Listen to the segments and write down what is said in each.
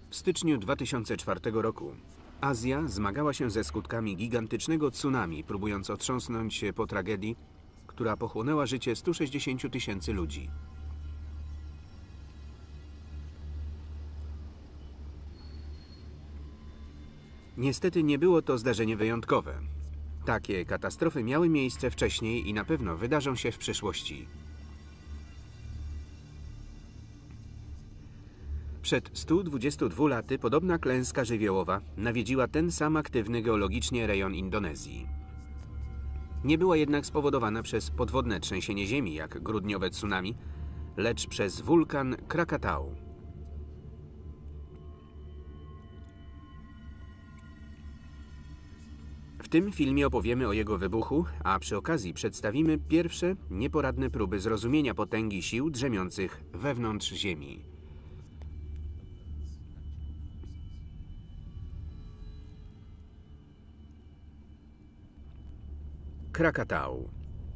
W styczniu 2004 roku Azja zmagała się ze skutkami gigantycznego tsunami, próbując otrząsnąć się po tragedii, która pochłonęła życie 160 000 ludzi. Niestety nie było to zdarzenie wyjątkowe. Takie katastrofy miały miejsce wcześniej i na pewno wydarzą się w przyszłości. Przed 122 laty podobna klęska żywiołowa nawiedziła ten sam aktywny geologicznie rejon Indonezji. Nie była jednak spowodowana przez podwodne trzęsienie ziemi, jak grudniowe tsunami, lecz przez wulkan Krakatau. W tym filmie opowiemy o jego wybuchu, a przy okazji przedstawimy pierwsze, nieporadne próby zrozumienia potęgi sił drzemiących wewnątrz Ziemi. Krakatau.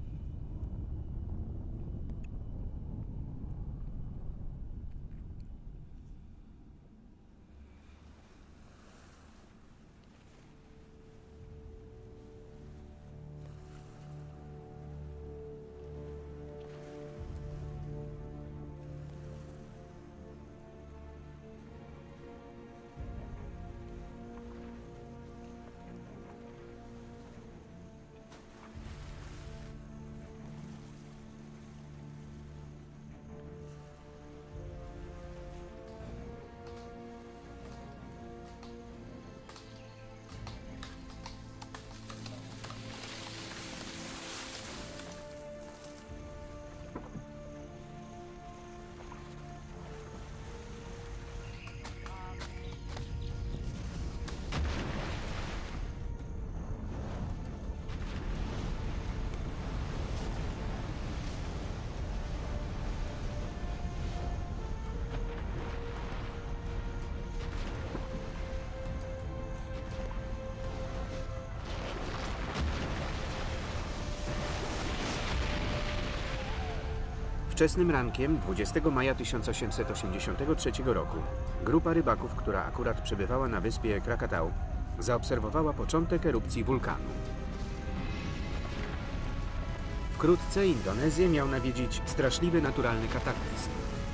Wczesnym rankiem 20 maja 1883 roku grupa rybaków, która akurat przebywała na wyspie Krakatau, zaobserwowała początek erupcji wulkanu. Wkrótce Indonezję miał nawiedzić straszliwy naturalny kataklizm.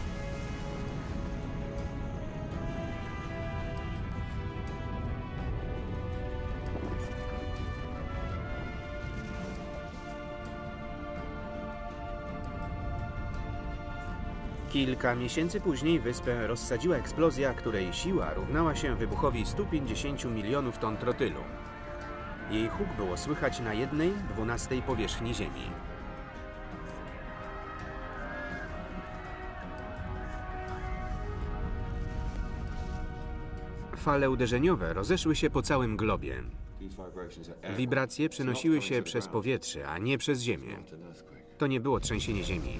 Kilka miesięcy później wyspę rozsadziła eksplozja, której siła równała się wybuchowi 150 milionów ton trotylu. Jej huk było słychać na 1/12 powierzchni Ziemi. Fale uderzeniowe rozeszły się po całym globie. Wibracje przenosiły się przez powietrze, a nie przez Ziemię. To nie było trzęsienie ziemi.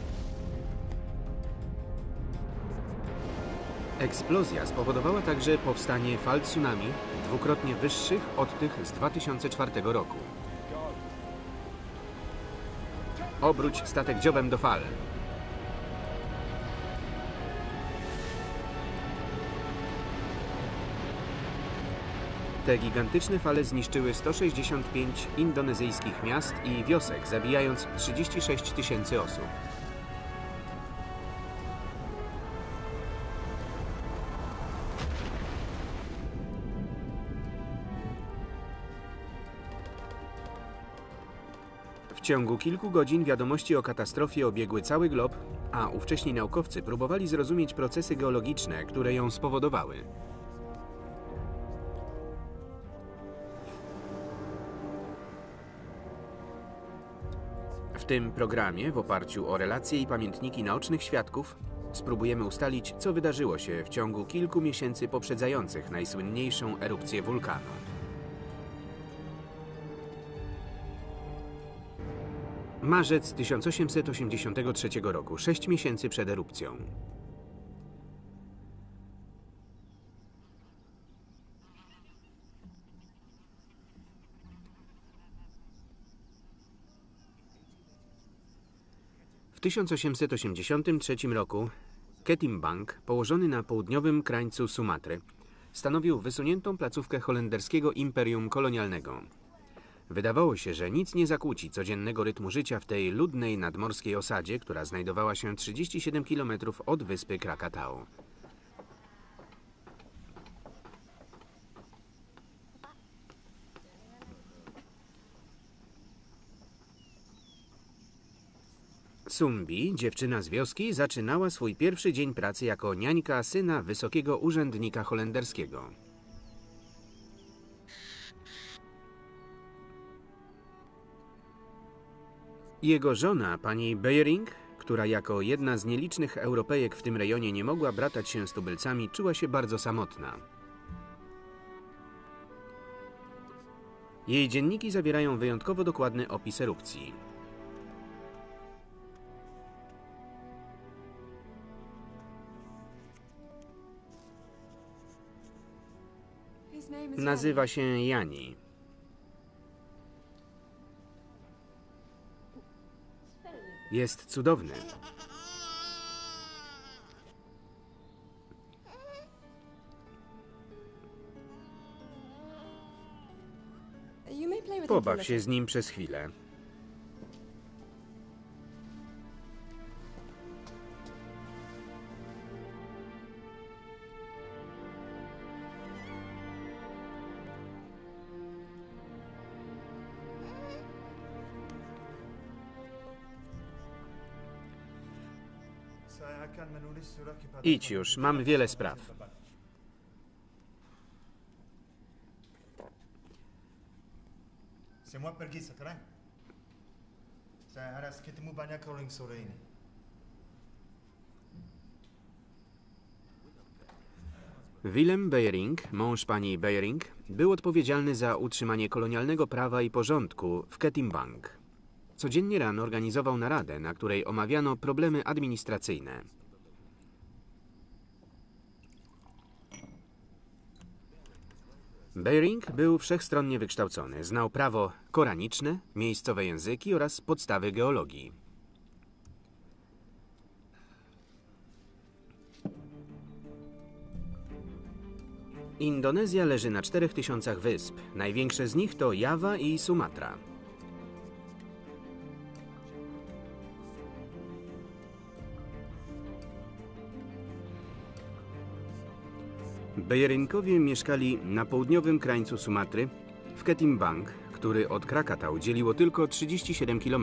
Eksplozja spowodowała także powstanie fal tsunami, dwukrotnie wyższych od tych z 2004 roku. Obróć statek dziobem do fal. Te gigantyczne fale zniszczyły 165 indonezyjskich miast i wiosek, zabijając 36 000 osób. W ciągu kilku godzin wiadomości o katastrofie obiegły cały glob, a ówcześni naukowcy próbowali zrozumieć procesy geologiczne, które ją spowodowały. W tym programie, w oparciu o relacje i pamiętniki naocznych świadków, spróbujemy ustalić, co wydarzyło się w ciągu kilku miesięcy poprzedzających najsłynniejszą erupcję wulkanu. Marzec 1883 roku, 6 miesięcy przed erupcją. W 1883 roku Ketimbang, położony na południowym krańcu Sumatry, stanowił wysuniętą placówkę holenderskiego imperium kolonialnego. Wydawało się, że nic nie zakłóci codziennego rytmu życia w tej ludnej nadmorskiej osadzie, która znajdowała się 37 km od wyspy Krakatau. Sumbi, dziewczyna z wioski, zaczynała swój pierwszy dzień pracy jako niańka syna wysokiego urzędnika holenderskiego. Jego żona, pani Beyring, która jako jedna z nielicznych Europejek w tym rejonie nie mogła bratać się z tubylcami, czuła się bardzo samotna. Jej dzienniki zawierają wyjątkowo dokładny opis erupcji. Nazywa się Jani. Jest cudowny. Pobaw się z nim przez chwilę. Idź już, mam wiele spraw. Willem Beyring, mąż pani Beyring, był odpowiedzialny za utrzymanie kolonialnego prawa i porządku w Ketimbang. Codziennie rano organizował naradę, na której omawiano problemy administracyjne. Beyring był wszechstronnie wykształcony, znał prawo koraniczne, miejscowe języki oraz podstawy geologii. Indonezja leży na 4000 wysp. Największe z nich to Jawa i Sumatra. Beyringowie mieszkali na południowym krańcu Sumatry, w Ketimbang, który od Krakatau dzieliło tylko 37 km.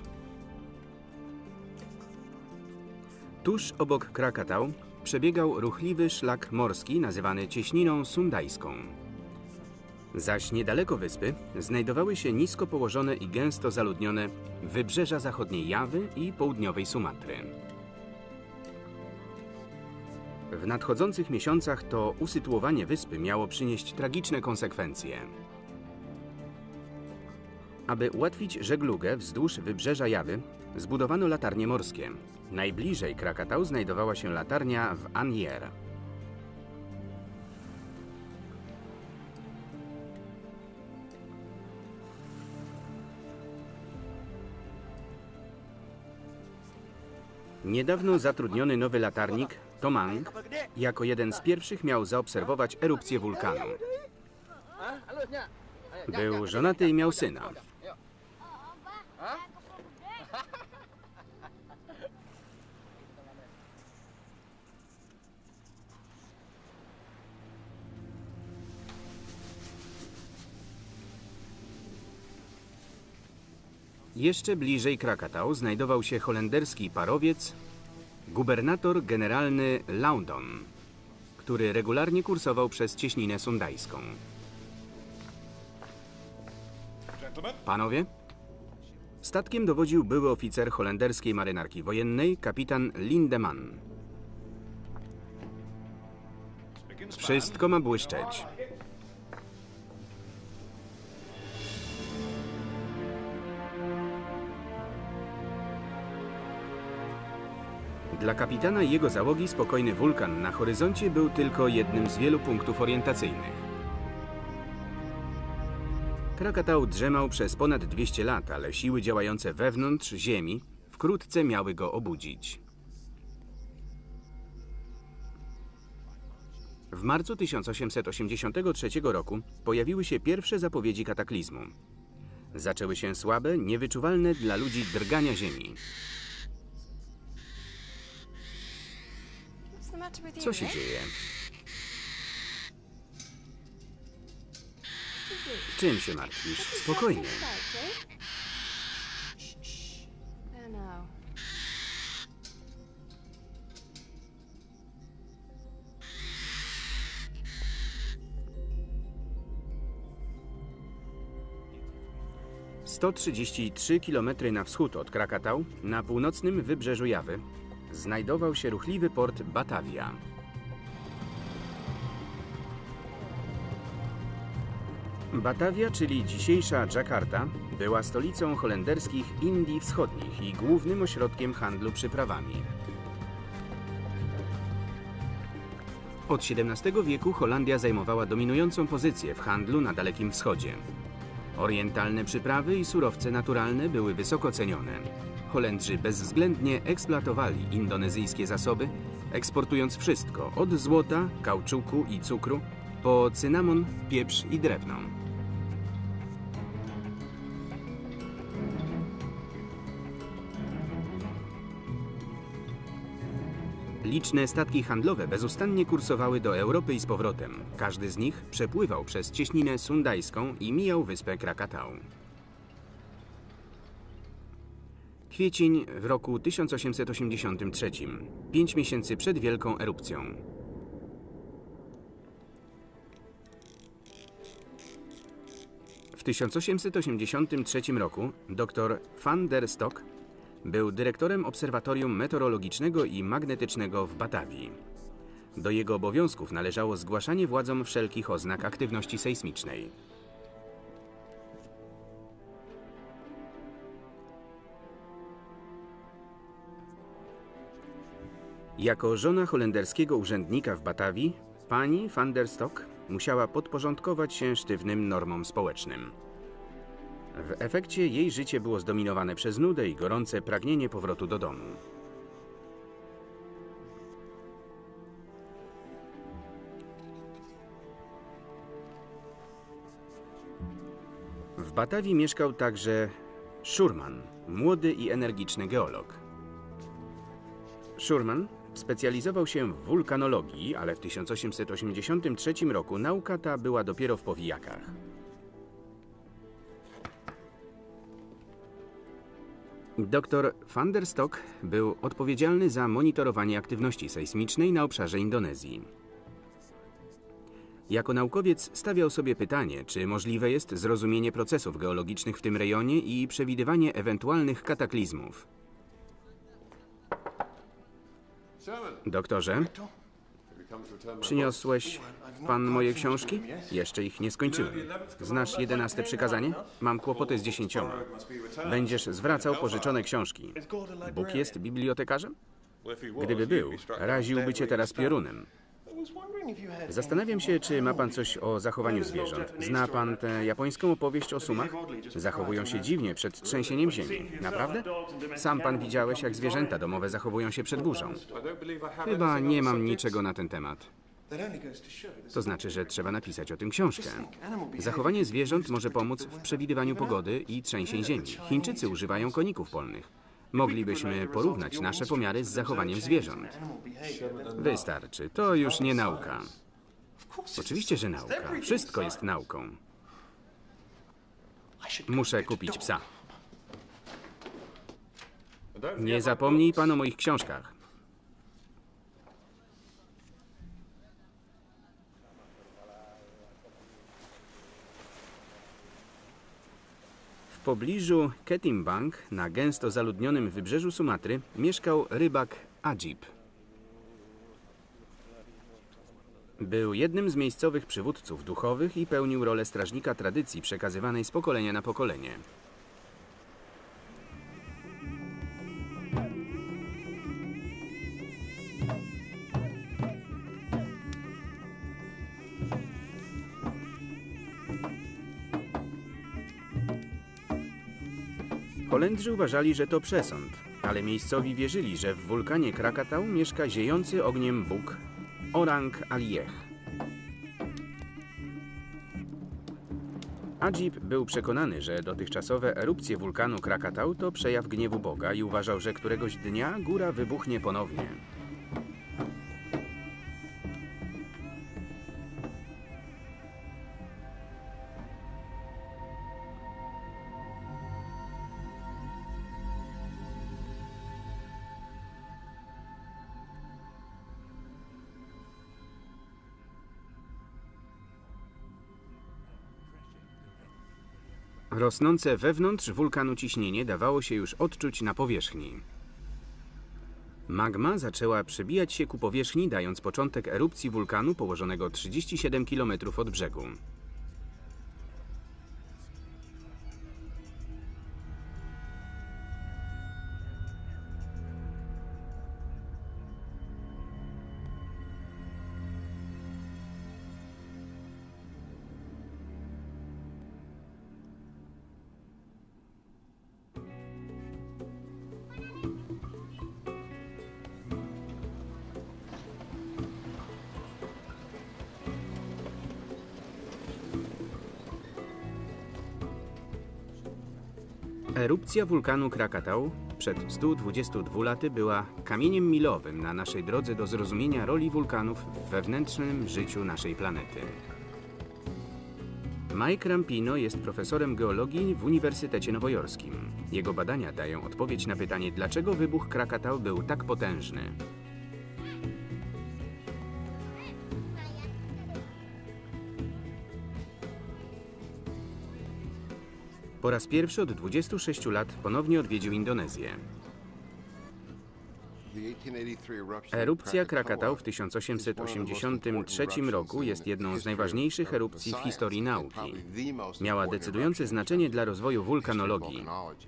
Tuż obok Krakatau przebiegał ruchliwy szlak morski nazywany cieśniną sundajską. Zaś niedaleko wyspy znajdowały się nisko położone i gęsto zaludnione wybrzeża zachodniej Jawy i południowej Sumatry. W nadchodzących miesiącach to usytuowanie wyspy miało przynieść tragiczne konsekwencje. Aby ułatwić żeglugę wzdłuż wybrzeża Jawy, zbudowano latarnie morskie. Najbliżej Krakatau znajdowała się latarnia w Anyer. Niedawno zatrudniony nowy latarnik, Tomang, jako jeden z pierwszych miał zaobserwować erupcję wulkanu. Był żonaty i miał syna. Jeszcze bliżej Krakatau znajdował się holenderski parowiec, gubernator generalny Loudon, który regularnie kursował przez cieśninę sundajską. Panowie? Statkiem dowodził były oficer holenderskiej marynarki wojennej, kapitan Lindeman. Wszystko ma błyszczeć. Dla kapitana i jego załogi spokojny wulkan na horyzoncie był tylko jednym z wielu punktów orientacyjnych. Krakatau drzemał przez ponad 200 lat, ale siły działające wewnątrz ziemi wkrótce miały go obudzić. W marcu 1883 roku pojawiły się pierwsze zapowiedzi kataklizmu. Zaczęły się słabe, niewyczuwalne dla ludzi drgania ziemi. Co się dzieje? Czym się martwisz? Spokojnie. 133 km na wschód od Krakatau, na północnym wybrzeżu Jawy, znajdował się ruchliwy port Batavia. Batavia, czyli dzisiejsza Dżakarta, była stolicą holenderskich Indii Wschodnich i głównym ośrodkiem handlu przyprawami. Od XVII wieku Holandia zajmowała dominującą pozycję w handlu na Dalekim Wschodzie. Orientalne przyprawy i surowce naturalne były wysoko cenione. Holendrzy bezwzględnie eksploatowali indonezyjskie zasoby, eksportując wszystko od złota, kauczuku i cukru po cynamon, pieprz i drewno. Liczne statki handlowe bezustannie kursowały do Europy i z powrotem. Każdy z nich przepływał przez cieśninę sundajską i mijał wyspę Krakatau. Kwiecień w roku 1883, 5 miesięcy przed wielką erupcją. W 1883 roku dr van der Stok był dyrektorem obserwatorium meteorologicznego i magnetycznego w Batawii. Do jego obowiązków należało zgłaszanie władzom wszelkich oznak aktywności sejsmicznej. Jako żona holenderskiego urzędnika w Batawii, pani van der Stok musiała podporządkować się sztywnym normom społecznym. W efekcie jej życie było zdominowane przez nudę i gorące pragnienie powrotu do domu. W Batawii mieszkał także Schurman, młody i energiczny geolog. Schurman specjalizował się w wulkanologii, ale w 1883 roku nauka ta była dopiero w powijakach. Dr van der Stok był odpowiedzialny za monitorowanie aktywności sejsmicznej na obszarze Indonezji. Jako naukowiec stawiał sobie pytanie, czy możliwe jest zrozumienie procesów geologicznych w tym rejonie i przewidywanie ewentualnych kataklizmów. Doktorze, przyniosłeś pan moje książki? Jeszcze ich nie skończyłem. Znasz 11 przykazanie? Mam kłopoty z 10. Będziesz zwracał pożyczone książki. Bóg jest bibliotekarzem? Gdyby był, raziłby cię teraz piorunem. Zastanawiam się, czy ma pan coś o zachowaniu zwierząt. Zna pan tę japońską opowieść o sumach? Zachowują się dziwnie przed trzęsieniem ziemi. Naprawdę? Sam pan widziałeś, jak zwierzęta domowe zachowują się przed burzą. Chyba nie mam niczego na ten temat. To znaczy, że trzeba napisać o tym książkę. Zachowanie zwierząt może pomóc w przewidywaniu pogody i trzęsień ziemi. Chińczycy używają koników polnych. Moglibyśmy porównać nasze pomiary z zachowaniem zwierząt. Wystarczy. To już nie nauka. Oczywiście, że nauka. Wszystko jest nauką. Muszę kupić psa. Nie zapomnij pan o moich książkach. W pobliżu Ketimbang, na gęsto zaludnionym wybrzeżu Sumatry, mieszkał rybak Adjib. Był jednym z miejscowych przywódców duchowych i pełnił rolę strażnika tradycji przekazywanej z pokolenia na pokolenie. Holendrzy uważali, że to przesąd, ale miejscowi wierzyli, że w wulkanie Krakatau mieszka ziejący ogniem Bóg Orang Aliech. Adjib był przekonany, że dotychczasowe erupcje wulkanu Krakatau to przejaw gniewu Boga i uważał, że któregoś dnia góra wybuchnie ponownie. Rosnące wewnątrz wulkanu ciśnienie dawało się już odczuć na powierzchni. Magma zaczęła przebijać się ku powierzchni, dając początek erupcji wulkanu położonego 37 km od brzegu. Erupcja wulkanu Krakatau przed 122 laty była kamieniem milowym na naszej drodze do zrozumienia roli wulkanów w wewnętrznym życiu naszej planety. Mike Rampino jest profesorem geologii w Uniwersytecie Nowojorskim. Jego badania dają odpowiedź na pytanie, dlaczego wybuch Krakatau był tak potężny. Po raz pierwszy od 26 lat ponownie odwiedził Indonezję. Erupcja Krakatau w 1883 roku jest jedną z najważniejszych erupcji w historii nauki. Miała decydujące znaczenie dla rozwoju wulkanologii.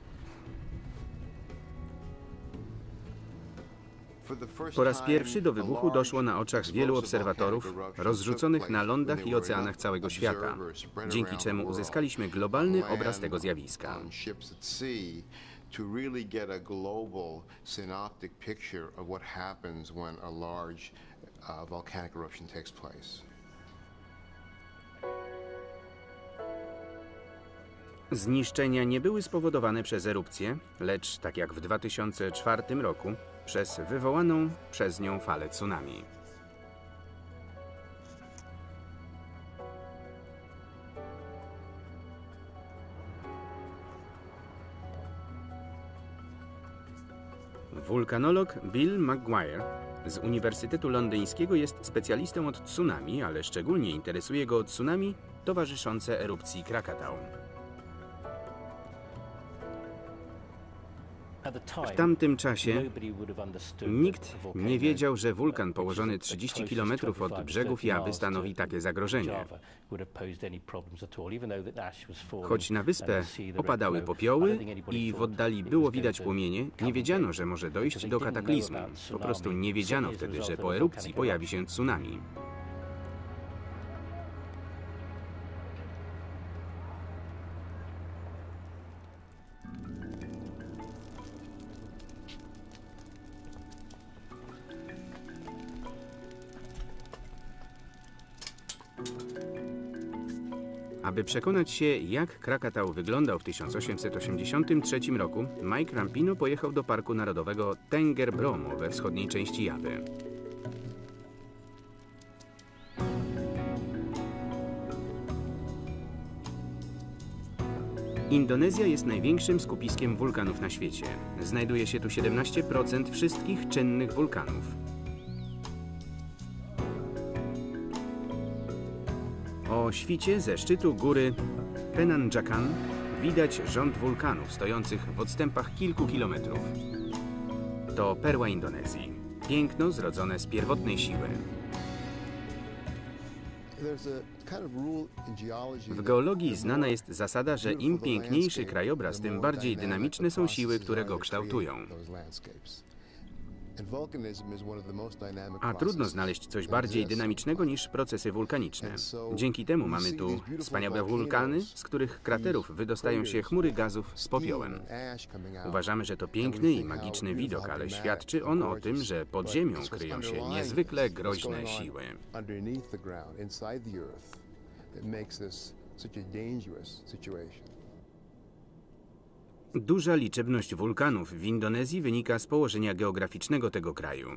Po raz pierwszy do wybuchu doszło na oczach wielu obserwatorów rozrzuconych na lądach i oceanach całego świata, dzięki czemu uzyskaliśmy globalny obraz tego zjawiska. To really get a global synoptic picture of what happens when a large volcanic eruption takes place. Zniszczenia nie były spowodowane przez erupcję, lecz, tak jak w 2004 roku, przez wywołaną przez nią falę tsunami. Wulkanolog Bill McGuire z Uniwersytetu Londyńskiego jest specjalistą od tsunami, ale szczególnie interesuje go tsunami towarzyszące erupcji Krakatau. W tamtym czasie nikt nie wiedział, że wulkan położony 30 km od brzegów Jawy stanowi takie zagrożenie. Choć na wyspę opadały popioły i w oddali było widać płomienie, nie wiedziano, że może dojść do kataklizmu. Po prostu nie wiedziano wtedy, że po erupcji pojawi się tsunami. Aby przekonać się, jak Krakatau wyglądał w 1883 roku, Mike Rampino pojechał do Parku Narodowego Tengger Bromo we wschodniej części Jawy. Indonezja jest największym skupiskiem wulkanów na świecie. Znajduje się tu 17% wszystkich czynnych wulkanów. O świcie ze szczytu góry Penanjakan widać rząd wulkanów stojących w odstępach kilku kilometrów. To perła Indonezji. Piękno zrodzone z pierwotnej siły. W geologii znana jest zasada, że im piękniejszy krajobraz, tym bardziej dynamiczne są siły, które go kształtują. A trudno znaleźć coś bardziej dynamicznego niż procesy wulkaniczne. Dzięki temu mamy tu wspaniałe wulkany, z których kraterów wydostają się chmury gazów z popiołem. Uważamy, że to piękny i magiczny widok, ale świadczy on o tym, że pod ziemią kryją się niezwykle groźne siły. such a dangerous situation. Duża liczebność wulkanów w Indonezji wynika z położenia geograficznego tego kraju.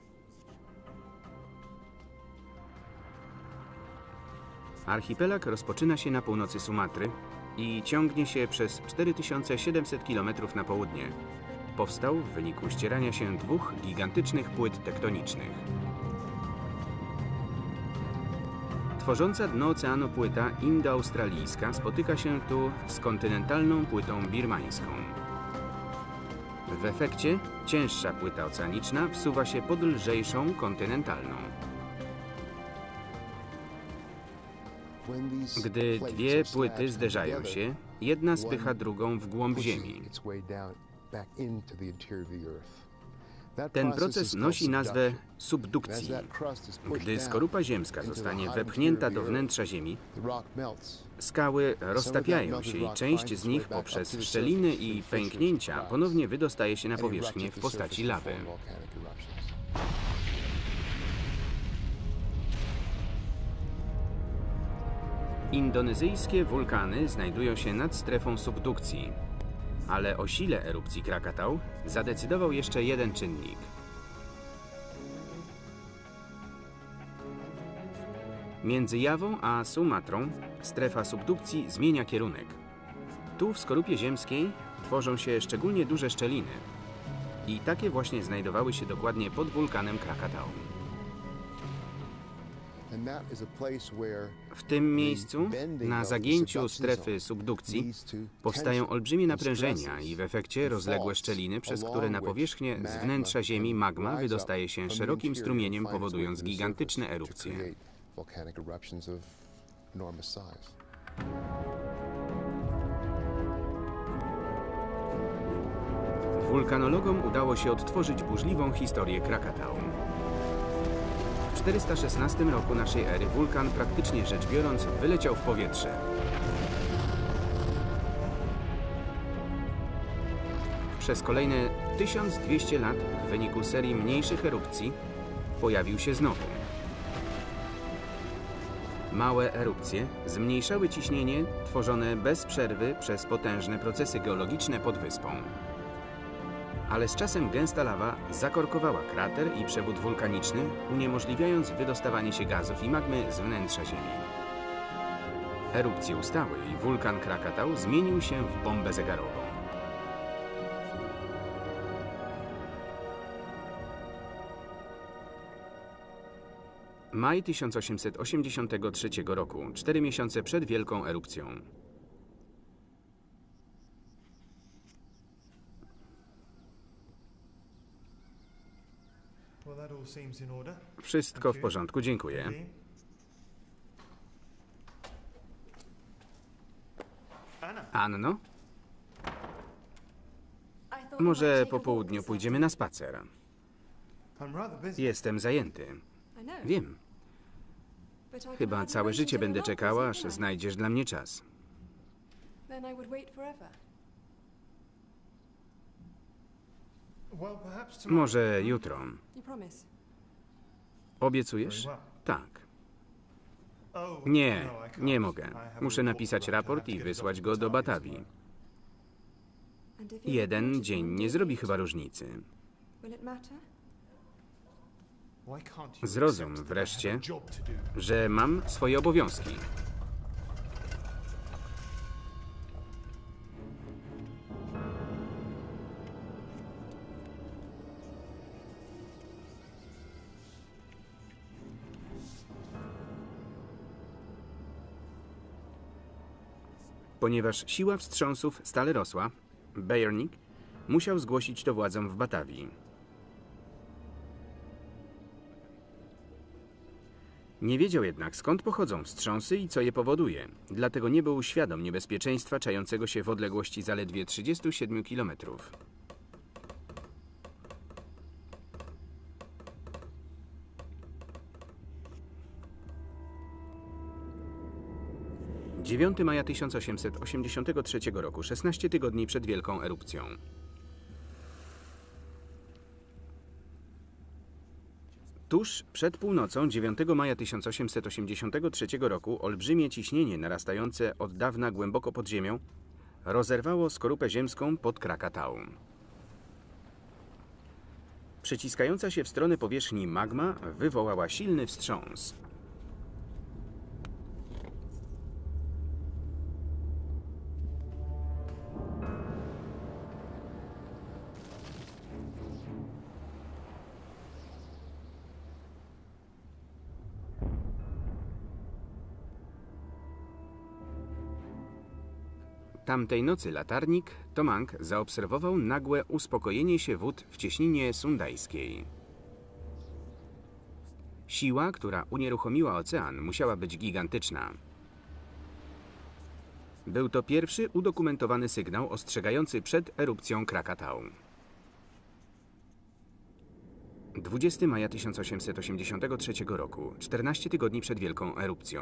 Archipelag rozpoczyna się na północy Sumatry i ciągnie się przez 4700 km na południe. Powstał w wyniku ścierania się dwóch gigantycznych płyt tektonicznych. Tworząca dno oceanu płyta indoaustralijska spotyka się tu z kontynentalną płytą birmańską. W efekcie cięższa płyta oceaniczna wsuwa się pod lżejszą kontynentalną. Gdy dwie płyty zderzają się, jedna spycha drugą w głąb Ziemi. Ten proces nosi nazwę subdukcji. Gdy skorupa ziemska zostanie wepchnięta do wnętrza Ziemi, skały roztapiają się i część z nich poprzez szczeliny i pęknięcia ponownie wydostaje się na powierzchnię w postaci lawy. Indonezyjskie wulkany znajdują się nad strefą subdukcji, ale o sile erupcji Krakatau zadecydował jeszcze jeden czynnik. Między Jawą a Sumatrą strefa subdukcji zmienia kierunek. Tu w skorupie ziemskiej tworzą się szczególnie duże szczeliny i takie właśnie znajdowały się dokładnie pod wulkanem Krakatau. W tym miejscu, na zagięciu strefy subdukcji, powstają olbrzymie naprężenia i w efekcie rozległe szczeliny, przez które na powierzchnię z wnętrza Ziemi magma wydostaje się szerokim strumieniem, powodując gigantyczne erupcje. Wulkanologom udało się odtworzyć burzliwą historię Krakatau. W 416 roku naszej ery wulkan, praktycznie rzecz biorąc, wyleciał w powietrze. Przez kolejne 1200 lat w wyniku serii mniejszych erupcji pojawił się znowu. Małe erupcje zmniejszały ciśnienie tworzone bez przerwy przez potężne procesy geologiczne pod wyspą. Ale z czasem gęsta lawa zakorkowała krater i przewód wulkaniczny, uniemożliwiając wydostawanie się gazów i magmy z wnętrza Ziemi. Erupcje ustały i wulkan Krakatau zmienił się w bombę zegarową. Maj 1883 roku, 4 miesiące przed wielką erupcją. Wszystko w porządku, dziękuję. Anno? Może po południu pójdziemy na spacer. Jestem zajęty. Wiem. Chyba całe życie będę czekała, aż znajdziesz dla mnie czas. Może jutro. Obiecujesz? Tak. Nie, nie mogę. Muszę napisać raport i wysłać go do Batavii. Jeden dzień nie zrobi chyba różnicy. Zrozum wreszcie, że mam swoje obowiązki. Ponieważ siła wstrząsów stale rosła, Beiernik musiał zgłosić to władzom w Batavii. Nie wiedział jednak, skąd pochodzą wstrząsy i co je powoduje, dlatego nie był świadom niebezpieczeństwa czającego się w odległości zaledwie 37 km. 9 maja 1883 roku, 16 tygodni przed wielką erupcją. Tuż przed północą 9 maja 1883 roku olbrzymie ciśnienie narastające od dawna głęboko pod ziemią rozerwało skorupę ziemską pod Krakatau. Przeciskająca się w stronę powierzchni magma wywołała silny wstrząs. Tamtej nocy latarnik Tomang zaobserwował nagłe uspokojenie się wód w cieśninie sundajskiej. Siła, która unieruchomiła ocean, musiała być gigantyczna. Był to pierwszy udokumentowany sygnał ostrzegający przed erupcją Krakatau. 20 maja 1883 roku, 14 tygodni przed wielką erupcją.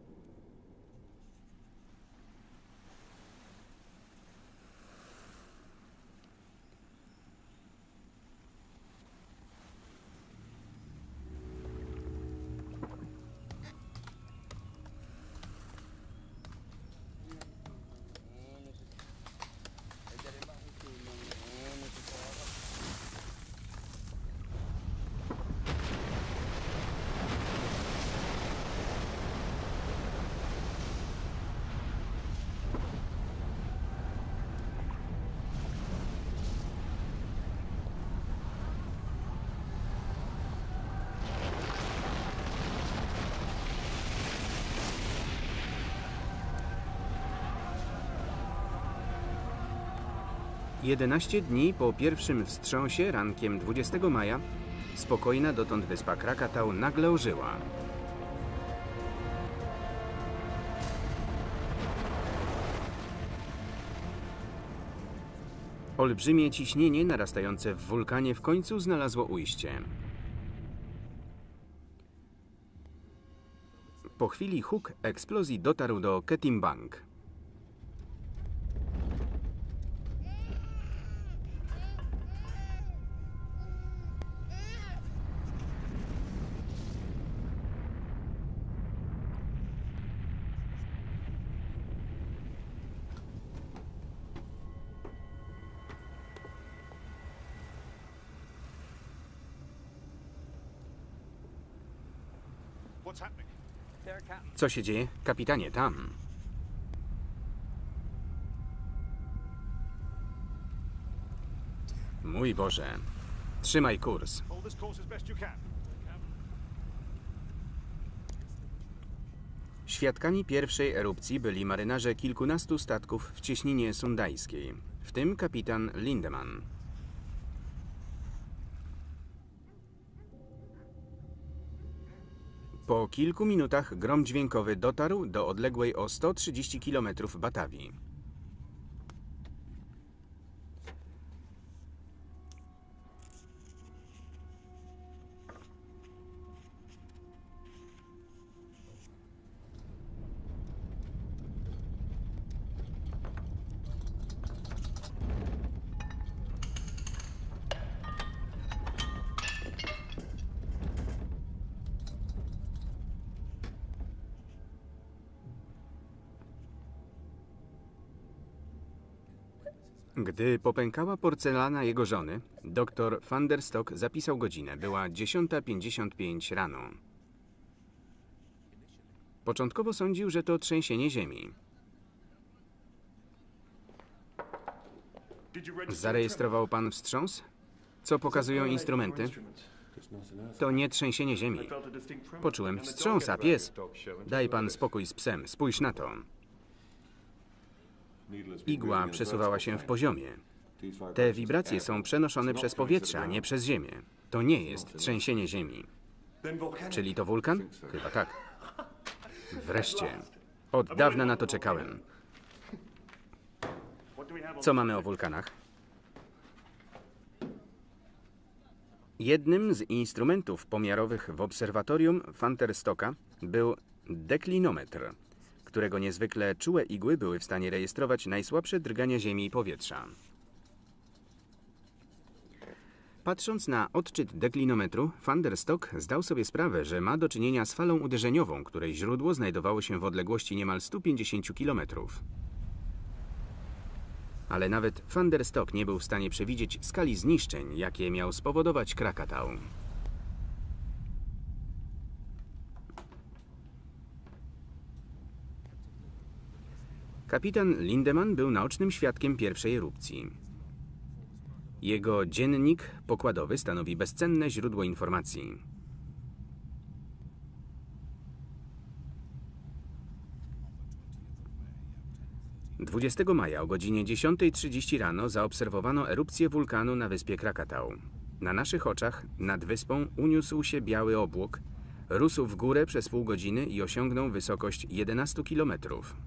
Jedenaście dni po pierwszym wstrząsie, rankiem 20 maja, spokojna dotąd wyspa Krakatau nagle ożyła. Olbrzymie ciśnienie narastające w wulkanie w końcu znalazło ujście. Po chwili huk eksplozji dotarł do Ketimbang. Co się dzieje? Kapitanie, tam. Mój Boże. Trzymaj kurs. Świadkami pierwszej erupcji byli marynarze kilkunastu statków w cieśninie sundajskiej, w tym kapitan Lindemann. Po kilku minutach grom dźwiękowy dotarł do odległej o 130 km Batawii. Gdy popękała porcelana jego żony, dr van der Stok zapisał godzinę. Była 10:55 rano. Początkowo sądził, że to trzęsienie ziemi. Zarejestrował pan wstrząs? Co pokazują instrumenty? To nie trzęsienie ziemi. Poczułem wstrząs, a pies... Daj pan spokój z psem, spójrz na to. Igła przesuwała się w poziomie. Te wibracje są przenoszone przez powietrze, a nie przez ziemię. To nie jest trzęsienie ziemi. Czyli to wulkan? Chyba tak. Wreszcie. Od dawna na to czekałem. Co mamy o wulkanach? Jednym z instrumentów pomiarowych w obserwatorium van der Stocka był deklinometr, którego niezwykle czułe igły były w stanie rejestrować najsłabsze drgania ziemi i powietrza. Patrząc na odczyt deklinometru, van der Stok zdał sobie sprawę, że ma do czynienia z falą uderzeniową, której źródło znajdowało się w odległości niemal 150 km. Ale nawet van der Stok nie był w stanie przewidzieć skali zniszczeń, jakie miał spowodować Krakatau. Kapitan Lindemann był naocznym świadkiem pierwszej erupcji. Jego dziennik pokładowy stanowi bezcenne źródło informacji. Dwudziestego maja o godzinie 10:30 rano zaobserwowano erupcję wulkanu na wyspie Krakatau. Na naszych oczach nad wyspą uniósł się biały obłok, rósł w górę przez pół godziny i osiągnął wysokość 11 kilometrów.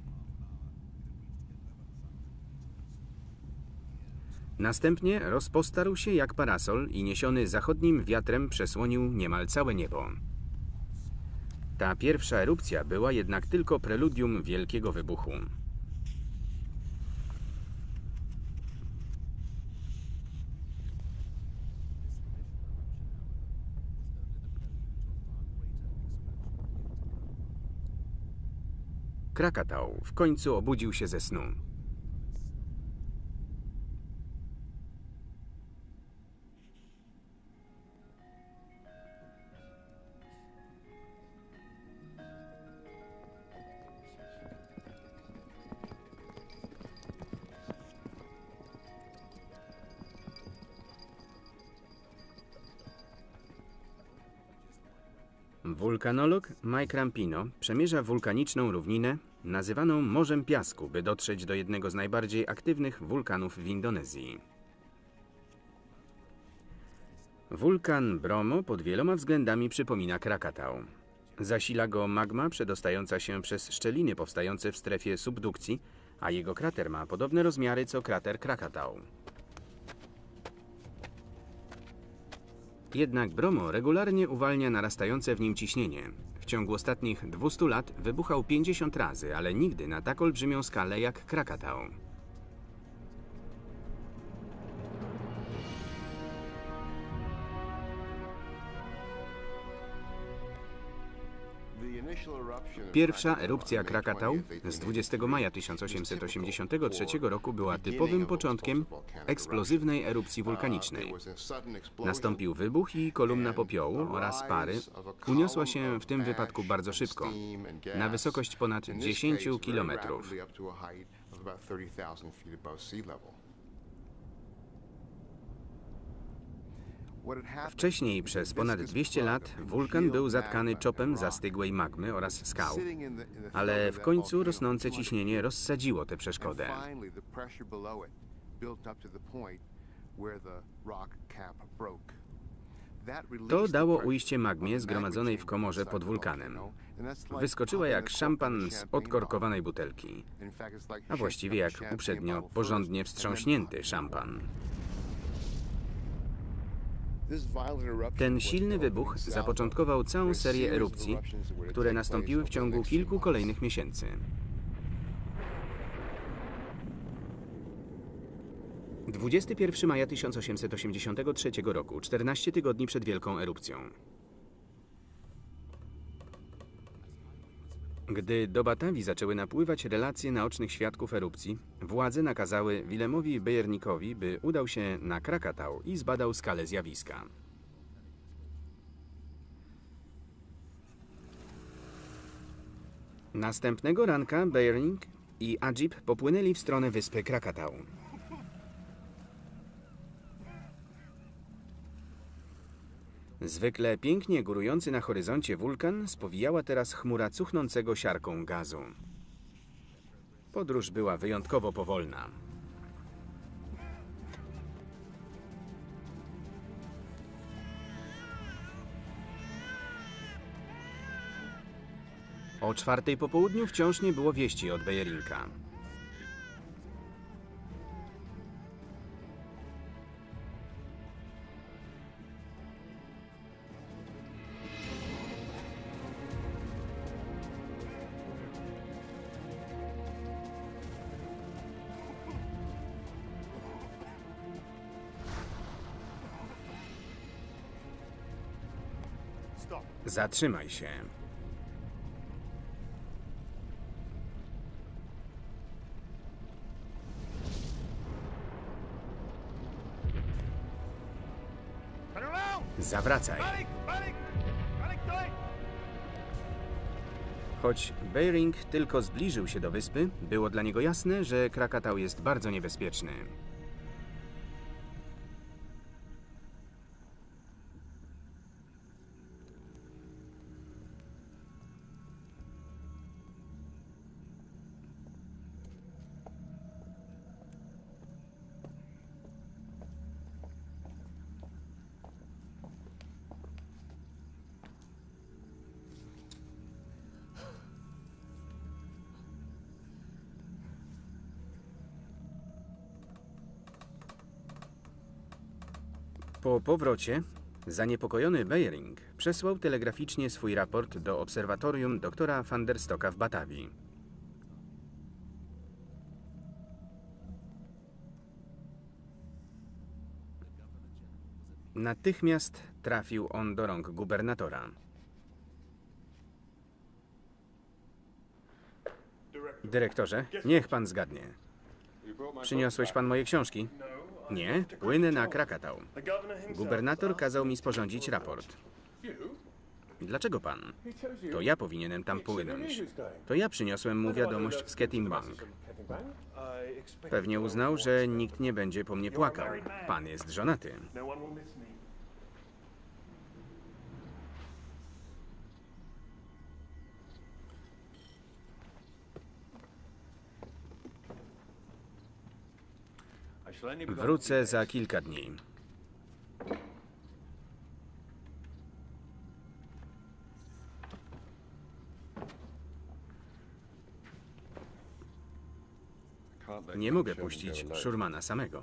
Następnie rozpostarł się jak parasol i niesiony zachodnim wiatrem przesłonił niemal całe niebo. Ta pierwsza erupcja była jednak tylko preludium wielkiego wybuchu. Krakatau w końcu obudził się ze snu. Wulkanolog Mike Rampino przemierza wulkaniczną równinę nazywaną Morzem Piasku, by dotrzeć do jednego z najbardziej aktywnych wulkanów w Indonezji. Wulkan Bromo pod wieloma względami przypomina Krakatau. Zasila go magma przedostająca się przez szczeliny powstające w strefie subdukcji, a jego krater ma podobne rozmiary co krater Krakatau. Jednak Bromo regularnie uwalnia narastające w nim ciśnienie. W ciągu ostatnich 200 lat wybuchał 50 razy, ale nigdy na tak olbrzymią skalę jak Krakatau. Pierwsza erupcja Krakatau z 20 maja 1883 roku była typowym początkiem eksplozywnej erupcji wulkanicznej. Nastąpił wybuch i kolumna popiołu oraz pary uniosła się w tym wypadku bardzo szybko, na wysokość ponad 10 kilometrów. Wcześniej przez ponad 200 lat wulkan był zatkany czopem zastygłej magmy oraz skał, ale w końcu rosnące ciśnienie rozsadziło tę przeszkodę. To dało ujście magmie zgromadzonej w komorze pod wulkanem. Wyskoczyła jak szampan z odkorkowanej butelki, a właściwie jak uprzednio porządnie wstrząśnięty szampan. Ten silny wybuch zapoczątkował całą serię erupcji, które nastąpiły w ciągu kilku kolejnych miesięcy. – 21 maja 1883 roku, 14 tygodni przed wielką erupcją. Gdy do Batawi zaczęły napływać relacje naocznych świadków erupcji, władze nakazały Willemowi Bejernikowi, by udał się na Krakatau i zbadał skalę zjawiska. Następnego ranka Bejernik i Ajib popłynęli w stronę wyspy Krakatau. Zwykle pięknie górujący na horyzoncie wulkan spowijała teraz chmura cuchnącego siarką gazu. Podróż była wyjątkowo powolna. O 4:00 po południu wciąż nie było wieści od Bejerinka. Zatrzymaj się. Zawracaj. Choć Bering tylko zbliżył się do wyspy, było dla niego jasne, że Krakatał jest bardzo niebezpieczny. Po powrocie zaniepokojony Bering przesłał telegraficznie swój raport do obserwatorium doktora van der Stocka w Batawii. Natychmiast trafił on do rąk gubernatora. Dyrektorze, niech pan zgadnie. Przyniosłeś pan moje książki? Nie, płynę na Krakatał. Gubernator kazał mi sporządzić raport. Dlaczego pan? To ja powinienem tam płynąć. To ja przyniosłem mu wiadomość z Ketimbang. Pewnie uznał, że nikt nie będzie po mnie płakał. Pan jest żonaty. Wrócę za kilka dni. Nie mogę puścić Szurmana samego.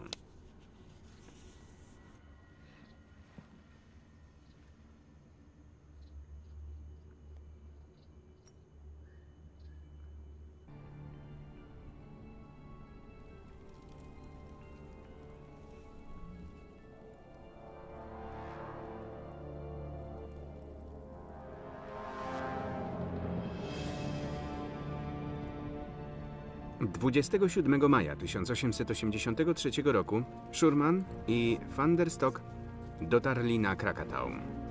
Dwudziestego 7 maja 1883 roku Szurman i van der Stok dotarli na Krakatał.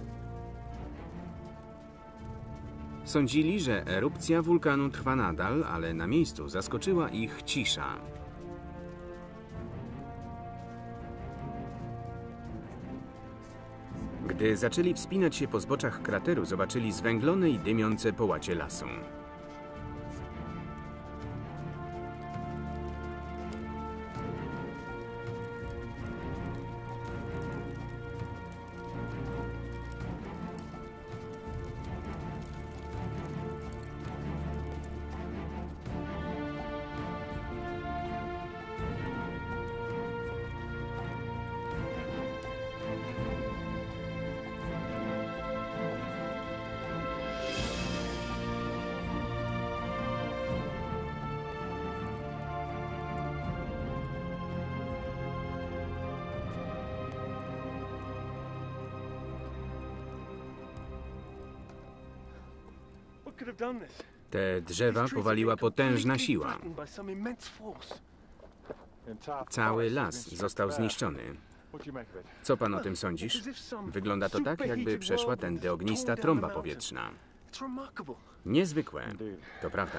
Sądzili, że erupcja wulkanu trwa nadal, ale na miejscu zaskoczyła ich cisza. Gdy zaczęli wspinać się po zboczach krateru, zobaczyli zwęglone i dymiące połacie lasu. Te drzewa powaliła potężna siła. Cały las został zniszczony. Co pan o tym sądzisz? Wygląda to tak, jakby przeszła tędy ognista trąba powietrzna. Niezwykłe, to prawda.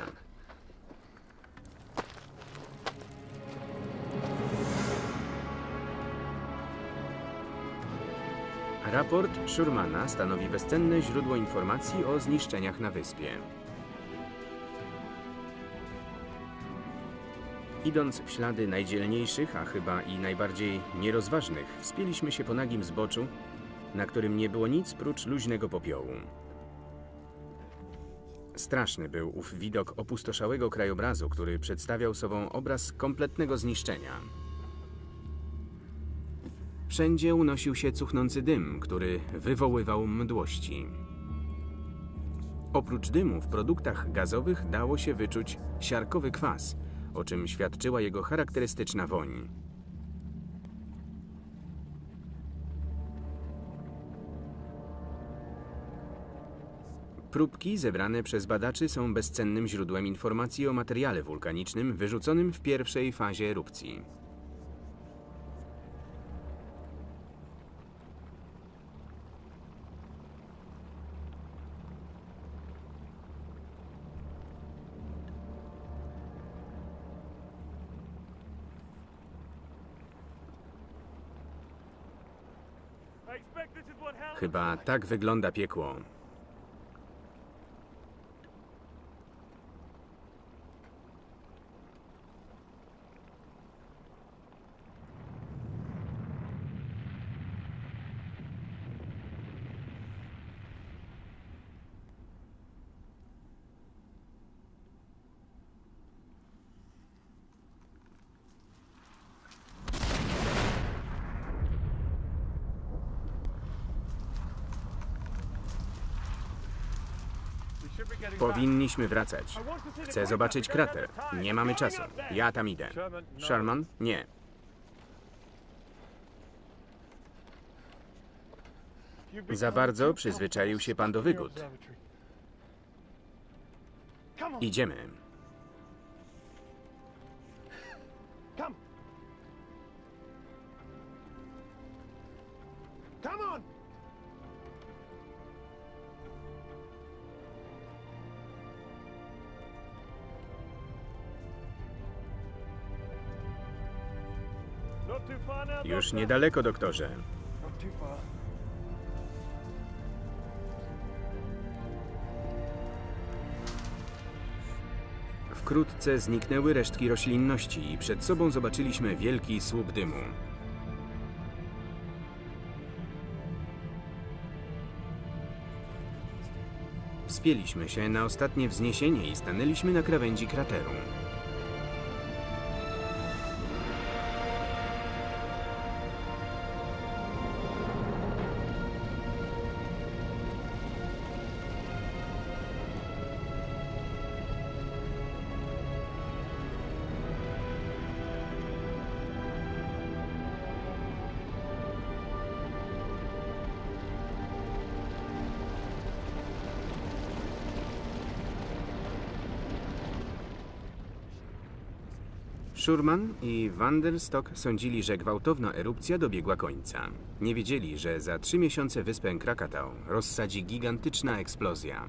Raport Szurmana stanowi bezcenne źródło informacji o zniszczeniach na wyspie. Idąc w ślady najdzielniejszych, a chyba i najbardziej nierozważnych, wspięliśmy się po nagim zboczu, na którym nie było nic prócz luźnego popiołu. Straszny był ów widok opustoszałego krajobrazu, który przedstawiał sobą obraz kompletnego zniszczenia. Wszędzie unosił się cuchnący dym, który wywoływał mdłości. Oprócz dymu w produktach gazowych dało się wyczuć siarkowy kwas, o czym świadczyła jego charakterystyczna woń. Próbki zebrane przez badaczy są bezcennym źródłem informacji o materiale wulkanicznym wyrzuconym w pierwszej fazie erupcji. Chyba tak wygląda piekło. Powinniśmy wracać. Chcę zobaczyć krater. Nie mamy czasu. Ja tam idę. Sherman? Nie. Za bardzo przyzwyczaił się pan do wygód. Idziemy. Już niedaleko, doktorze. Wkrótce zniknęły resztki roślinności i przed sobą zobaczyliśmy wielki słup dymu. Wspięliśmy się na ostatnie wzniesienie i stanęliśmy na krawędzi krateru. Schurman i Van der Stok sądzili, że gwałtowna erupcja dobiegła końca. Nie wiedzieli, że za 3 miesiące wyspę Krakatau rozsadzi gigantyczna eksplozja.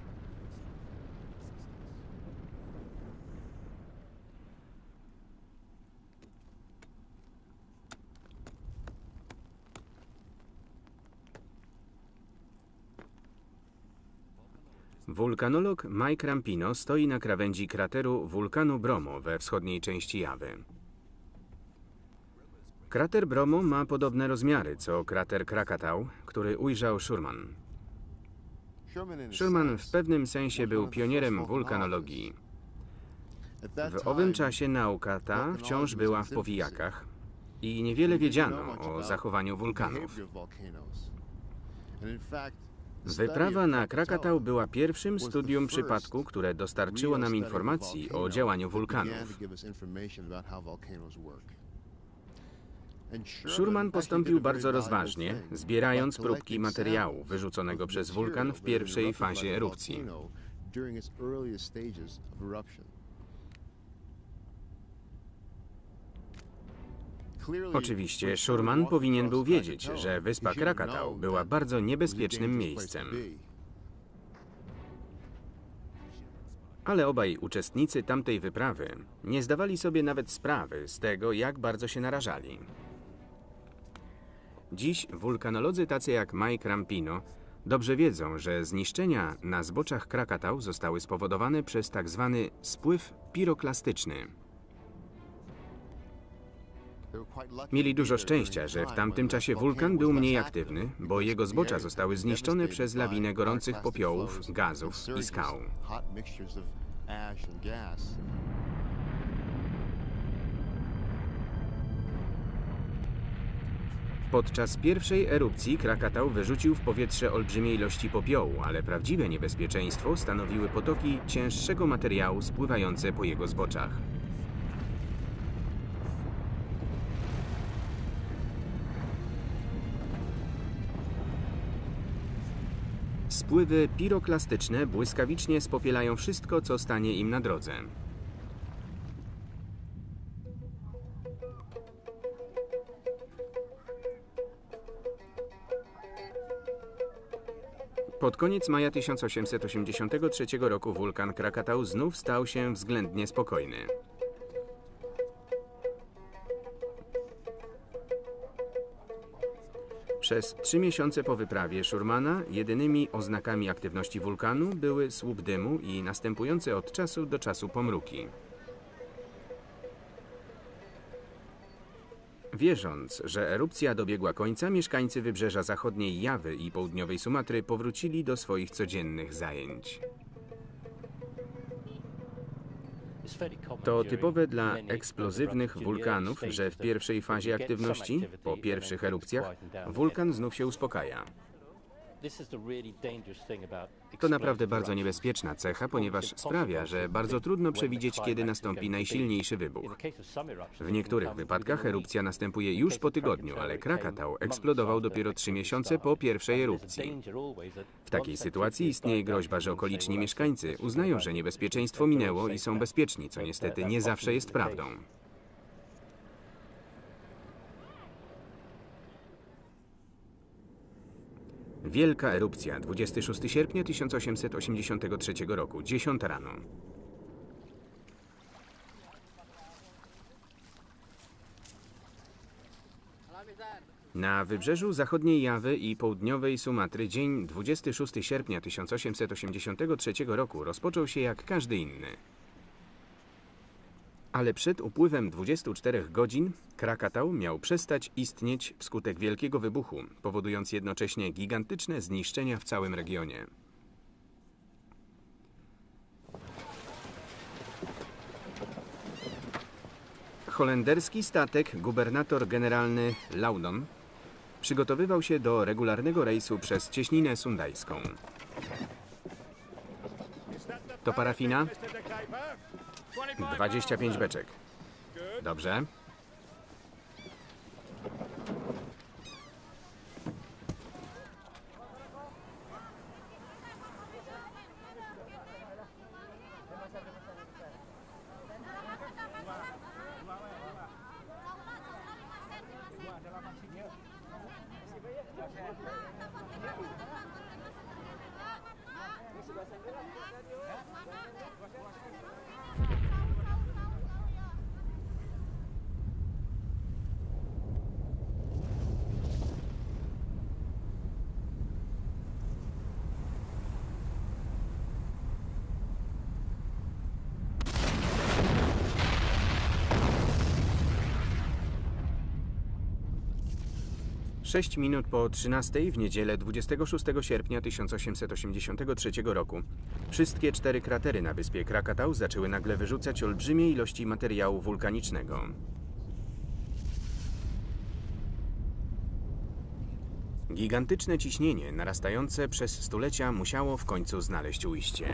Wulkanolog Mike Rampino stoi na krawędzi krateru wulkanu Bromo we wschodniej części Jawy. Krater Bromo ma podobne rozmiary co krater Krakatau, który ujrzał Schurman. Schurman w pewnym sensie był pionierem wulkanologii. W owym czasie nauka ta wciąż była w powijakach i niewiele wiedziano o zachowaniu wulkanów. Wyprawa na Krakatau była pierwszym studium przypadku, które dostarczyło nam informacji o działaniu wulkanów. Schurman postąpił bardzo rozważnie, zbierając próbki materiału wyrzuconego przez wulkan w pierwszej fazie erupcji. Oczywiście Schurman powinien był wiedzieć, że wyspa Krakatau była bardzo niebezpiecznym miejscem. Ale obaj uczestnicy tamtej wyprawy nie zdawali sobie nawet sprawy z tego, jak bardzo się narażali. Dziś wulkanolodzy tacy jak Mike Rampino dobrze wiedzą, że zniszczenia na zboczach Krakatau zostały spowodowane przez tak zwany spływ piroklastyczny. Mieli dużo szczęścia, że w tamtym czasie wulkan był mniej aktywny, bo jego zbocza zostały zniszczone przez lawinę gorących popiołów, gazów i skał. Podczas pierwszej erupcji Krakatau wyrzucił w powietrze olbrzymie ilości popiołu, ale prawdziwe niebezpieczeństwo stanowiły potoki cięższego materiału spływające po jego zboczach. Wpływy piroklastyczne błyskawicznie spopielają wszystko, co stanie im na drodze. Pod koniec maja 1883 roku wulkan Krakatau znów stał się względnie spokojny. Przez 3 miesiące po wyprawie Schurmana jedynymi oznakami aktywności wulkanu były słup dymu i następujące od czasu do czasu pomruki. Wierząc, że erupcja dobiegła końca, mieszkańcy wybrzeża zachodniej Jawy i południowej Sumatry powrócili do swoich codziennych zajęć. To typowe dla eksplozywnych wulkanów, że w pierwszej fazie aktywności, po pierwszych erupcjach, wulkan znów się uspokaja. To naprawdę bardzo niebezpieczna cecha, ponieważ sprawia, że bardzo trudno przewidzieć, kiedy nastąpi najsilniejszy wybuch. W niektórych wypadkach erupcja następuje już po tygodniu, ale Krakatau eksplodował dopiero 3 miesiące po pierwszej erupcji. W takiej sytuacji istnieje groźba, że okoliczni mieszkańcy uznają, że niebezpieczeństwo minęło i są bezpieczni, co niestety nie zawsze jest prawdą. Wielka erupcja, 26 sierpnia 1883 roku, 10 rano. Na wybrzeżu zachodniej Jawy i południowej Sumatry dzień 26 sierpnia 1883 roku rozpoczął się jak każdy inny. Ale przed upływem 24 godzin Krakatau miał przestać istnieć wskutek wielkiego wybuchu, powodując jednocześnie gigantyczne zniszczenia w całym regionie. Holenderski statek gubernator generalny Loudon przygotowywał się do regularnego rejsu przez cieśninę sundajską. To parafina? 25 beczek. Dobrze. Sześć minut po 13 w niedzielę 26 sierpnia 1883 roku wszystkie 4 kratery na wyspie Krakatau zaczęły nagle wyrzucać olbrzymie ilości materiału wulkanicznego. Gigantyczne ciśnienie narastające przez stulecia musiało w końcu znaleźć ujście.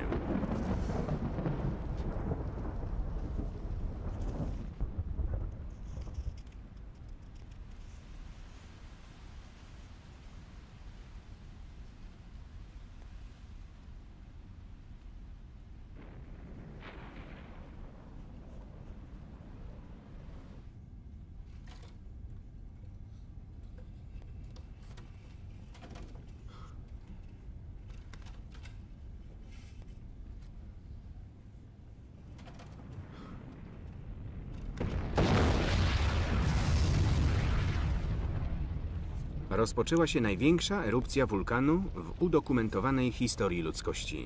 Rozpoczęła się największa erupcja wulkanu w udokumentowanej historii ludzkości.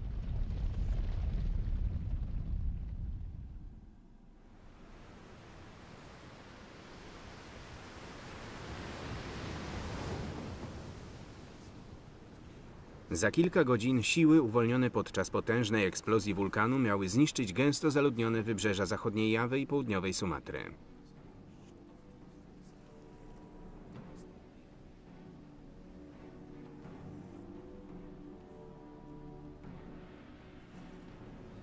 Za kilka godzin siły uwolnione podczas potężnej eksplozji wulkanu miały zniszczyć gęsto zaludnione wybrzeża zachodniej Jawy i południowej Sumatry.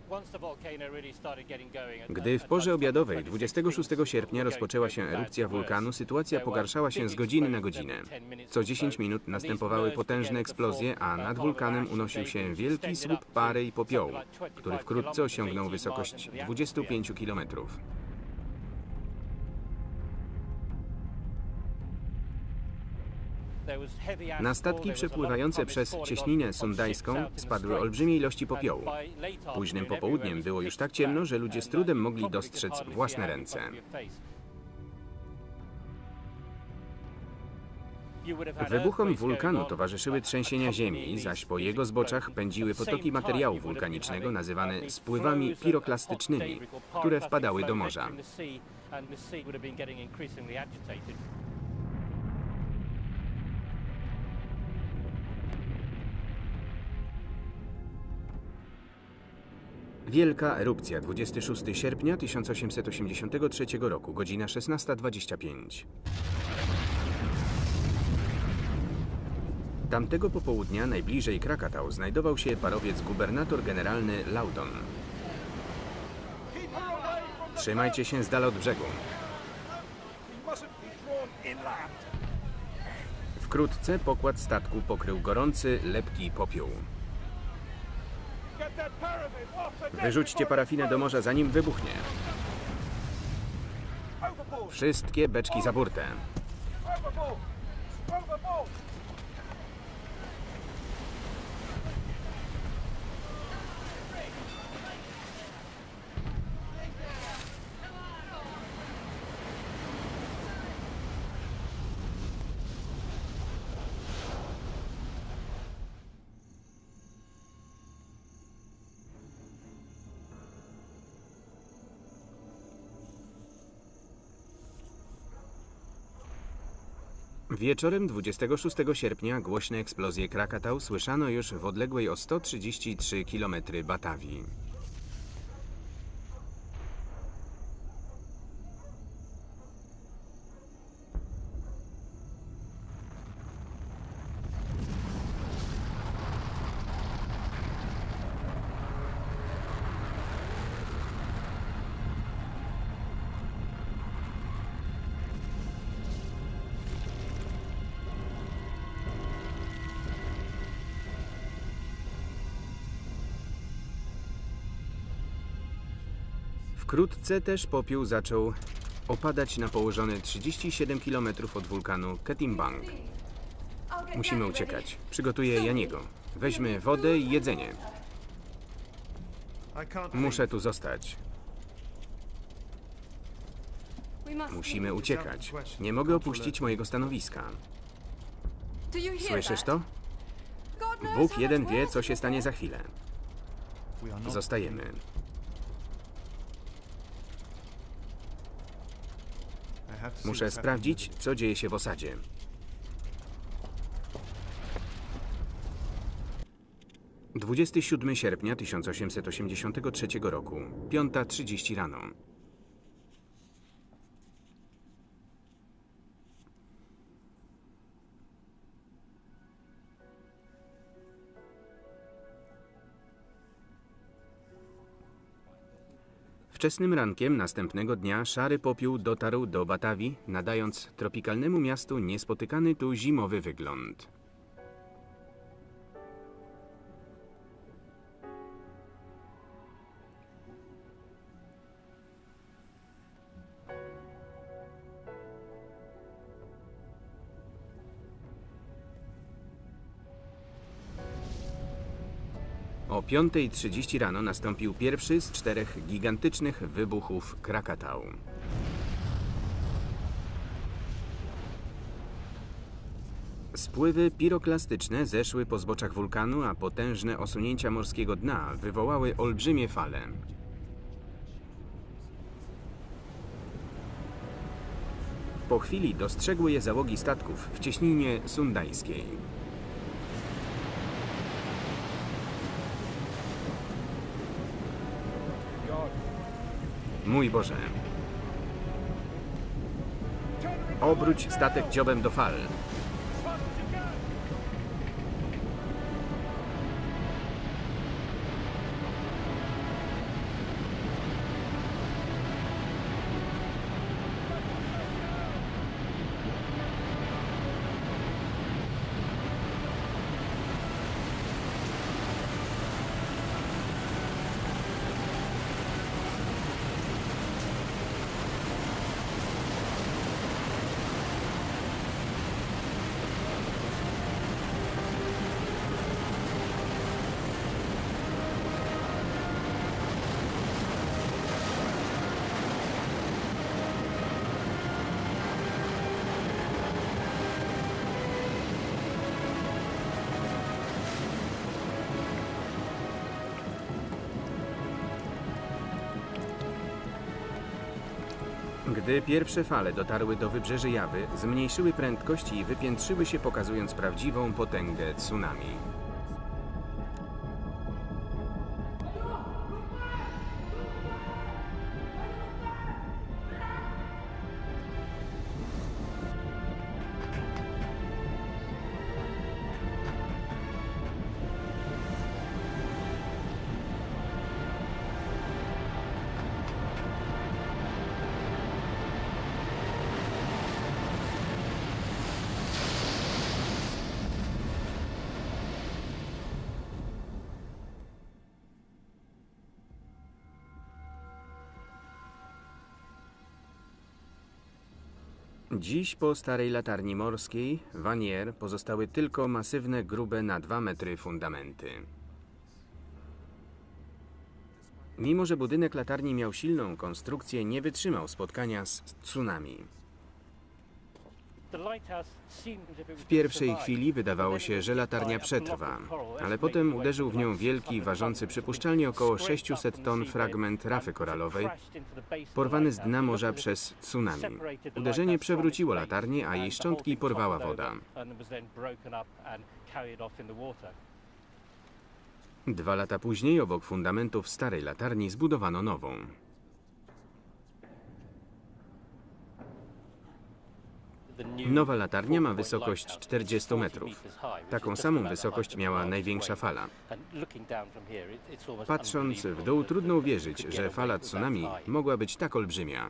Gdy w porze obiadowej 26 sierpnia rozpoczęła się erupcja wulkanu, sytuacja pogarszała się z godziny na godzinę. Co 10 minut następowały potężne eksplozje, a nad wulkanem unosił się wielki słup pary i popiołu, który wkrótce osiągnął wysokość 25 kilometrów. Na statki przepływające przez cieśninę sundajską spadły olbrzymie ilości popiołu. Późnym popołudniem było już tak ciemno, że ludzie z trudem mogli dostrzec własne ręce. Wybuchom wulkanu towarzyszyły trzęsienia ziemi, zaś po jego zboczach pędziły potoki materiału wulkanicznego nazywane spływami piroklastycznymi, które wpadały do morza. Wielka erupcja, 26 sierpnia 1883 roku, godzina 16:25. Tamtego popołudnia najbliżej Krakatau znajdował się parowiec gubernator generalny Laudon. Trzymajcie się z dala od brzegu. Wkrótce pokład statku pokrył gorący, lepki popioł. Wyrzućcie parafinę do morza, zanim wybuchnie. Wszystkie beczki za burtę. Wieczorem 26 sierpnia głośne eksplozje Krakatau słyszano już w odległej o 133 km Batawii. Wkrótce też popiół zaczął opadać na położony 37 km od wulkanu Ketimbang. Musimy uciekać. Przygotuję Janiego. Weźmy wodę i jedzenie. Muszę tu zostać. Musimy uciekać. Nie mogę opuścić mojego stanowiska. Słyszysz to? Bóg jeden wie, co się stanie za chwilę. Zostajemy. Muszę sprawdzić, co dzieje się w osadzie. – 27 sierpnia 1883 roku, 5:30 rano. Wczesnym rankiem następnego dnia szary popiół dotarł do Batawii, nadając tropikalnemu miastu niespotykany tu zimowy wygląd. O 5:30 rano nastąpił pierwszy z 4 gigantycznych wybuchów Krakatau. Spływy piroklastyczne zeszły po zboczach wulkanu, a potężne osunięcia morskiego dna wywołały olbrzymie fale. Po chwili dostrzegły je załogi statków w cieśninie sundajskiej. Mój Boże! Obróć statek dziobem do fal. Gdy pierwsze fale dotarły do wybrzeży Jawy, zmniejszyły prędkość i wypiętrzyły się, pokazując prawdziwą potęgę tsunami. Dziś po starej latarni morskiej Vanier pozostały tylko masywne, grube na 2 metry fundamenty. Mimo że budynek latarni miał silną konstrukcję, nie wytrzymał spotkania z tsunami. W pierwszej chwili wydawało się, że latarnia przetrwa, ale potem uderzył w nią wielki, ważący przypuszczalnie około 600 ton fragment rafy koralowej, porwany z dna morza przez tsunami. Uderzenie przewróciło latarnię, a jej szczątki porwała woda. 2 lata później obok fundamentów starej latarni zbudowano nową. Nowa latarnia ma wysokość 40 metrów. Taką samą wysokość miała największa fala. Patrząc w dół, trudno uwierzyć, że fala tsunami mogła być tak olbrzymia.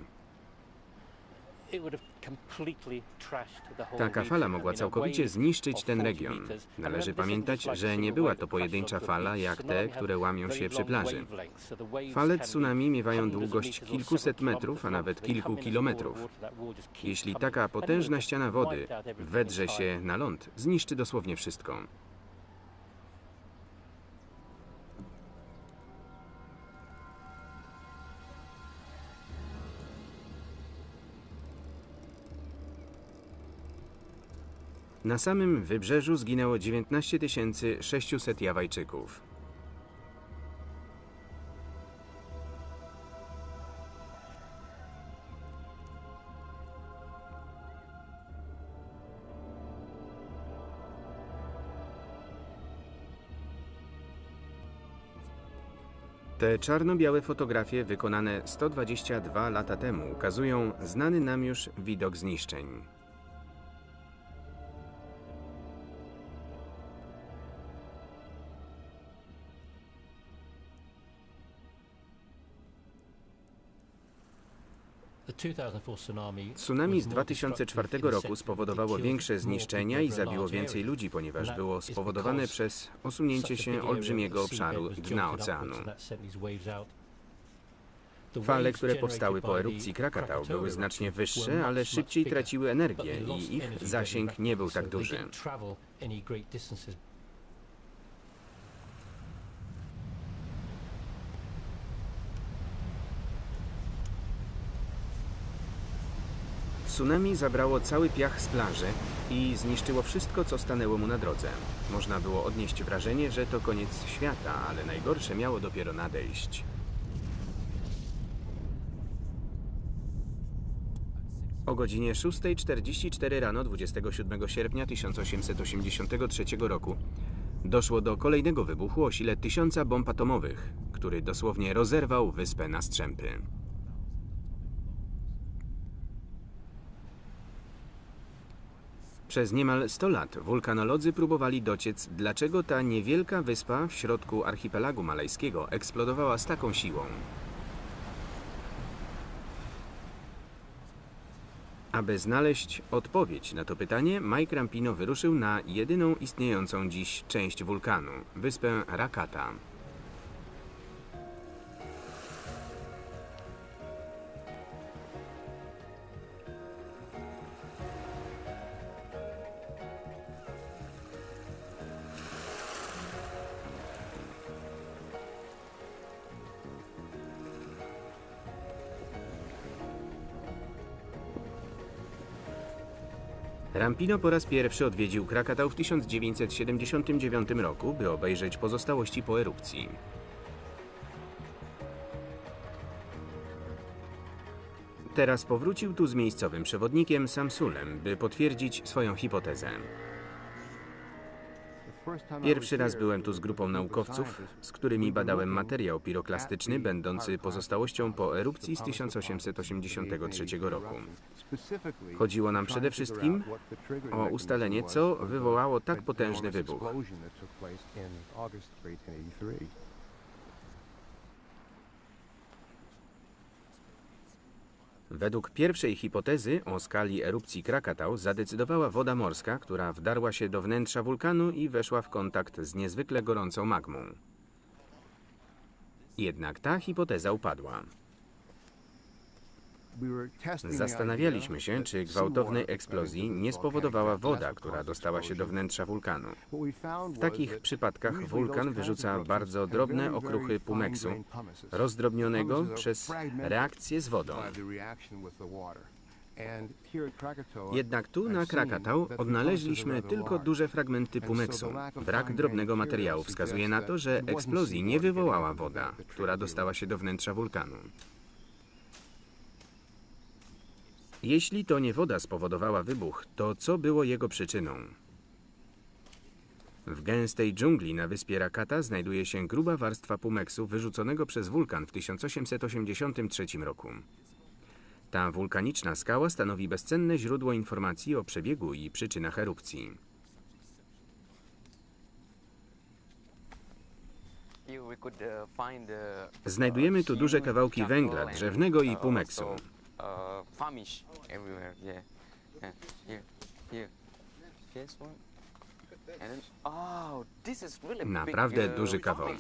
Taka fala mogła całkowicie zniszczyć ten region. Należy pamiętać, że nie była to pojedyncza fala jak te, które łamią się przy plaży. Fale tsunami miewają długość kilkuset metrów, a nawet kilku kilometrów. Jeśli taka potężna ściana wody wedrze się na ląd, zniszczy dosłownie wszystko. Na samym wybrzeżu zginęło 19 600 Jawajczyków. Te czarno-białe fotografie wykonane 122 lata temu ukazują znany nam już widok zniszczeń. Tsunami z 2004 roku spowodowało większe zniszczenia i zabiło więcej ludzi, ponieważ było spowodowane przez osunięcie się olbrzymiego obszaru dna oceanu. Fale, które powstały po erupcji Krakatau, były znacznie wyższe, ale szybciej traciły energię i ich zasięg nie był tak duży. Tsunami zabrało cały piach z plaży i zniszczyło wszystko, co stanęło mu na drodze. Można było odnieść wrażenie, że to koniec świata, ale najgorsze miało dopiero nadejść. O godzinie 6:44 rano 27 sierpnia 1883 roku doszło do kolejnego wybuchu o sile 1000 bomb atomowych, który dosłownie rozerwał wyspę na strzępy. Przez niemal 100 lat wulkanolodzy próbowali dociec, dlaczego ta niewielka wyspa w środku archipelagu malajskiego eksplodowała z taką siłą. Aby znaleźć odpowiedź na to pytanie, Mike Rampino wyruszył na jedyną istniejącą dziś część wulkanu, wyspę Rakata. Rampino po raz pierwszy odwiedził Krakatau w 1979 roku, by obejrzeć pozostałości po erupcji. Teraz powrócił tu z miejscowym przewodnikiem Samsulem, by potwierdzić swoją hipotezę. Pierwszy raz byłem tu z grupą naukowców, z którymi badałem materiał piroklastyczny będący pozostałością po erupcji z 1883 roku. Chodziło nam przede wszystkim o ustalenie, co wywołało tak potężny wybuch. Według pierwszej hipotezy o skali erupcji Krakatau zadecydowała woda morska, która wdarła się do wnętrza wulkanu i weszła w kontakt z niezwykle gorącą magmą. Jednak ta hipoteza upadła. Zastanawialiśmy się, czy gwałtownej eksplozji nie spowodowała woda, która dostała się do wnętrza wulkanu. W takich przypadkach wulkan wyrzuca bardzo drobne okruchy pumeksu, rozdrobnionego przez reakcję z wodą. Jednak tu na Krakatau odnaleźliśmy tylko duże fragmenty pumeksu. Brak drobnego materiału wskazuje na to, że eksplozji nie wywołała woda, która dostała się do wnętrza wulkanu. Jeśli to nie woda spowodowała wybuch, to co było jego przyczyną? W gęstej dżungli na wyspie Rakata znajduje się gruba warstwa pumeksu wyrzuconego przez wulkan w 1883 roku. Ta wulkaniczna skała stanowi bezcenne źródło informacji o przebiegu i przyczynach erupcji. Znajdujemy tu duże kawałki węgla drzewnego i pumeksu. Naprawdę duży kawałek.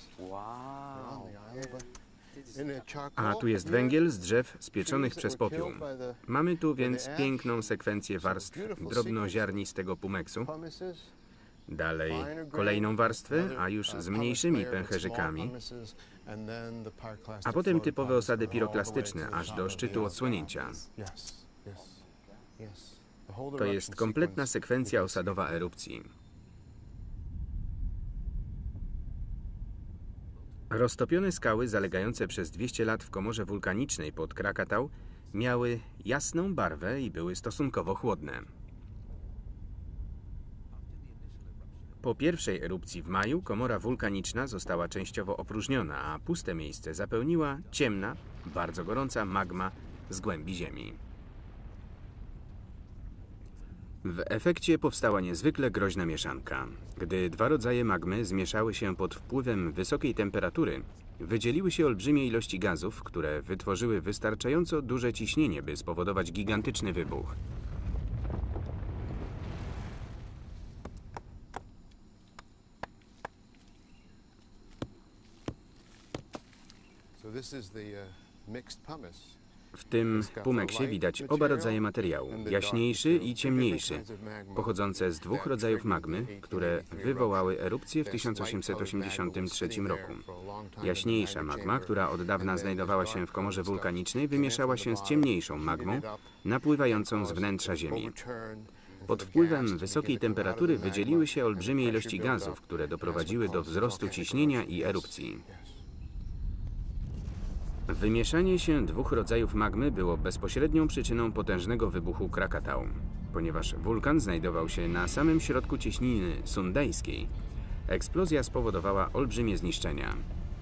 A tu jest węgiel z drzew spieczonych przez popiół. Mamy tu więc piękną sekwencję warstw drobnoziarnistego pumeksu. Dalej kolejną warstwę, a już z mniejszymi pęcherzykami, a potem typowe osady piroklastyczne, aż do szczytu odsłonięcia. To jest kompletna sekwencja osadowa erupcji. Roztopione skały zalegające przez 200 lat w komorze wulkanicznej pod Krakatau miały jasną barwę i były stosunkowo chłodne. Po pierwszej erupcji w maju komora wulkaniczna została częściowo opróżniona, a puste miejsce zapełniła ciemna, bardzo gorąca magma z głębi ziemi. W efekcie powstała niezwykle groźna mieszanka. Gdy dwa rodzaje magmy zmieszały się pod wpływem wysokiej temperatury, wydzieliły się olbrzymie ilości gazów, które wytworzyły wystarczająco duże ciśnienie, by spowodować gigantyczny wybuch. W tym pumeksie widać oba rodzaje materiału, jaśniejszy i ciemniejszy, pochodzące z dwóch rodzajów magmy, które wywołały erupcję w 1883 roku. Jaśniejsza magma, która od dawna znajdowała się w komorze wulkanicznej, wymieszała się z ciemniejszą magmą, napływającą z wnętrza Ziemi. Pod wpływem wysokiej temperatury wydzieliły się olbrzymie ilości gazów, które doprowadziły do wzrostu ciśnienia i erupcji. Wymieszanie się dwóch rodzajów magmy było bezpośrednią przyczyną potężnego wybuchu Krakatau. Ponieważ wulkan znajdował się na samym środku cieśniny sundejskiej, eksplozja spowodowała olbrzymie zniszczenia.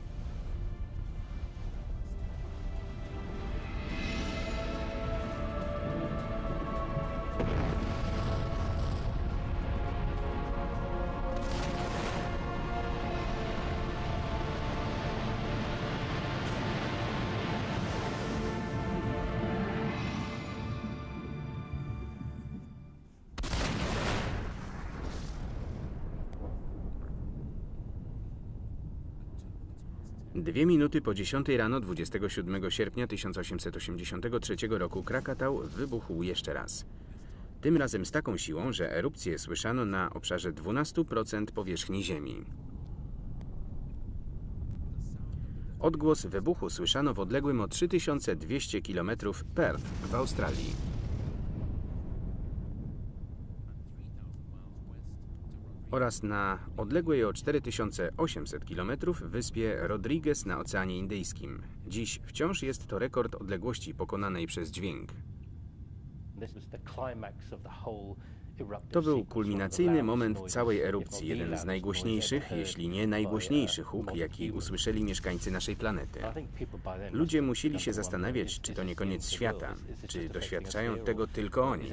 Dwie minuty po 10 rano 27 sierpnia 1883 roku Krakatau wybuchł jeszcze raz. Tym razem z taką siłą, że erupcję słyszano na obszarze 12% powierzchni Ziemi. Odgłos wybuchu słyszano w odległym o 3200 km Perth w Australii. oraz na odległej o 4800 km wyspie Rodriguez na Oceanie Indyjskim. Dziś wciąż jest to rekord odległości pokonanej przez dźwięk. To był kulminacyjny moment całej erupcji, jeden z najgłośniejszych, jeśli nie najgłośniejszy huk, jaki usłyszeli mieszkańcy naszej planety. Ludzie musieli się zastanawiać, czy to nie koniec świata, czy doświadczają tego tylko oni.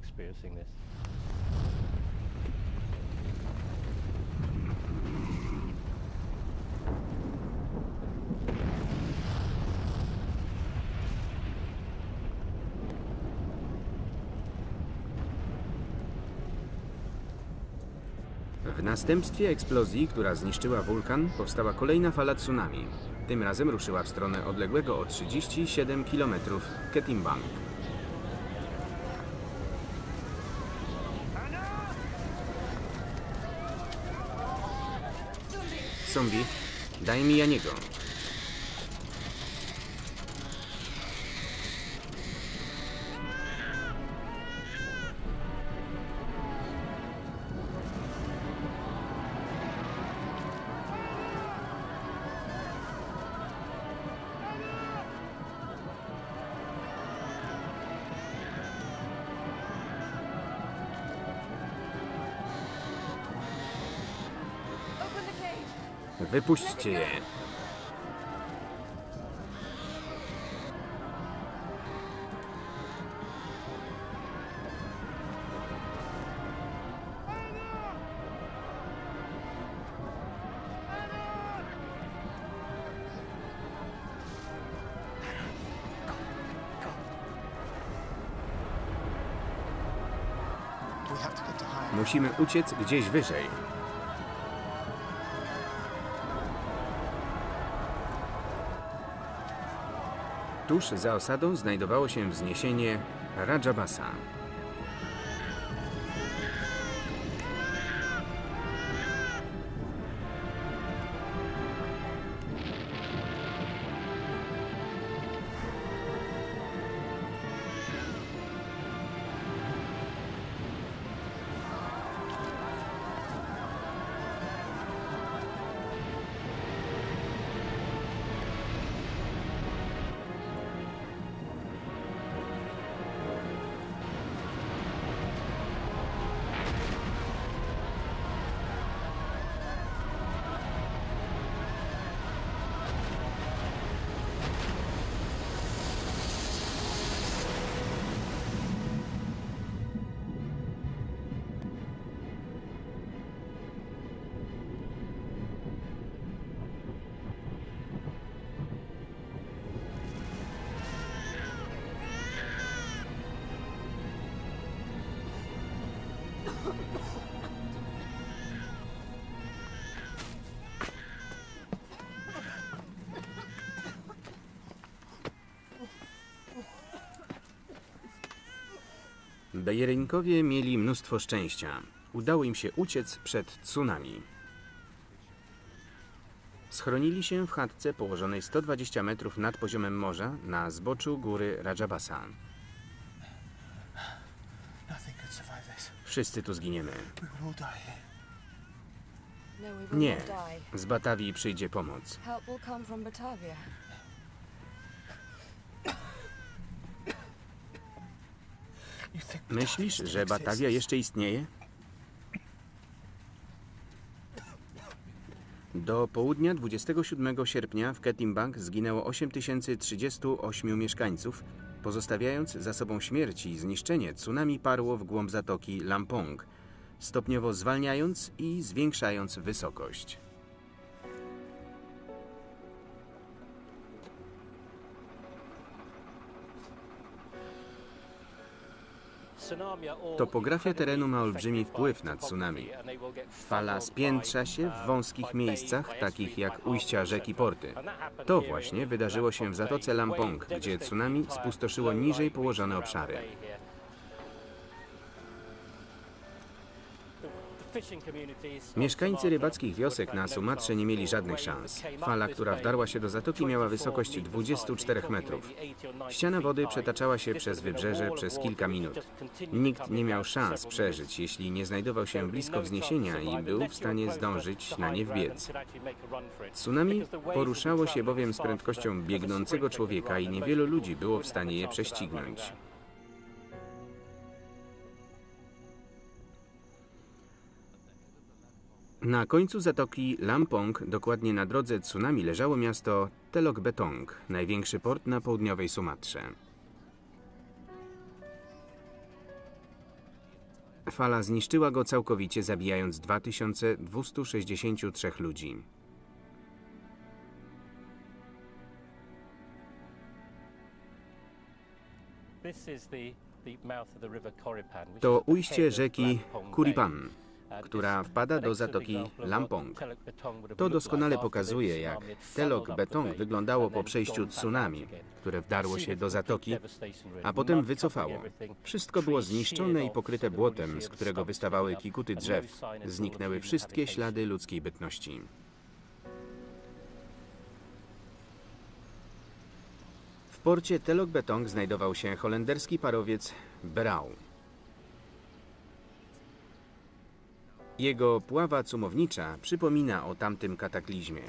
W następstwie eksplozji, która zniszczyła wulkan, powstała kolejna fala tsunami. Tym razem ruszyła w stronę odległego o 37 km Ketimbang. Zombie, daj mi Janiego. Wypuśćcie je. Musimy uciec gdzieś wyżej. Tuż za osadą znajdowało się wzniesienie Rajabasa. Bejerinkowie mieli mnóstwo szczęścia. Udało im się uciec przed tsunami. Schronili się w chatce położonej 120 metrów nad poziomem morza na zboczu góry Rajabasa. Wszyscy tu zginiemy. Nie, z Batawii przyjdzie pomoc. Myślisz, że Batawia jeszcze istnieje? Do południa 27 sierpnia w Ketimbang zginęło 8038 mieszkańców, pozostawiając za sobą śmierć i zniszczenie. Tsunami parło w głąb zatoki Lampong, stopniowo zwalniając i zwiększając wysokość. Topografia terenu ma olbrzymi wpływ na tsunami. Fala spiętrza się w wąskich miejscach, takich jak ujścia rzek i porty. To właśnie wydarzyło się w zatoce Lampong, gdzie tsunami spustoszyło niżej położone obszary. Mieszkańcy rybackich wiosek na Sumatrze nie mieli żadnych szans. Fala, która wdarła się do zatoki, miała wysokość 24 metrów. Ściana wody przetaczała się przez wybrzeże przez kilka minut. Nikt nie miał szans przeżyć, jeśli nie znajdował się blisko wzniesienia i był w stanie zdążyć na nie wbiec. Tsunami poruszało się bowiem z prędkością biegnącego człowieka i niewielu ludzi było w stanie je prześcignąć. Na końcu zatoki Lampong, dokładnie na drodze tsunami, leżało miasto Telok Betong, największy port na południowej Sumatrze. Fala zniszczyła go całkowicie, zabijając 2263 ludzi. To ujście rzeki Kuripan, która wpada do zatoki Lampong. To doskonale pokazuje, jak Telok Betong wyglądało po przejściu tsunami, które wdarło się do zatoki, a potem wycofało. Wszystko było zniszczone i pokryte błotem, z którego wystawały kikuty drzew. Zniknęły wszystkie ślady ludzkiej bytności. W porcie Telok Betong znajdował się holenderski parowiec Berau. Jego pława cumownicza przypomina o tamtym kataklizmie.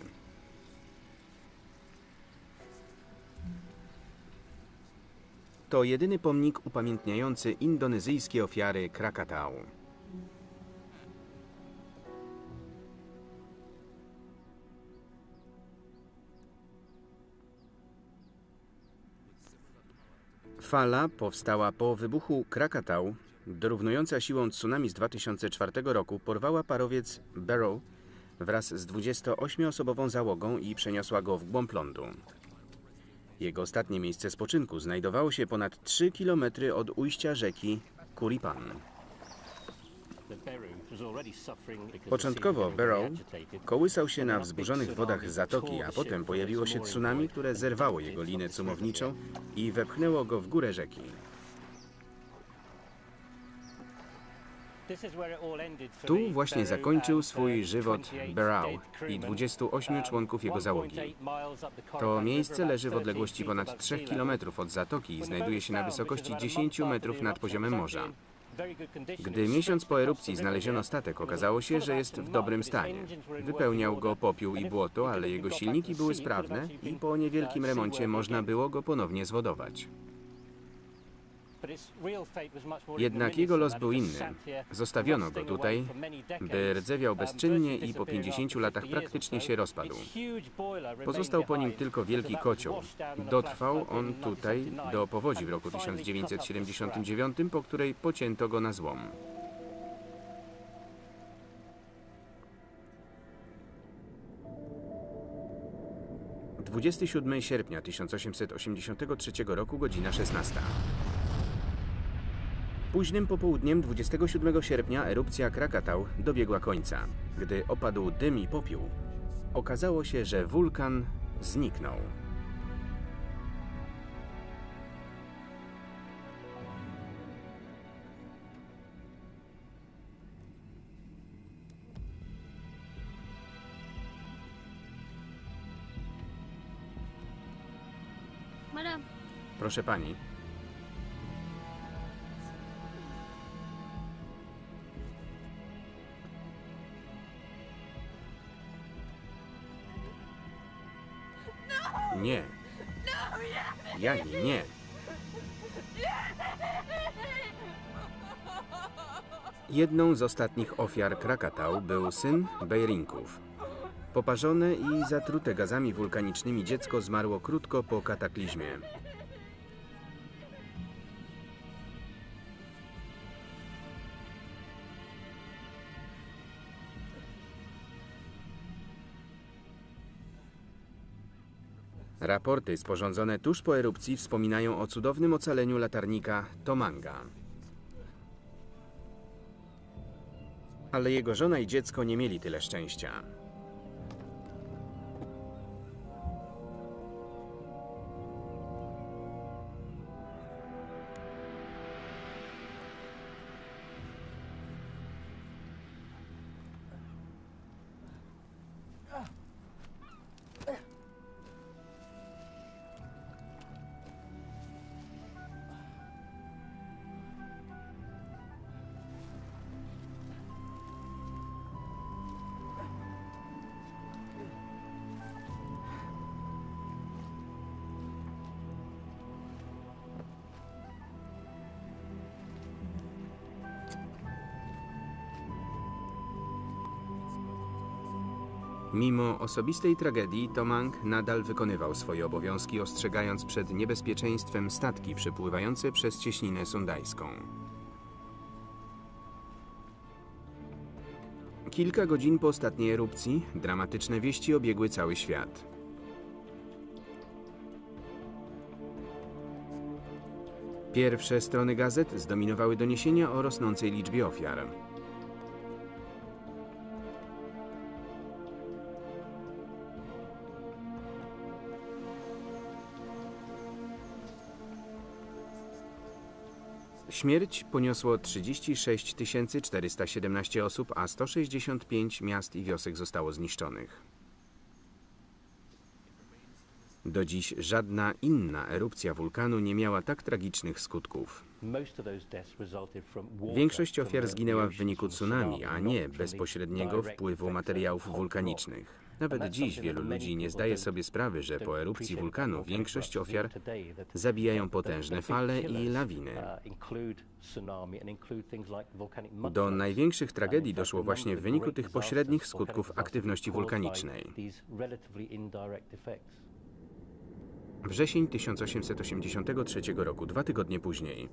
To jedyny pomnik upamiętniający indonezyjskie ofiary Krakatau. Fala powstała po wybuchu Krakatau, dorównująca siłą tsunami z 2004 roku, porwała parowiec Barrow wraz z 28-osobową załogą i przeniosła go w głąb lądu. Jego ostatnie miejsce spoczynku znajdowało się ponad 3 km od ujścia rzeki Kuripan. Początkowo Barrow kołysał się na wzburzonych wodach zatoki, a potem pojawiło się tsunami, które zerwało jego linę cumowniczą i wepchnęło go w górę rzeki. Tu właśnie zakończył swój żywot Barrow i 28 członków jego załogi. To miejsce leży w odległości ponad 3 km od zatoki i znajduje się na wysokości 10 metrów nad poziomem morza. Gdy miesiąc po erupcji znaleziono statek, okazało się, że jest w dobrym stanie. Wypełniał go popiół i błoto, ale jego silniki były sprawne i po niewielkim remoncie można było go ponownie zwodować. Jednak jego los był inny. Zostawiono go tutaj, by rdzewiał bezczynnie i po 50 latach praktycznie się rozpadł. Pozostał po nim tylko wielki kocioł. Dotrwał on tutaj do powodzi w roku 1979, po której pocięto go na złom. ...27 sierpnia 1883 roku, godzina 16. Późnym popołudniem 27 sierpnia erupcja Krakatau dobiegła końca. Gdy opadł dym i popiół, okazało się, że wulkan zniknął. Proszę pani. Nie. Jani, nie. Jedną z ostatnich ofiar Krakatau był syn Bejrinków. Poparzone i zatrute gazami wulkanicznymi dziecko zmarło krótko po kataklizmie. Raporty sporządzone tuż po erupcji wspominają o cudownym ocaleniu latarnika Tomanga. Ale jego żona i dziecko nie mieli tyle szczęścia. Mimo osobistej tragedii, Tomang nadal wykonywał swoje obowiązki, ostrzegając przed niebezpieczeństwem statki przepływające przez cieśninę sundajską. Kilka godzin po ostatniej erupcji dramatyczne wieści obiegły cały świat. Pierwsze strony gazet zdominowały doniesienia o rosnącej liczbie ofiar. Śmierć poniosło 36 417 osób, a 165 miast i wiosek zostało zniszczonych. Do dziś żadna inna erupcja wulkanu nie miała tak tragicznych skutków. Większość ofiar zginęła w wyniku tsunami, a nie bezpośredniego wpływu materiałów wulkanicznych. Nawet dziś wielu ludzi nie zdaje sobie sprawy, że po erupcji wulkanu większość ofiar zabijają potężne fale i lawiny. Do największych tragedii doszło właśnie w wyniku tych pośrednich skutków aktywności wulkanicznej. Wrzesień 1883 roku, 2 tygodnie później.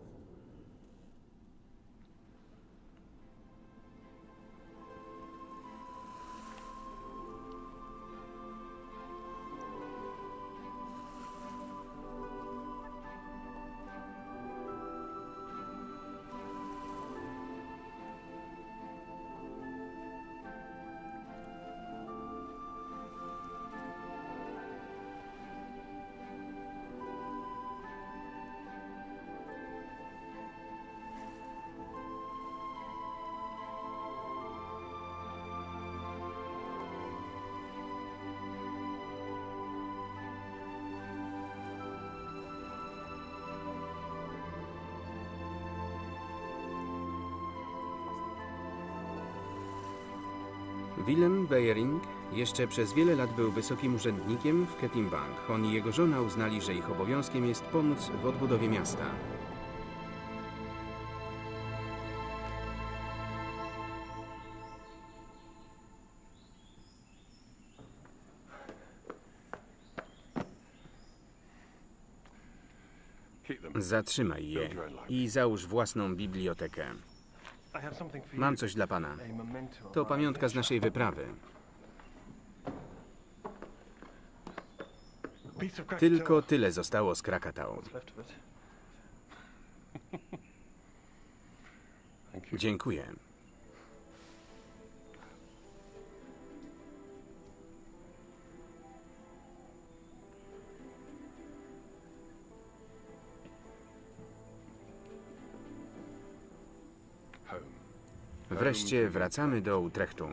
Willem Beyering jeszcze przez wiele lat był wysokim urzędnikiem w Ketimbang. On i jego żona uznali, że ich obowiązkiem jest pomóc w odbudowie miasta. Zatrzymaj je i załóż własną bibliotekę. Mam coś dla pana. To pamiątka z naszej wyprawy. Tylko tyle zostało z Krakatau. Dziękuję. Wreszcie wracamy do Utrechtu.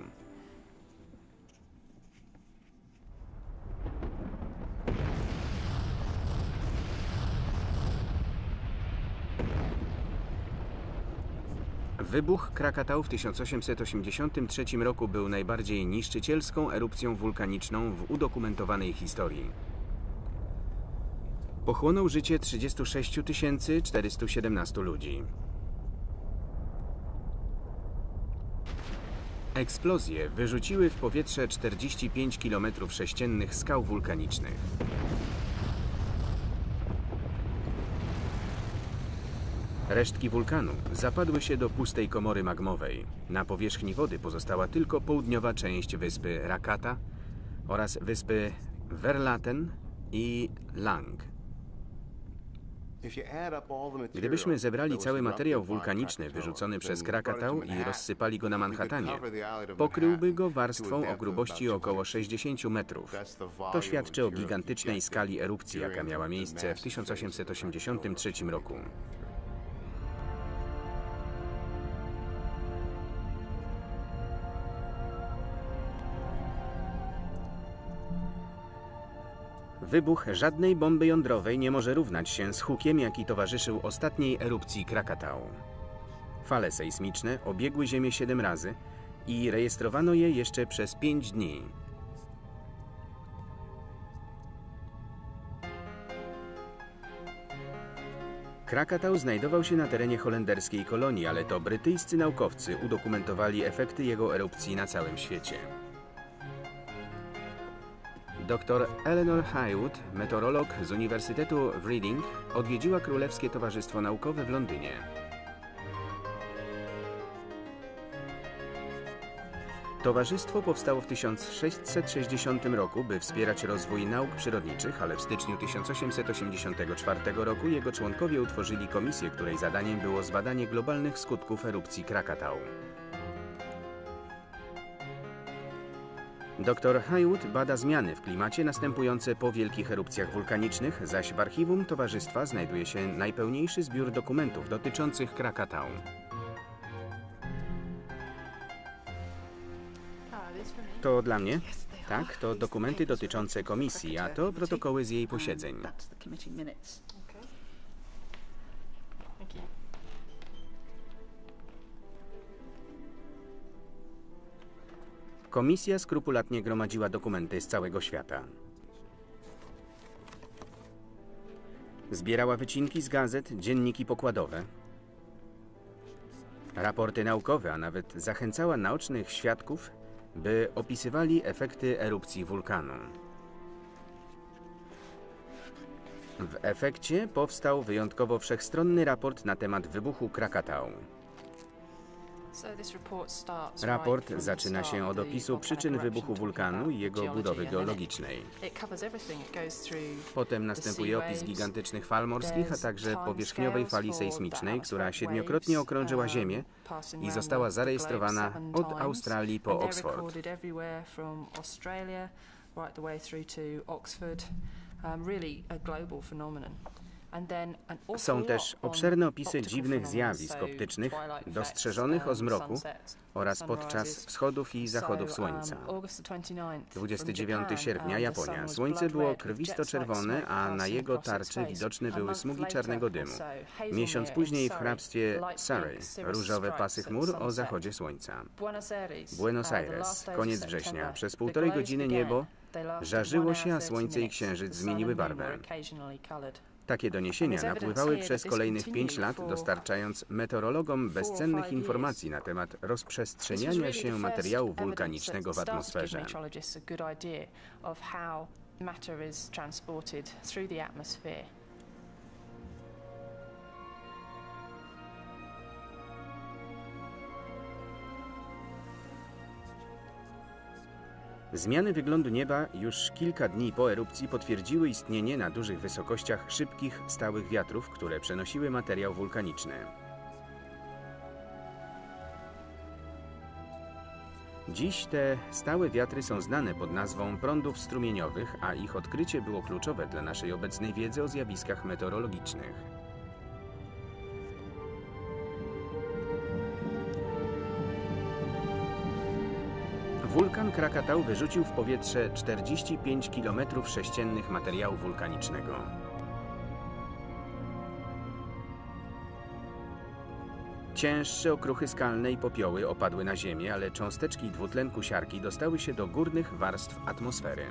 Wybuch Krakatau w 1883 roku był najbardziej niszczycielską erupcją wulkaniczną w udokumentowanej historii. Pochłonął życie 36 417 ludzi. Eksplozje wyrzuciły w powietrze 45 km² skał wulkanicznych. Resztki wulkanu zapadły się do pustej komory magmowej. Na powierzchni wody pozostała tylko południowa część wyspy Rakata oraz wyspy Verlaten i Lang. Gdybyśmy zebrali cały materiał wulkaniczny wyrzucony przez Krakatau i rozsypali go na Manhattanie, pokryłby go warstwą o grubości około 60 metrów. To świadczy o gigantycznej skali erupcji, jaka miała miejsce w 1883 roku. Wybuch żadnej bomby jądrowej nie może równać się z hukiem, jaki towarzyszył ostatniej erupcji Krakatau. Fale sejsmiczne obiegły Ziemię 7 razy i rejestrowano je jeszcze przez 5 dni. Krakatau znajdował się na terenie holenderskiej kolonii, ale to brytyjscy naukowcy udokumentowali efekty jego erupcji na całym świecie. Dr Eleanor Haywood, meteorolog z Uniwersytetu w Reading, odwiedziła Królewskie Towarzystwo Naukowe w Londynie. Towarzystwo powstało w 1660 roku, by wspierać rozwój nauk przyrodniczych, ale w styczniu 1884 roku jego członkowie utworzyli komisję, której zadaniem było zbadanie globalnych skutków erupcji Krakatau. Dr Haywood bada zmiany w klimacie następujące po wielkich erupcjach wulkanicznych, zaś w archiwum towarzystwa znajduje się najpełniejszy zbiór dokumentów dotyczących Krakatau. To dla mnie? Tak, to dokumenty dotyczące komisji, a to protokoły z jej posiedzeń. Komisja skrupulatnie gromadziła dokumenty z całego świata. Zbierała wycinki z gazet, dzienniki pokładowe, raporty naukowe, a nawet zachęcała naocznych świadków, by opisywali efekty erupcji wulkanu. W efekcie powstał wyjątkowo wszechstronny raport na temat wybuchu Krakatau. Raport zaczyna się od opisu przyczyn wybuchu wulkanu i jego budowy geologicznej. Potem następuje opis gigantycznych fal morskich, a także powierzchniowej fali sejsmicznej, która siedmiokrotnie okrążyła Ziemię i została zarejestrowana od Australii po Oxford. Są też obszerne opisy dziwnych zjawisk optycznych dostrzeżonych o zmroku oraz podczas wschodów i zachodów Słońca. 29 sierpnia Japonia. Słońce było krwisto-czerwone, a na jego tarczy widoczne były smugi czarnego dymu. Miesiąc później w hrabstwie Surrey różowe pasy chmur o zachodzie Słońca. Buenos Aires. Koniec września. Przez 1,5 godziny niebo żarzyło się, a Słońce i Księżyc zmieniły barwę. Takie doniesienia napływały przez kolejnych 5 lat, dostarczając meteorologom bezcennych informacji na temat rozprzestrzeniania się materiału wulkanicznego w atmosferze. Zmiany wyglądu nieba już kilka dni po erupcji potwierdziły istnienie na dużych wysokościach szybkich, stałych wiatrów, które przenosiły materiał wulkaniczny. Dziś te stałe wiatry są znane pod nazwą prądów strumieniowych, a ich odkrycie było kluczowe dla naszej obecnej wiedzy o zjawiskach meteorologicznych. Wulkan Krakatau wyrzucił w powietrze 45 km² materiału wulkanicznego. Cięższe okruchy skalne i popioły opadły na ziemię, ale cząsteczki dwutlenku siarki dostały się do górnych warstw atmosfery.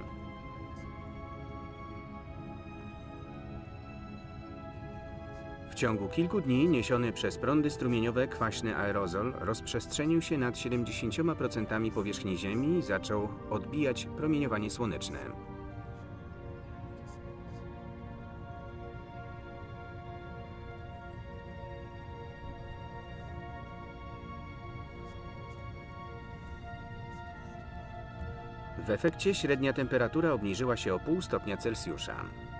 W ciągu kilku dni niesiony przez prądy strumieniowe kwaśny aerozol rozprzestrzenił się nad 70% powierzchni Ziemi i zaczął odbijać promieniowanie słoneczne. W efekcie średnia temperatura obniżyła się o 0,5 stopnia Celsjusza.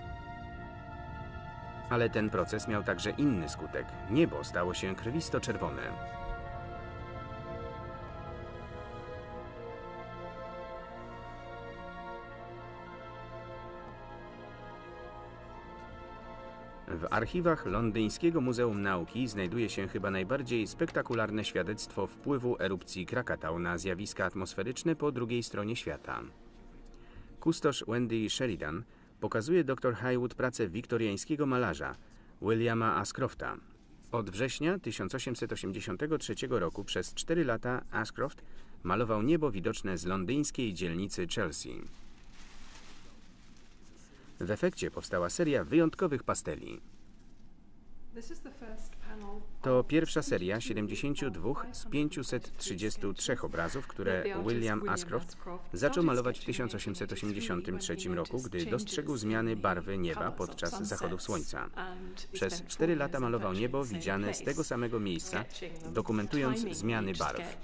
Ale ten proces miał także inny skutek. Niebo stało się krwisto-czerwone. W archiwach Londyńskiego Muzeum Nauki znajduje się chyba najbardziej spektakularne świadectwo wpływu erupcji Krakatau na zjawiska atmosferyczne po drugiej stronie świata. Kustosz Wendy Sheridan pokazuje dr Haywood pracę wiktoriańskiego malarza Williama Ashcrofta. Od września 1883 roku przez 4 lata Ashcroft malował niebo widoczne z londyńskiej dzielnicy Chelsea. W efekcie powstała seria wyjątkowych pasteli. To pierwsza seria 72 z 533 obrazów, które William Ashcroft zaczął malować w 1883 roku, gdy dostrzegł zmiany barwy nieba podczas zachodów słońca. Przez 4 lata malował niebo widziane z tego samego miejsca, dokumentując zmiany barw.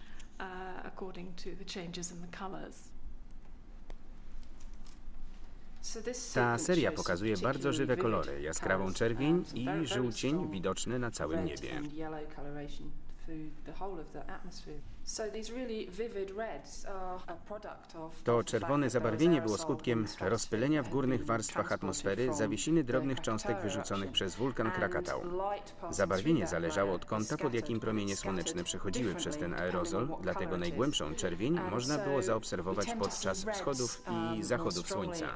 Ta seria pokazuje bardzo żywe kolory, jaskrawą czerwień i żółcień widoczny na całym niebie. To czerwone zabarwienie było skutkiem rozpylenia w górnych warstwach atmosfery zawiesiny drobnych cząstek wyrzuconych przez wulkan Krakatau. Zabarwienie zależało od kąta, pod jakim promienie słoneczne przechodziły przez ten aerozol, dlatego najgłębszą czerwień można było zaobserwować podczas wschodów i zachodów słońca.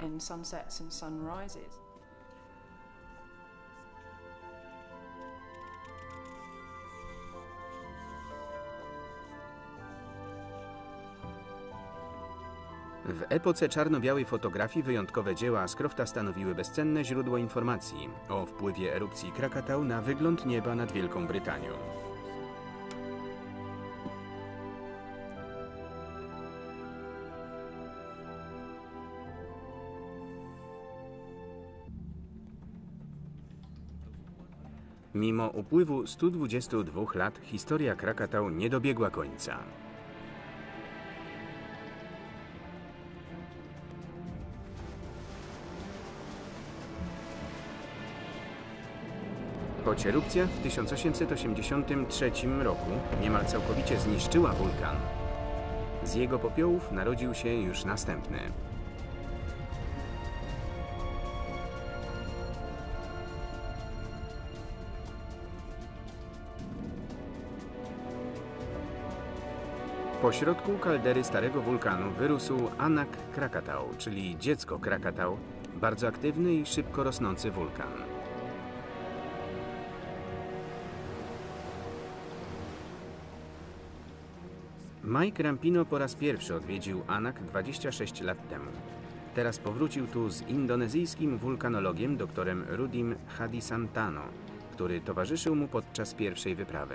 W epoce czarno-białej fotografii wyjątkowe dzieła Ashcrofta stanowiły bezcenne źródło informacji o wpływie erupcji Krakatau na wygląd nieba nad Wielką Brytanią. Mimo upływu 122 lat historia Krakatau nie dobiegła końca. Choć erupcja w 1883 roku niemal całkowicie zniszczyła wulkan, z jego popiołów narodził się już następny. Pośrodku kaldery starego wulkanu wyrósł Anak Krakatau, czyli dziecko Krakatau, bardzo aktywny i szybko rosnący wulkan. Mike Rampino po raz pierwszy odwiedził Anak 26 lat temu. Teraz powrócił tu z indonezyjskim wulkanologiem dr Rudim Hadisantano, który towarzyszył mu podczas pierwszej wyprawy.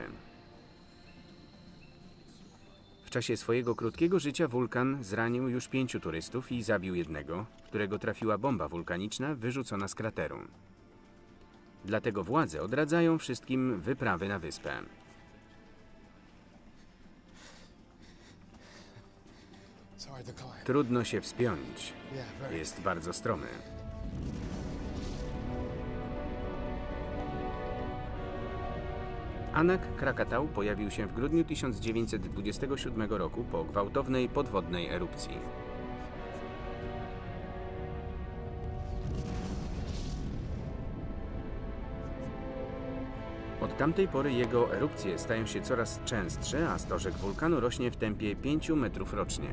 W czasie swojego krótkiego życia wulkan zranił już 5 turystów i zabił jednego, którego trafiła bomba wulkaniczna wyrzucona z krateru. Dlatego władze odradzają wszystkim wyprawy na wyspę. Trudno się wspiąć. Jest bardzo stromy. Anak Krakatau pojawił się w grudniu 1927 roku po gwałtownej podwodnej erupcji. Od tamtej pory jego erupcje stają się coraz częstsze, a stożek wulkanu rośnie w tempie 5 metrów rocznie.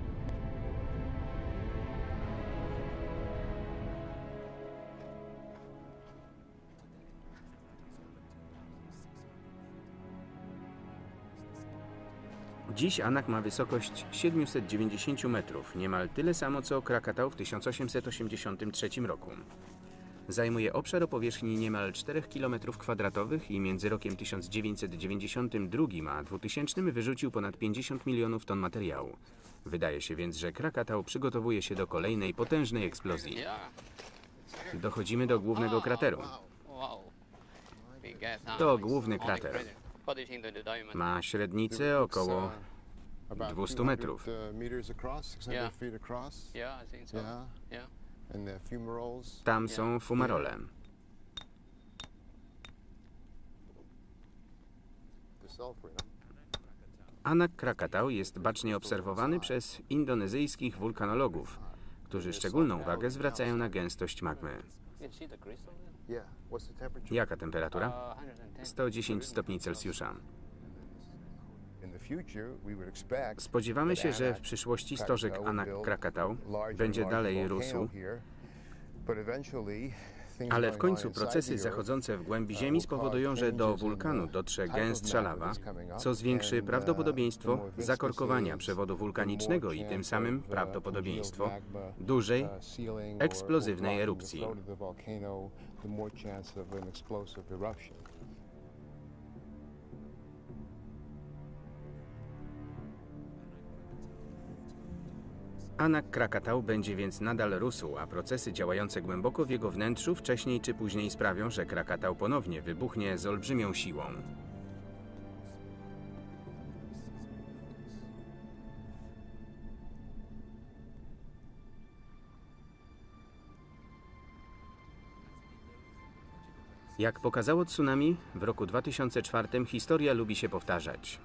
Dziś Anak ma wysokość 790 metrów, niemal tyle samo co Krakatau w 1883 roku. Zajmuje obszar o powierzchni niemal 4 km² i między rokiem 1992 a 2000 wyrzucił ponad 50 milionów ton materiału. Wydaje się więc, że Krakatau przygotowuje się do kolejnej potężnej eksplozji. Dochodzimy do głównego krateru. To główny krater. Ma średnicę około 200 metrów. Tam są fumarole. Anak Krakatau jest bacznie obserwowany przez indonezyjskich wulkanologów, którzy szczególną uwagę zwracają na gęstość magmy. Jaka temperatura? 110 stopni Celsjusza. Spodziewamy się, że w przyszłości stożek Anak Krakatau będzie dalej rósł, Ale w końcu procesy zachodzące w głębi Ziemi spowodują, że do wulkanu dotrze gęstsza lawa, co zwiększy prawdopodobieństwo zakorkowania przewodu wulkanicznego i tym samym prawdopodobieństwo dużej, eksplozywnej erupcji. Anak Krakatau będzie więc nadal rósł, a procesy działające głęboko w jego wnętrzu wcześniej czy później sprawią, że Krakatau ponownie wybuchnie z olbrzymią siłą. Jak pokazało tsunami, w roku 2004 historia lubi się powtarzać.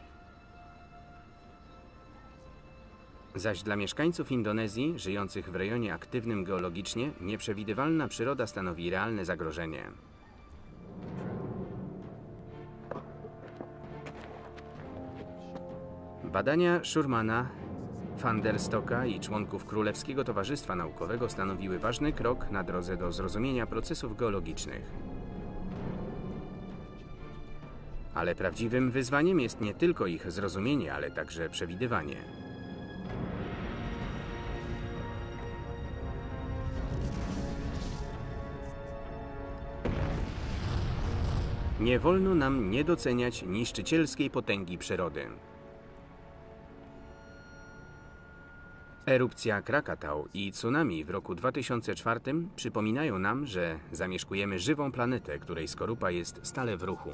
Zaś dla mieszkańców Indonezji, żyjących w rejonie aktywnym geologicznie, nieprzewidywalna przyroda stanowi realne zagrożenie. Badania Schurmana, van der Stocka i członków Królewskiego Towarzystwa Naukowego stanowiły ważny krok na drodze do zrozumienia procesów geologicznych. Ale prawdziwym wyzwaniem jest nie tylko ich zrozumienie, ale także przewidywanie. Nie wolno nam nie doceniać niszczycielskiej potęgi przyrody. Erupcja Krakatau i tsunami w roku 2004 przypominają nam, że zamieszkujemy żywą planetę, której skorupa jest stale w ruchu.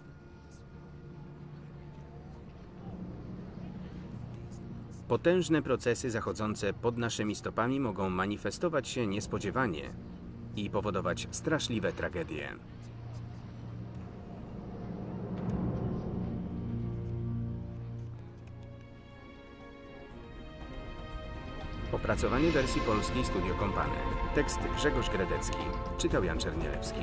Potężne procesy zachodzące pod naszymi stopami mogą manifestować się niespodziewanie i powodować straszliwe tragedie. Opracowanie wersji polskiej Studio Kompany. Tekst Grzegorz Gredecki. Czytał Jan Czernielewski.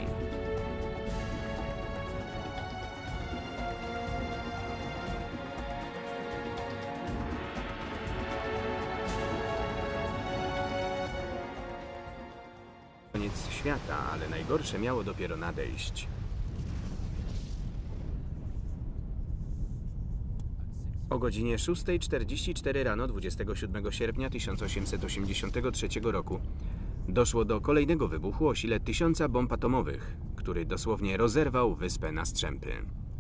Koniec świata, ale najgorsze miało dopiero nadejść. O godzinie 6:44 rano 27 sierpnia 1883 roku doszło do kolejnego wybuchu o sile 1000 bomb atomowych, który dosłownie rozerwał wyspę na strzępy.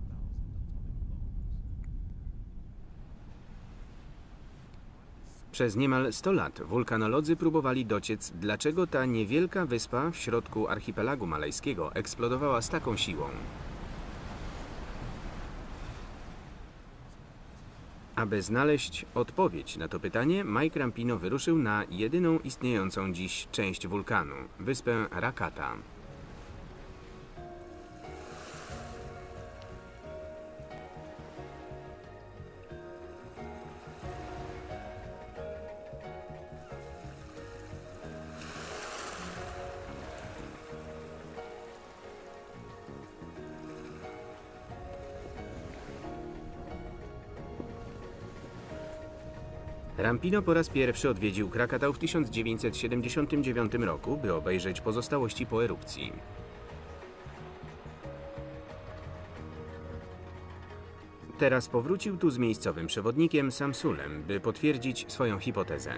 Przez niemal 100 lat wulkanolodzy próbowali dociec, dlaczego ta niewielka wyspa w środku archipelagu malajskiego eksplodowała z taką siłą. Aby znaleźć odpowiedź na to pytanie, Mike Rampino wyruszył na jedyną istniejącą dziś część wulkanu, wyspę Rakata. Rampino po raz pierwszy odwiedził Krakatau w 1979 roku, by obejrzeć pozostałości po erupcji. Teraz powrócił tu z miejscowym przewodnikiem Samsulem, by potwierdzić swoją hipotezę.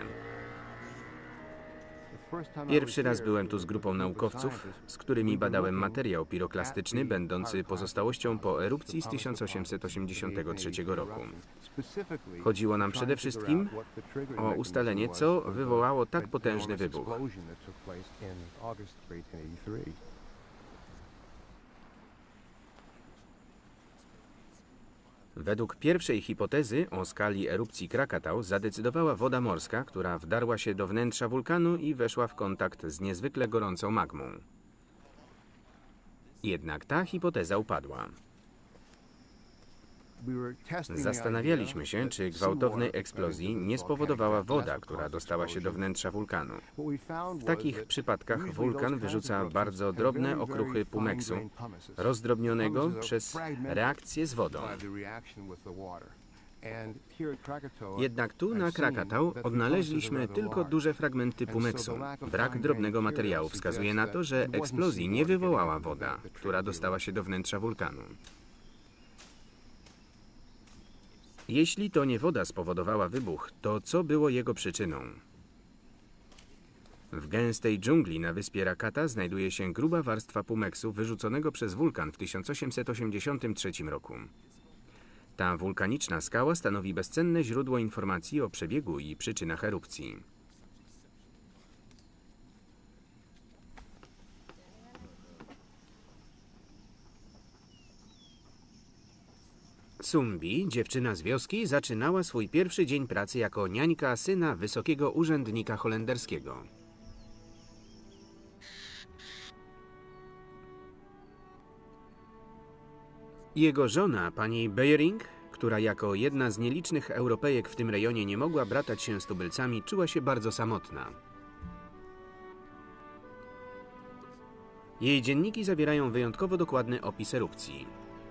Pierwszy raz byłem tu z grupą naukowców, z którymi badałem materiał piroklastyczny będący pozostałością po erupcji z 1883 roku. Chodziło nam przede wszystkim o ustalenie, co wywołało tak potężny wybuch. Według pierwszej hipotezy o skali erupcji Krakatau zadecydowała woda morska, która wdarła się do wnętrza wulkanu i weszła w kontakt z niezwykle gorącą magmą. Jednak ta hipoteza upadła. Zastanawialiśmy się, czy gwałtownej eksplozji nie spowodowała woda, która dostała się do wnętrza wulkanu. W takich przypadkach wulkan wyrzuca bardzo drobne okruchy pumeksu, rozdrobnionego przez reakcję z wodą. Jednak tu na Krakatau odnaleźliśmy tylko duże fragmenty pumeksu. Brak drobnego materiału wskazuje na to, że eksplozji nie wywołała woda, która dostała się do wnętrza wulkanu. Jeśli to nie woda spowodowała wybuch, to co było jego przyczyną? W gęstej dżungli na wyspie Rakata znajduje się gruba warstwa pumeksu wyrzuconego przez wulkan w 1883 roku. Ta wulkaniczna skała stanowi bezcenne źródło informacji o przebiegu i przyczynach erupcji. Sumbi, dziewczyna z wioski, zaczynała swój pierwszy dzień pracy jako niańka syna wysokiego urzędnika holenderskiego. Jego żona, pani Beyring, która jako jedna z nielicznych Europejek w tym rejonie nie mogła bratać się z tubylcami, czuła się bardzo samotna. Jej dzienniki zawierają wyjątkowo dokładny opis erupcji.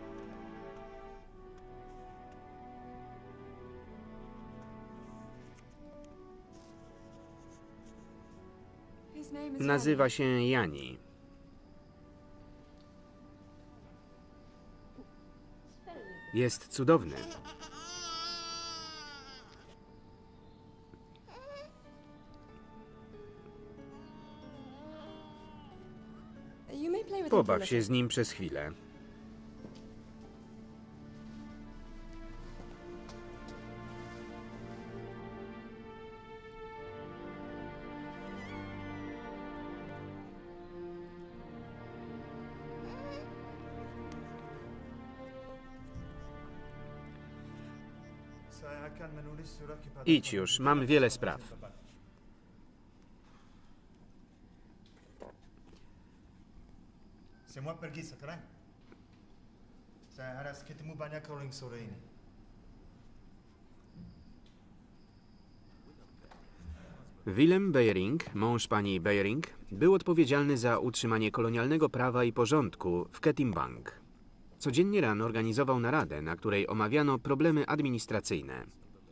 Nazywa się Jani. Jest cudowny. Pobaw się z nim przez chwilę. Idź już, mam wiele spraw. Semua pergi sekarang. Saya harus ketemu banyak orang sore ini. Willem Beyring, mąż pani Beyring, był odpowiedzialny za utrzymanie kolonialnego prawa i porządku w Ketimbang. Codziennie rano organizował naradę, na której omawiano problemy administracyjne.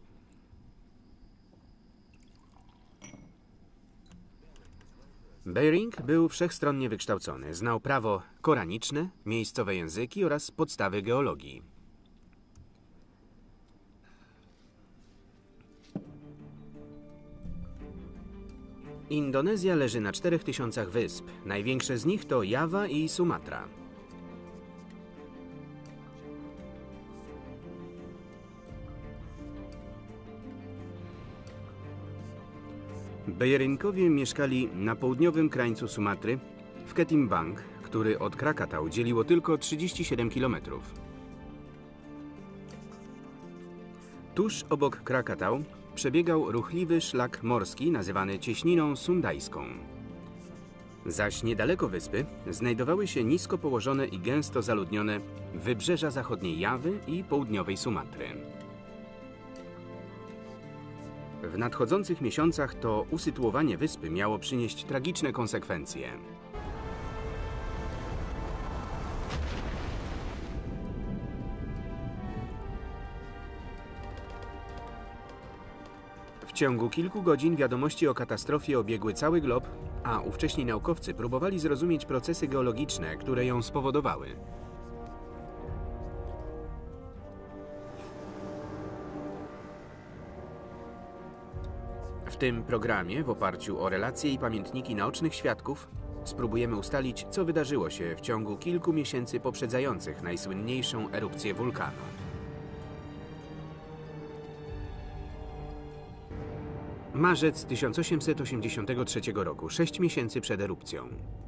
Beyring był wszechstronnie wykształcony. Znał prawo koraniczne, miejscowe języki oraz podstawy geologii. Indonezja leży na 4000 wysp. Największe z nich to Jawa i Sumatra. Beyringowie mieszkali na południowym krańcu Sumatry, w Ketimbang, który od Krakatau dzieliło tylko 37 km. Tuż obok Krakatau przebiegał ruchliwy szlak morski nazywany cieśniną sundajską. Zaś niedaleko wyspy znajdowały się nisko położone i gęsto zaludnione wybrzeża zachodniej Jawy i południowej Sumatry. W nadchodzących miesiącach to usytuowanie wyspy miało przynieść tragiczne konsekwencje. W ciągu kilku godzin wiadomości o katastrofie obiegły cały glob, a ówcześni naukowcy próbowali zrozumieć procesy geologiczne, które ją spowodowały. W tym programie, w oparciu o relacje i pamiętniki naocznych świadków, spróbujemy ustalić, co wydarzyło się w ciągu kilku miesięcy poprzedzających najsłynniejszą erupcję wulkanu. Marzec 1883 roku, 6 miesięcy przed erupcją.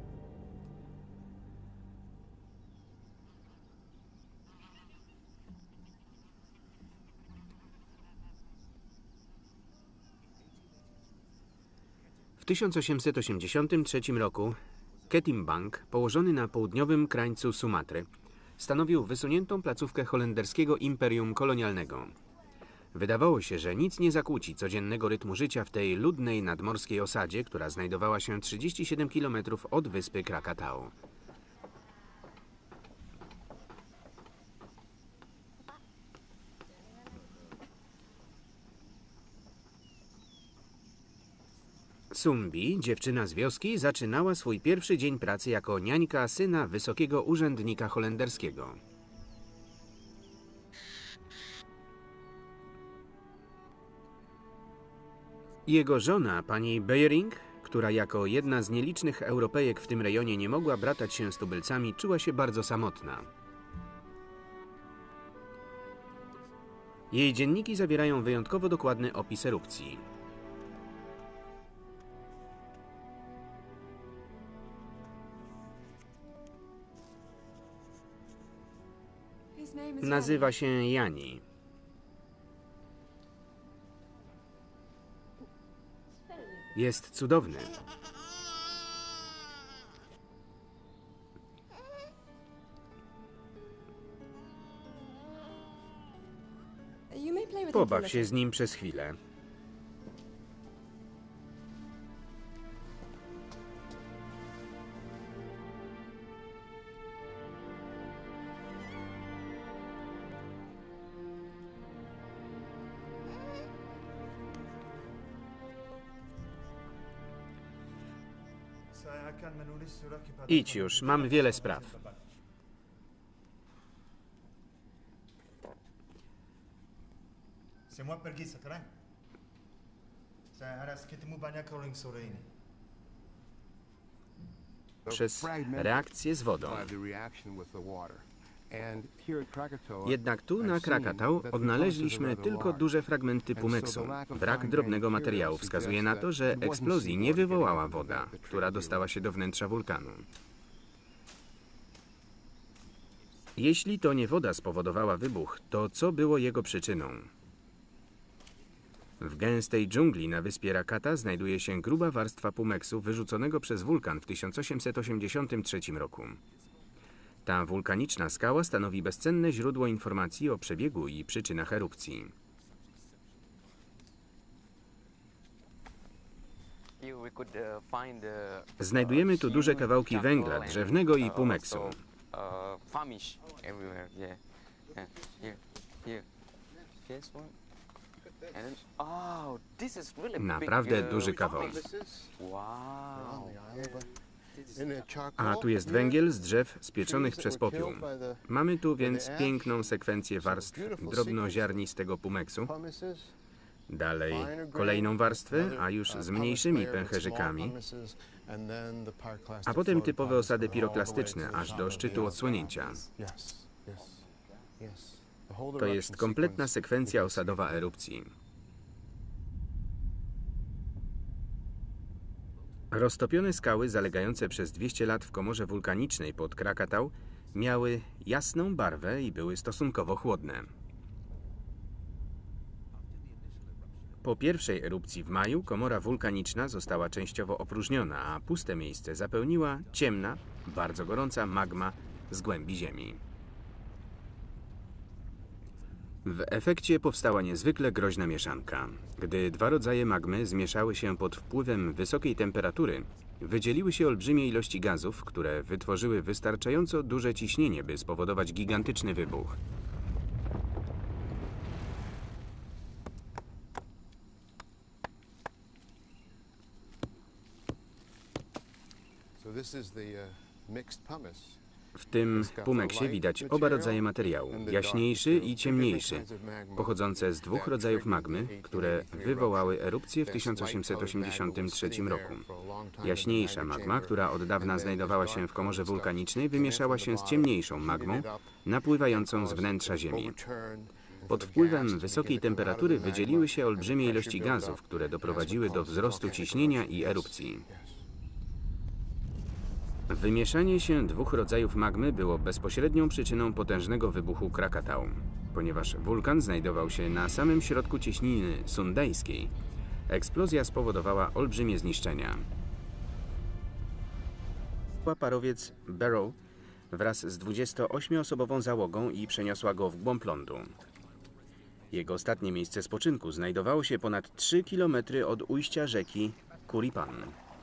W 1883 roku Ketimbang, położony na południowym krańcu Sumatry, stanowił wysuniętą placówkę holenderskiego imperium kolonialnego. Wydawało się, że nic nie zakłóci codziennego rytmu życia w tej ludnej nadmorskiej osadzie, która znajdowała się 37 km od wyspy Krakatau. Sumbi, dziewczyna z wioski, zaczynała swój pierwszy dzień pracy jako niańka syna wysokiego urzędnika holenderskiego. Jego żona, pani Beyering, która jako jedna z nielicznych Europejek w tym rejonie nie mogła bratać się z tubylcami, czuła się bardzo samotna. Jej dzienniki zawierają wyjątkowo dokładny opis erupcji. Nazywa się Jani. Jest cudowny. Pobaw się z nim przez chwilę. Idź już, mam wiele spraw. Semua pergi sekarang. Saya harap ketemu banyak orang sore ini. Przez reakcję z wodą. Jednak tu na Krakatau odnaleźliśmy tylko duże fragmenty pumeksu. Brak drobnego materiału wskazuje na to, że eksplozji nie wywołała woda, która dostała się do wnętrza wulkanu. Jeśli to nie woda spowodowała wybuch, to co było jego przyczyną? W gęstej dżungli na wyspie Rakata znajduje się gruba warstwa pumeksu wyrzuconego przez wulkan w 1883 roku. Ta wulkaniczna skała stanowi bezcenne źródło informacji o przebiegu i przyczynach erupcji. Znajdujemy tu duże kawałki węgla drzewnego i pumeksu. Naprawdę duży kawałek. A tu jest węgiel z drzew spieczonych przez popiół. Mamy tu więc piękną sekwencję warstw drobnoziarnistego pumeksu. Dalej kolejną warstwę, a już z mniejszymi pęcherzykami. A potem typowe osady piroklastyczne, aż do szczytu odsłonięcia. To jest kompletna sekwencja osadowa erupcji. Roztopione skały zalegające przez 200 lat w komorze wulkanicznej pod Krakatau miały jasną barwę i były stosunkowo chłodne. Po pierwszej erupcji w maju komora wulkaniczna została częściowo opróżniona, a puste miejsce zapełniła ciemna, bardzo gorąca magma z głębi ziemi. W efekcie powstała niezwykle groźna mieszanka. Gdy dwa rodzaje magmy zmieszały się pod wpływem wysokiej temperatury, wydzieliły się olbrzymie ilości gazów, które wytworzyły wystarczająco duże ciśnienie, by spowodować gigantyczny wybuch. W tym pumeksie widać oba rodzaje materiału, jaśniejszy i ciemniejszy, pochodzące z dwóch rodzajów magmy, które wywołały erupcję w 1883 roku. Jaśniejsza magma, która od dawna znajdowała się w komorze wulkanicznej, wymieszała się z ciemniejszą magmą, napływającą z wnętrza Ziemi. Pod wpływem wysokiej temperatury wydzieliły się olbrzymie ilości gazów, które doprowadziły do wzrostu ciśnienia i erupcji. Wymieszanie się dwóch rodzajów magmy było bezpośrednią przyczyną potężnego wybuchu Krakatau. Ponieważ wulkan znajdował się na samym środku cieśniny sundejskiej, eksplozja spowodowała olbrzymie zniszczenia. Parowiec Barrow wraz z 28-osobową załogą i przeniosła go w głąb lądu. Jego ostatnie miejsce spoczynku znajdowało się ponad 3 km od ujścia rzeki Kuripan.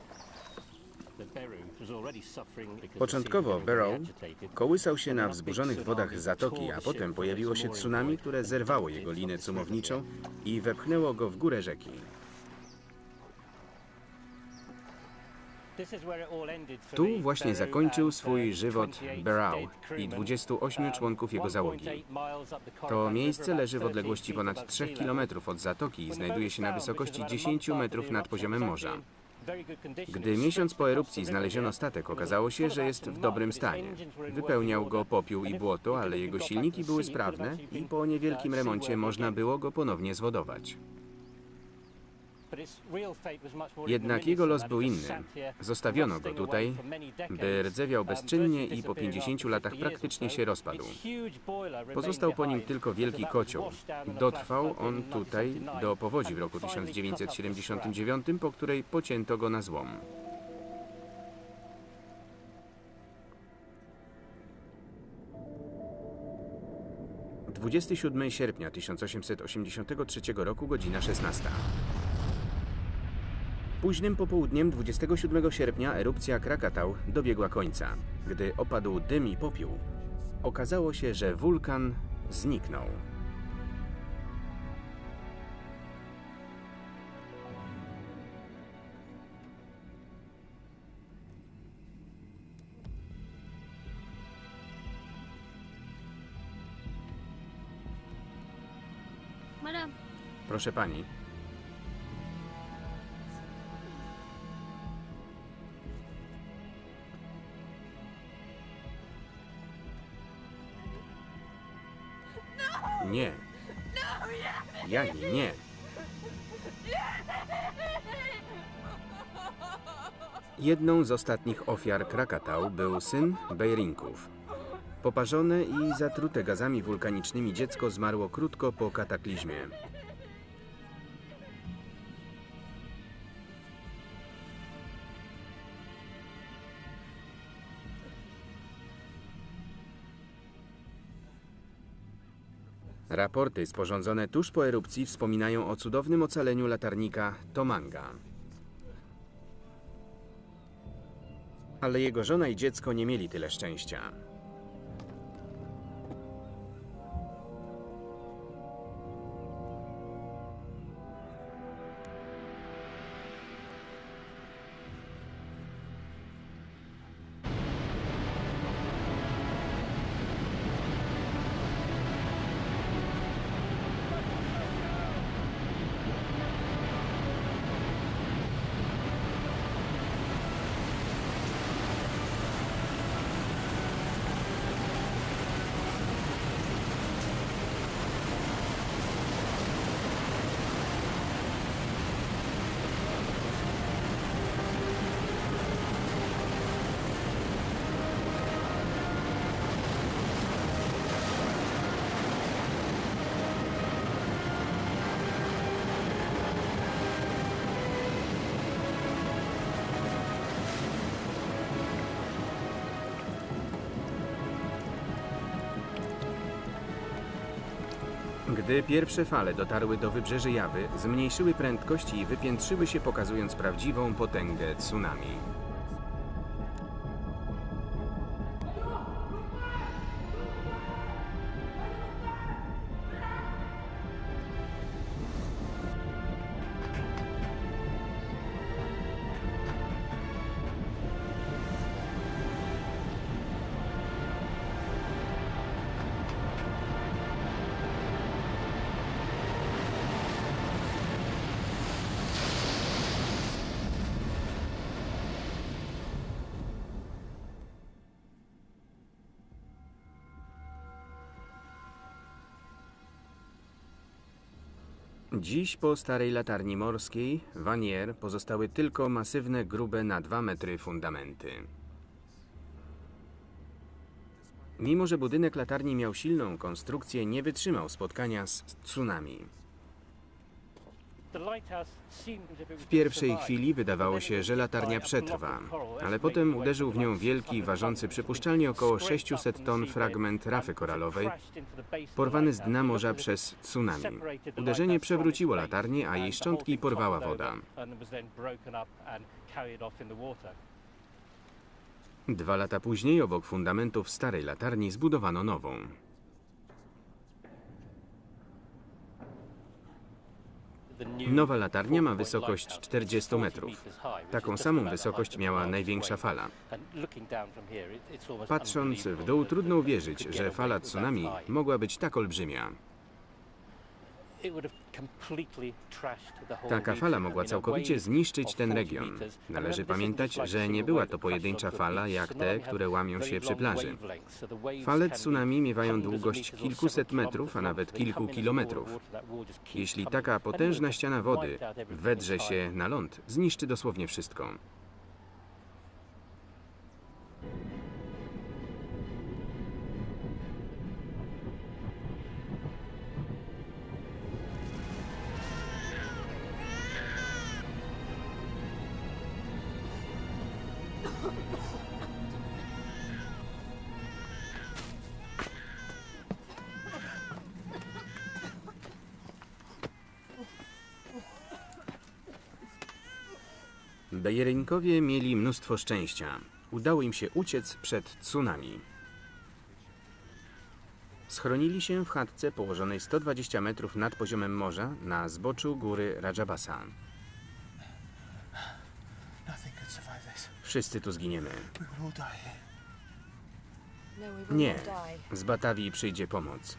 Początkowo Barrow kołysał się na wzburzonych wodach zatoki, a potem pojawiło się tsunami, które zerwało jego linę cumowniczą i wepchnęło go w górę rzeki. Tu właśnie zakończył swój żywot Barrow i 28 członków jego załogi. To miejsce leży w odległości ponad 3 km od zatoki i znajduje się na wysokości 10 metrów nad poziomem morza. Gdy miesiąc po erupcji znaleziono statek, okazało się, że jest w dobrym stanie. Wypełniał go popiół i błoto, ale jego silniki były sprawne i po niewielkim remoncie można było go ponownie zwodować. Jednak jego los był inny. Zostawiono go tutaj, by rdzewiał bezczynnie i po 50 latach praktycznie się rozpadł. Pozostał po nim tylko wielki kocioł. Dotrwał on tutaj do powodzi w roku 1979, po której pocięto go na złom. – 27 sierpnia 1883 roku, godzina 16. Późnym popołudniem 27 sierpnia erupcja Krakatau dobiegła końca. Gdy opadł dym i popiół, okazało się, że wulkan zniknął. Madam, Proszę pani. Nie. Jani, nie. Jedną z ostatnich ofiar Krakatau był syn Bejrinków. Poparzone i zatrute gazami wulkanicznymi dziecko zmarło krótko po kataklizmie. Raporty sporządzone tuż po erupcji wspominają o cudownym ocaleniu latarnika Tomanga. Ale jego żona i dziecko nie mieli tyle szczęścia. Gdy pierwsze fale dotarły do wybrzeży Jawy, zmniejszyły prędkość i wypiętrzyły się, pokazując prawdziwą potęgę tsunami. Dziś po starej latarni morskiej, Vanier, pozostały tylko masywne, grube na 2 metry fundamenty. Mimo że budynek latarni miał silną konstrukcję, nie wytrzymał spotkania z tsunami. W pierwszej chwili wydawało się, że latarnia przetrwa, ale potem uderzył w nią wielki, ważący przypuszczalnie około 600 ton fragment rafy koralowej, porwany z dna morza przez tsunami. Uderzenie przewróciło latarnię, a jej szczątki porwała woda. 2 lata później obok fundamentów starej latarni zbudowano nową. Nowa latarnia ma wysokość 40 metrów. Taką samą wysokość miała największa fala. Patrząc w dół, trudno uwierzyć, że fala tsunami mogła być tak olbrzymia. Taka fala mogła całkowicie zniszczyć ten region. Należy pamiętać, że nie była to pojedyncza fala jak te, które łamią się przy plaży. Fale tsunami miewają długość kilkuset metrów, a nawet kilku kilometrów. Jeśli taka potężna ściana wody wedrze się na ląd, zniszczy dosłownie wszystko. Bejerinkowie mieli mnóstwo szczęścia. Udało im się uciec przed tsunami. Schronili się w chatce położonej 120 metrów nad poziomem morza na zboczu góry Rajabasa. Wszyscy tu zginiemy. Nie, z Batawii przyjdzie pomoc.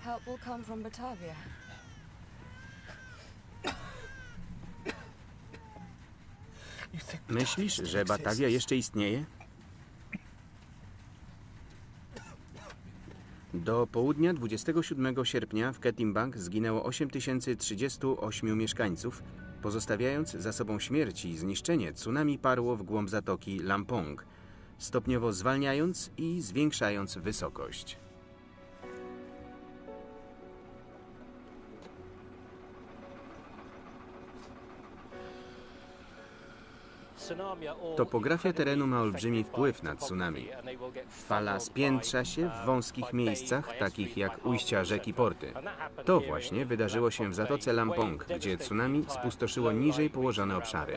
Myślisz, że Batawia jeszcze istnieje? Do południa 27 sierpnia w Ketimbang zginęło 8038 mieszkańców, pozostawiając za sobą śmierć i zniszczenie. Tsunami parło w głąb zatoki Lampong, stopniowo zwalniając i zwiększając wysokość. Topografia terenu ma olbrzymi wpływ na tsunami. Fala spiętrza się w wąskich miejscach, takich jak ujścia rzek i porty. To właśnie wydarzyło się w zatoce Lampong, gdzie tsunami spustoszyło niżej położone obszary.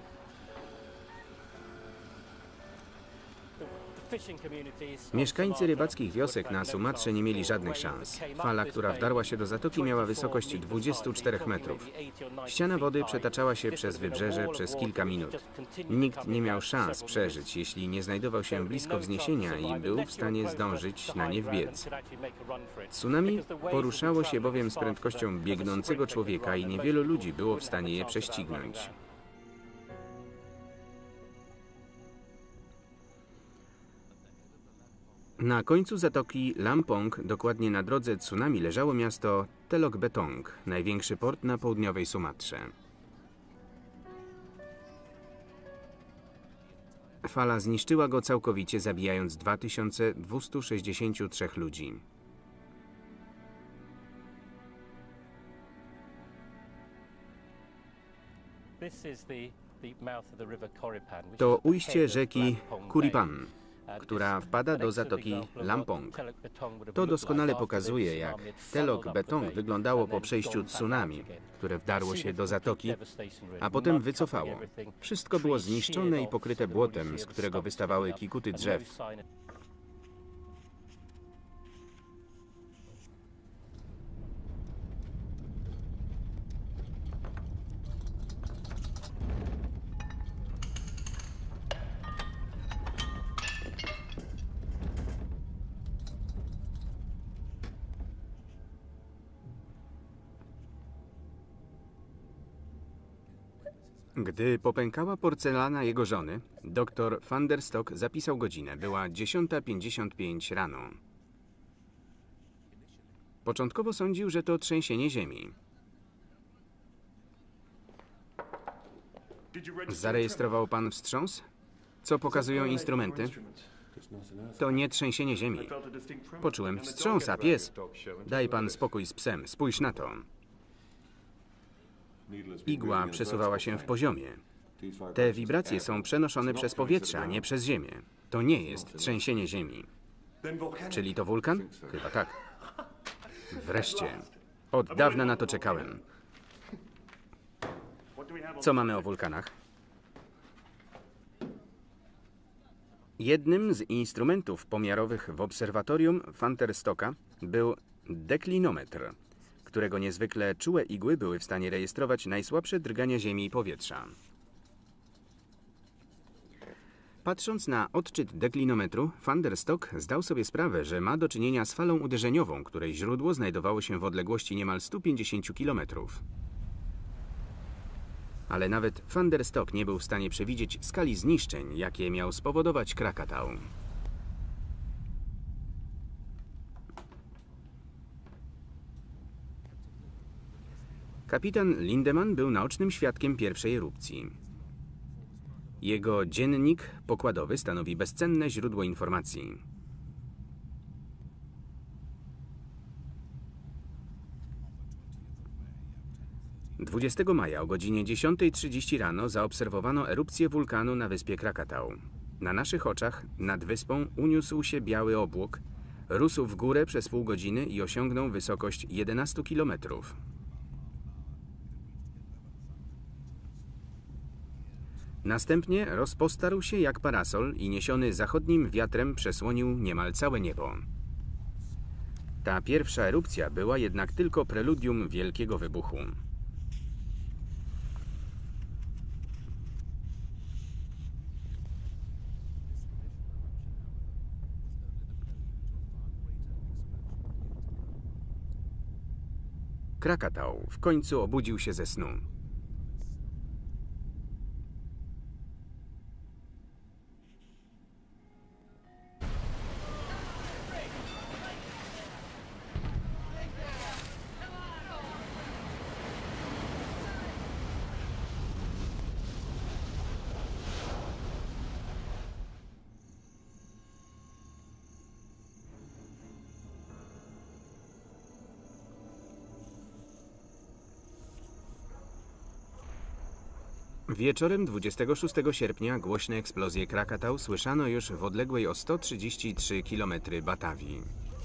Mieszkańcy rybackich wiosek na Sumatrze nie mieli żadnych szans. Fala, która wdarła się do zatoki, miała wysokość 24 metrów. Ściana wody przetaczała się przez wybrzeże przez kilka minut. Nikt nie miał szans przeżyć, jeśli nie znajdował się blisko wzniesienia i był w stanie zdążyć na nie wbiec. Tsunami poruszało się bowiem z prędkością biegnącego człowieka i niewielu ludzi było w stanie je prześcignąć. Na końcu zatoki Lampong, dokładnie na drodze tsunami, leżało miasto Telok Betong, największy port na południowej Sumatrze. Fala zniszczyła go całkowicie, zabijając 2263 ludzi. To ujście rzeki Kuripan, która wpada do zatoki Lampong. To doskonale pokazuje, jak Telok Betong wyglądało po przejściu tsunami, które wdarło się do zatoki, a potem wycofało. Wszystko było zniszczone i pokryte błotem, z którego wystawały kikuty drzew. Gdy popękała porcelana jego żony, dr van der Stok zapisał godzinę. Była 10:55 rano. Początkowo sądził, że to trzęsienie ziemi. Zarejestrował pan wstrząs? Co pokazują instrumenty? To nie trzęsienie ziemi. Poczułem wstrząs, a pies... Daj pan spokój z psem, spójrz na to. Igła przesuwała się w poziomie. Te wibracje są przenoszone przez powietrze, a nie przez ziemię. To nie jest trzęsienie ziemi. Czyli to wulkan? Chyba tak. Wreszcie. Od dawna na to czekałem. Co mamy o wulkanach? Jednym z instrumentów pomiarowych w obserwatorium van der Stocka był deklinometr, którego niezwykle czułe igły były w stanie rejestrować najsłabsze drgania ziemi i powietrza. Patrząc na odczyt deklinometru, van der Stok zdał sobie sprawę, że ma do czynienia z falą uderzeniową, której źródło znajdowało się w odległości niemal 150 km. Ale nawet van der Stok nie był w stanie przewidzieć skali zniszczeń, jakie miał spowodować Krakatau. Kapitan Lindemann był naocznym świadkiem pierwszej erupcji. Jego dziennik pokładowy stanowi bezcenne źródło informacji. Dwudziestego maja o godzinie 10:30 rano zaobserwowano erupcję wulkanu na wyspie Krakatau. Na naszych oczach nad wyspą uniósł się biały obłok, rósł w górę przez pół godziny i osiągnął wysokość 11 kilometrów. Następnie rozpostarł się jak parasol i niesiony zachodnim wiatrem przesłonił niemal całe niebo. Ta pierwsza erupcja była jednak tylko preludium wielkiego wybuchu. Krakatau w końcu obudził się ze snu. Wieczorem 26 sierpnia głośne eksplozje Krakatau słyszano już w odległej o 133 km Batawii.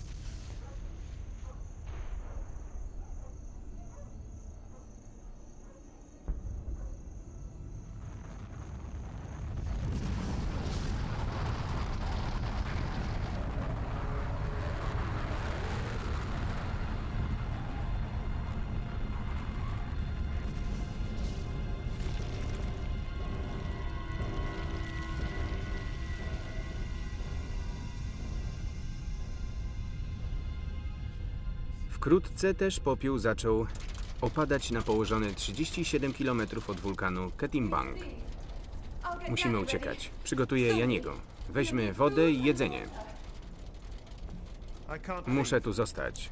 Wkrótce też popiół zaczął opadać na położony 37 km od wulkanu Ketimbang. Musimy uciekać. Przygotuję Janiego. Weźmy wodę i jedzenie. Muszę tu zostać.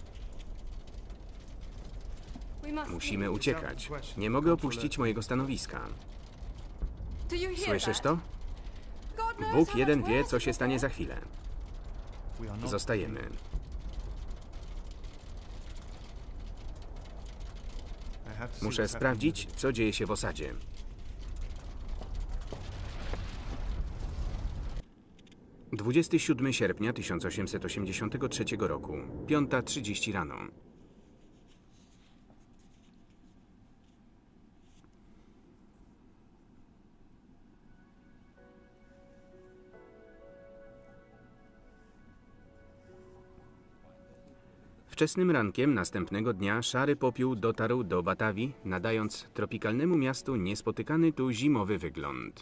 Musimy uciekać. Nie mogę opuścić mojego stanowiska. Słyszysz to? Bóg jeden wie, co się stanie za chwilę. Zostajemy. Muszę sprawdzić, co dzieje się w osadzie. Dwudziesty 7 sierpnia 1883 roku, 5:30 rano. Wczesnym rankiem następnego dnia szary popiół dotarł do Batawii, nadając tropikalnemu miastu niespotykany tu zimowy wygląd.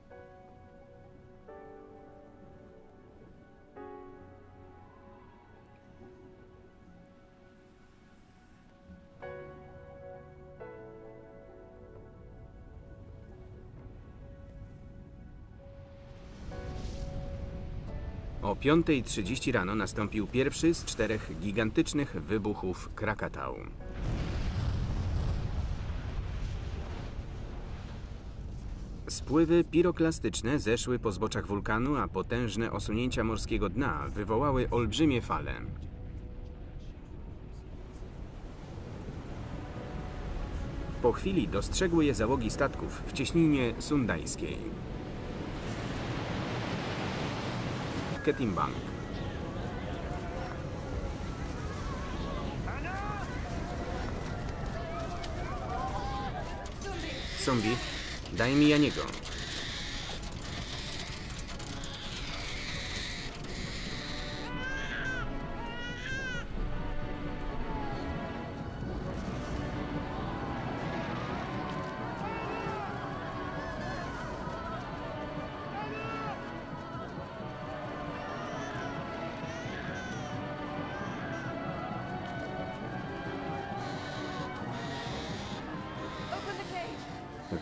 O 5:30 rano nastąpił pierwszy z 4 gigantycznych wybuchów Krakatau. Spływy piroklastyczne zeszły po zboczach wulkanu, a potężne osunięcia morskiego dna wywołały olbrzymie fale. Po chwili dostrzegły je załogi statków w cieśninie sundajskiej. Ketimbang. Zombie, daj mi Janiego.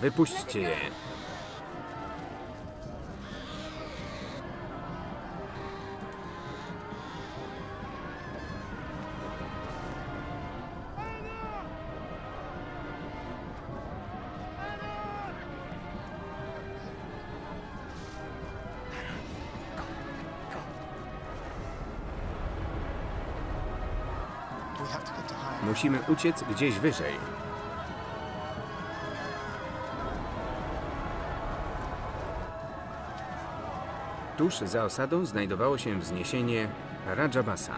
Wypuśćcie je. We have to get to higher. Musimy uciec gdzieś wyżej. Tuż za osadą znajdowało się wzniesienie Rajabasa.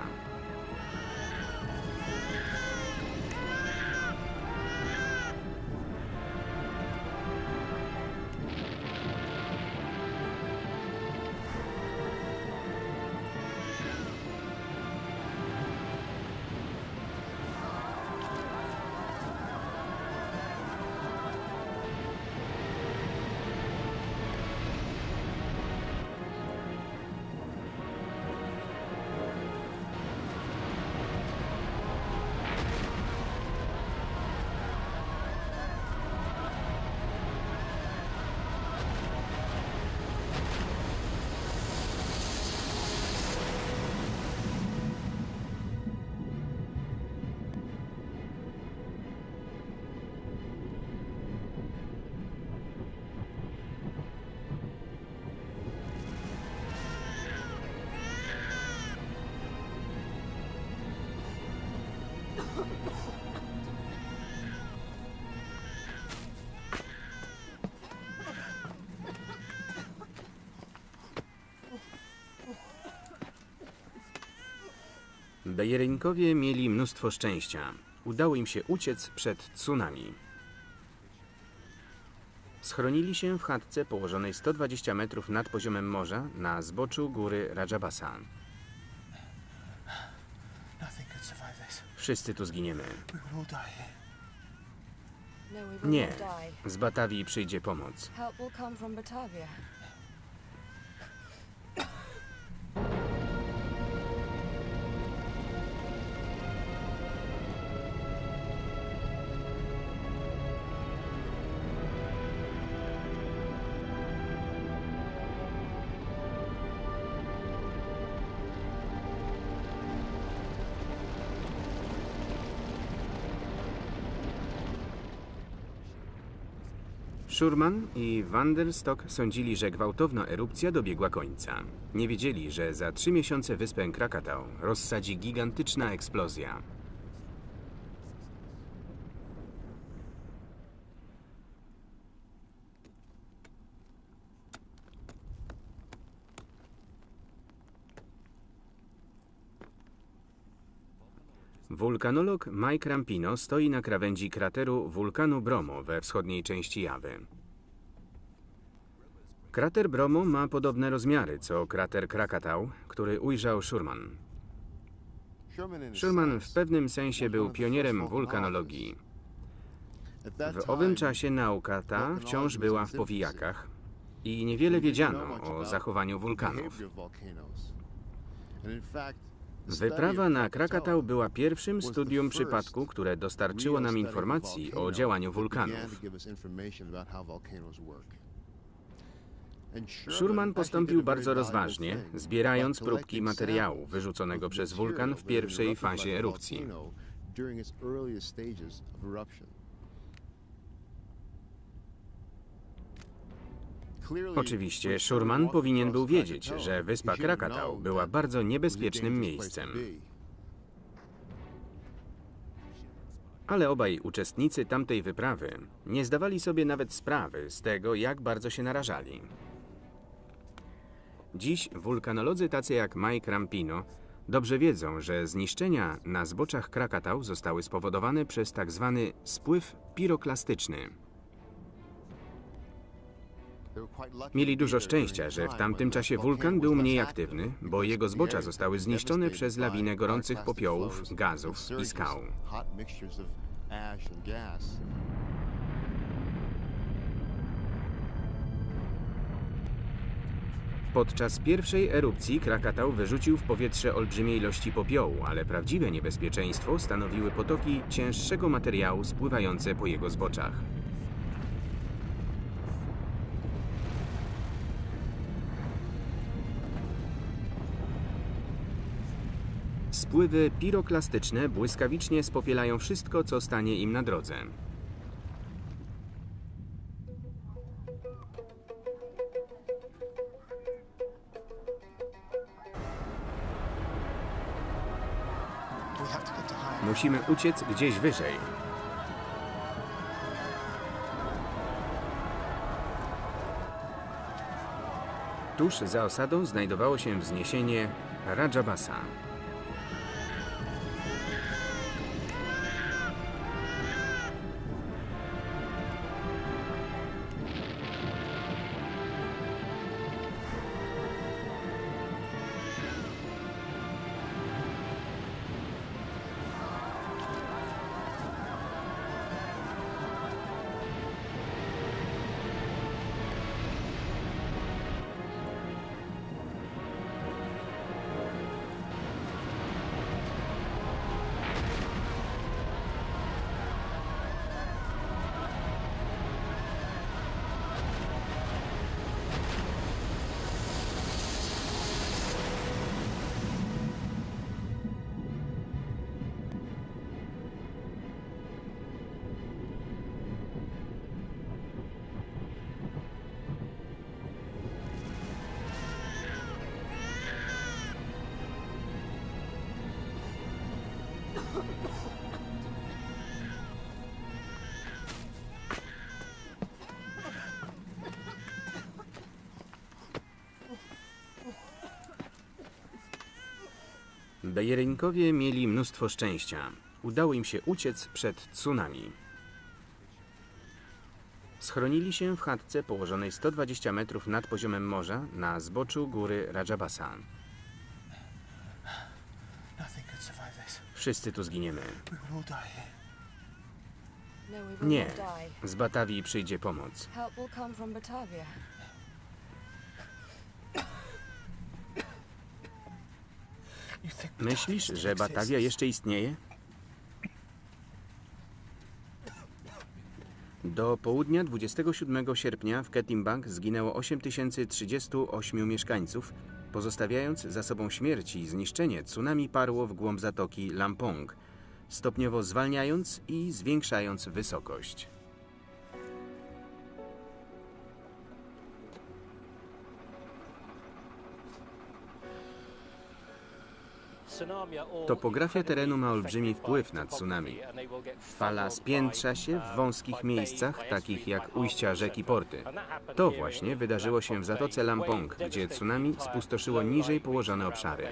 Bejerinkowie mieli mnóstwo szczęścia. Udało im się uciec przed tsunami. Schronili się w chatce położonej 120 metrów nad poziomem morza na zboczu góry Rajabasa. Nothing could survive this. Wszyscy tu zginiemy. We will all die here. No, we will Nie, not die. z Batawii przyjdzie pomoc. Help will come from Batavia. Schurman i Van der Stok sądzili, że gwałtowna erupcja dobiegła końca. Nie wiedzieli, że za 3 miesiące wyspę Krakatau rozsadzi gigantyczna eksplozja. Wulkanolog Mike Rampino stoi na krawędzi krateru wulkanu Bromo we wschodniej części Jawy. Krater Bromo ma podobne rozmiary co krater Krakatau, który ujrzał Schurman. Schurman w pewnym sensie był pionierem wulkanologii. W owym czasie nauka ta wciąż była w powijakach i niewiele wiedziano o zachowaniu wulkanów. Wyprawa na Krakatau była pierwszym studium przypadku, które dostarczyło nam informacji o działaniu wulkanów. Schurman postąpił bardzo rozważnie, zbierając próbki materiału wyrzuconego przez wulkan w pierwszej fazie erupcji. Oczywiście Schurman powinien był wiedzieć, że wyspa Krakatau była bardzo niebezpiecznym miejscem. Ale obaj uczestnicy tamtej wyprawy nie zdawali sobie nawet sprawy z tego, jak bardzo się narażali. Dziś wulkanolodzy tacy jak Mike Rampino dobrze wiedzą, że zniszczenia na zboczach Krakatau zostały spowodowane przez tak zwany spływ piroklastyczny. Mieli dużo szczęścia, że w tamtym czasie wulkan był mniej aktywny, bo jego zbocza zostały zniszczone przez lawinę gorących popiołów, gazów i skał. Podczas pierwszej erupcji Krakatau wyrzucił w powietrze olbrzymie ilości popiołu, ale prawdziwe niebezpieczeństwo stanowiły potoki cięższego materiału spływające po jego zboczach. Spływy piroklastyczne błyskawicznie spopielają wszystko, co stanie im na drodze. We have to get to higher. Musimy uciec gdzieś wyżej. Tuż za osadą znajdowało się wzniesienie Rajabasa. Bejerynkowie mieli mnóstwo szczęścia. Udało im się uciec przed tsunami. Schronili się w chatce położonej 120 metrów nad poziomem morza na zboczu góry Rajabasa. Nothing could survive this. Wszyscy tu zginiemy. We will all die here. No, we will Nie, not die. z Batawii przyjdzie pomoc. Help will come from Batavia. You think Myślisz, Batavia że still Batawia exists? jeszcze istnieje? Do południa 27 sierpnia w Ketimbang zginęło 8038 mieszkańców, pozostawiając za sobą śmierć i zniszczenie. Tsunami parło w głąb zatoki Lampong, stopniowo zwalniając i zwiększając wysokość. Topografia terenu ma olbrzymi wpływ na tsunami. Fala spiętrza się w wąskich miejscach, takich jak ujścia rzek i porty. To właśnie wydarzyło się w zatoce Lampong, gdzie tsunami spustoszyło niżej położone obszary.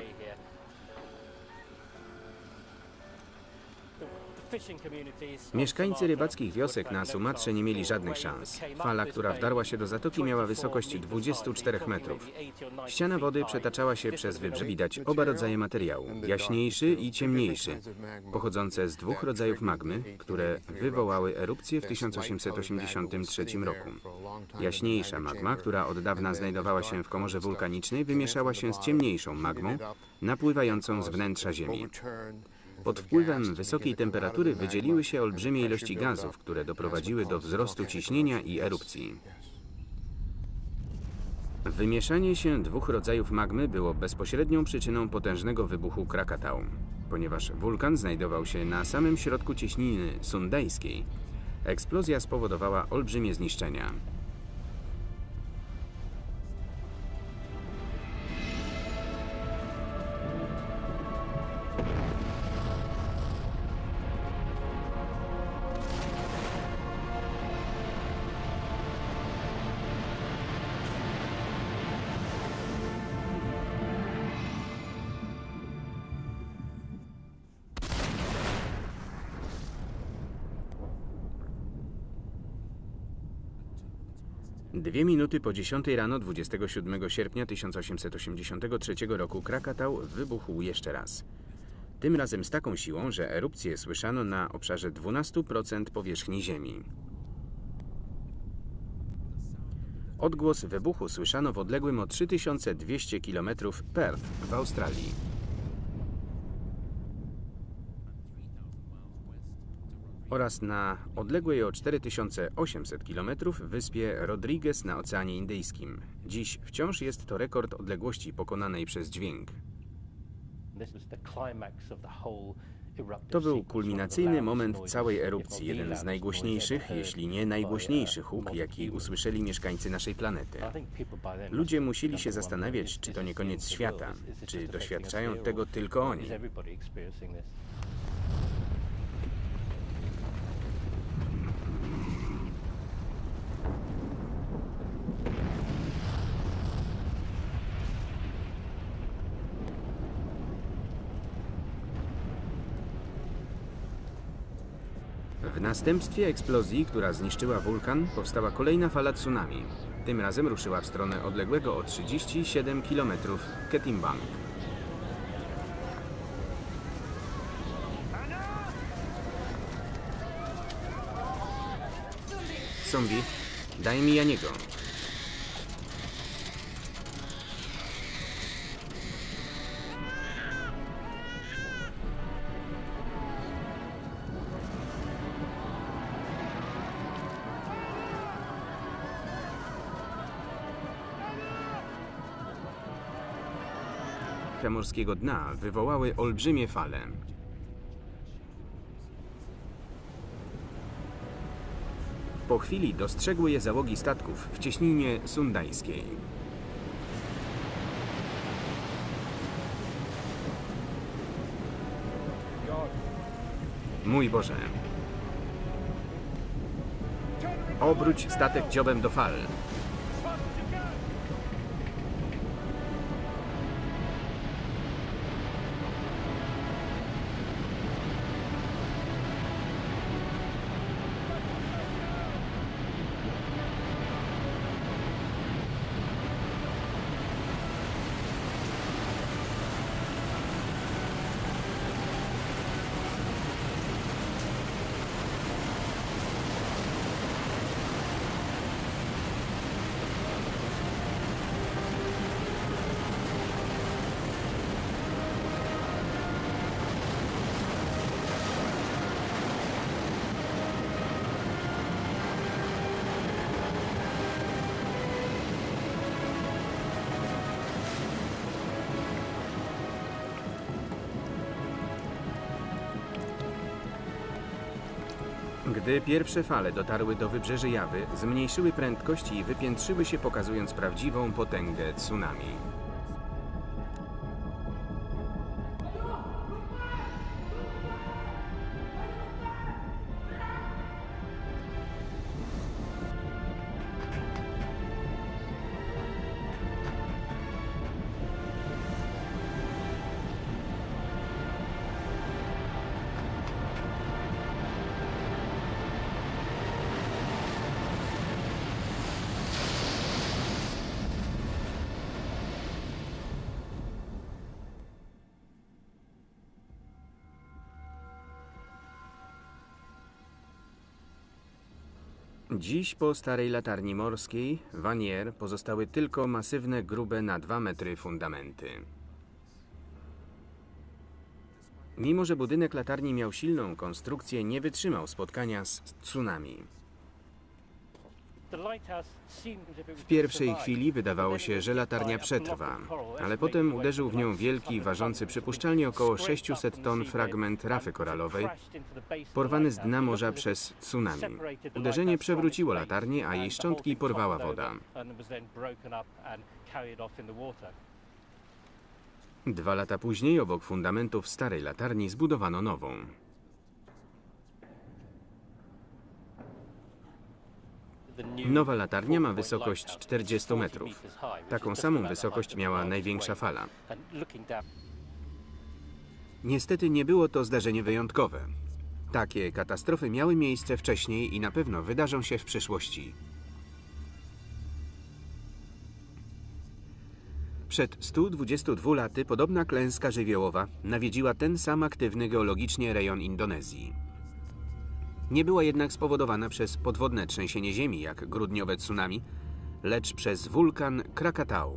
Mieszkańcy rybackich wiosek na Sumatrze nie mieli żadnych szans. Fala, która wdarła się do zatoki, miała wysokość 24 metrów. Ściana wody przetaczała się przez wybrzeże. Widać oba rodzaje materiału, jaśniejszy i ciemniejszy, pochodzące z dwóch rodzajów magmy, które wywołały erupcję w 1883 roku. Jaśniejsza magma, która od dawna znajdowała się w komorze wulkanicznej, wymieszała się z ciemniejszą magmą, napływającą z wnętrza Ziemi. Pod wpływem wysokiej temperatury wydzieliły się olbrzymie ilości gazów, które doprowadziły do wzrostu ciśnienia i erupcji. Wymieszanie się dwóch rodzajów magmy było bezpośrednią przyczyną potężnego wybuchu Krakatau. Ponieważ wulkan znajdował się na samym środku cieśniny sundajskiej, eksplozja spowodowała olbrzymie zniszczenia. Dwie minuty po 10 rano 27 sierpnia 1883 roku Krakatau wybuchł jeszcze raz. Tym razem z taką siłą, że erupcję słyszano na obszarze 12% powierzchni Ziemi. Odgłos wybuchu słyszano w odległym o 3200 km Perth w Australii. Oraz na odległej o 4800 km wyspie Rodriguez na Oceanie Indyjskim. Dziś wciąż jest to rekord odległości pokonanej przez dźwięk. To był kulminacyjny moment całej erupcji, jeden z najgłośniejszych, jeśli nie najgłośniejszy huk, jaki usłyszeli mieszkańcy naszej planety. Ludzie musieli się zastanawiać, czy to nie koniec świata, czy doświadczają tego tylko oni. W następstwie eksplozji, która zniszczyła wulkan, powstała kolejna fala tsunami. Tym razem ruszyła w stronę odległego o 37 km Ketimbang. Zombie, daj mi Janiego. Morskiego dna wywołały olbrzymie fale. Po chwili dostrzegły je załogi statków w cieśninie sundajskiej. Mój Boże! Obróć statek dziobem do fal. Gdy pierwsze fale dotarły do wybrzeży Jawy, zmniejszyły prędkość i wypiętrzyły się, pokazując prawdziwą potęgę tsunami. Dziś po starej latarni morskiej Vanier pozostały tylko masywne, grube na 2 metry fundamenty. Mimo że budynek latarni miał silną konstrukcję, nie wytrzymał spotkania z tsunami. W pierwszej chwili wydawało się, że latarnia przetrwa, ale potem uderzył w nią wielki, ważący przypuszczalnie około 600 ton fragment rafy koralowej, porwany z dna morza przez tsunami. Uderzenie przewróciło latarnię, a jej szczątki porwała woda. 2 lata później obok fundamentów starej latarni zbudowano nową. Nowa latarnia ma wysokość 40 metrów. Taką samą wysokość miała największa fala. Niestety nie było to zdarzenie wyjątkowe. Takie katastrofy miały miejsce wcześniej i na pewno wydarzą się w przyszłości. Przed 122 laty podobna klęska żywiołowa nawiedziła ten sam aktywny geologicznie rejon Indonezji. Nie była jednak spowodowana przez podwodne trzęsienie ziemi, jak grudniowe tsunami, lecz przez wulkan Krakatau.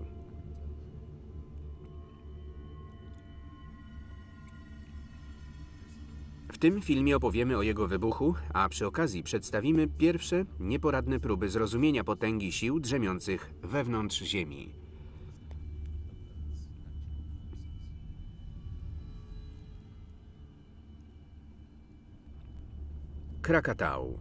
W tym filmie opowiemy o jego wybuchu, a przy okazji przedstawimy pierwsze, nieporadne próby zrozumienia potęgi sił drzemiących wewnątrz Ziemi. Krakatau.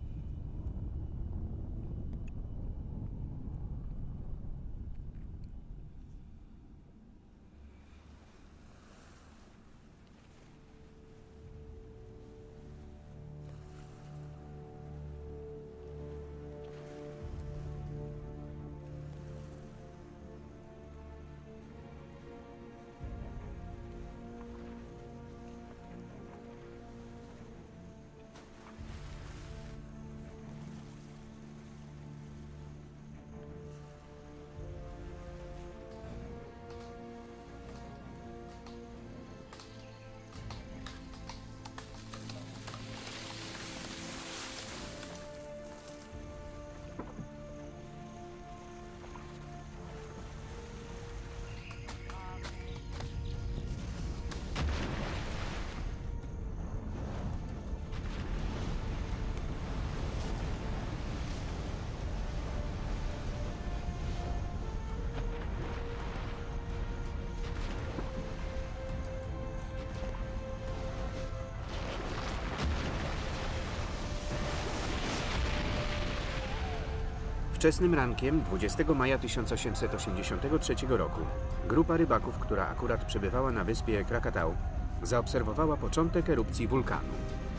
Wczesnym rankiem 20 maja 1883 roku grupa rybaków, która akurat przebywała na wyspie Krakatau, zaobserwowała początek erupcji wulkanu.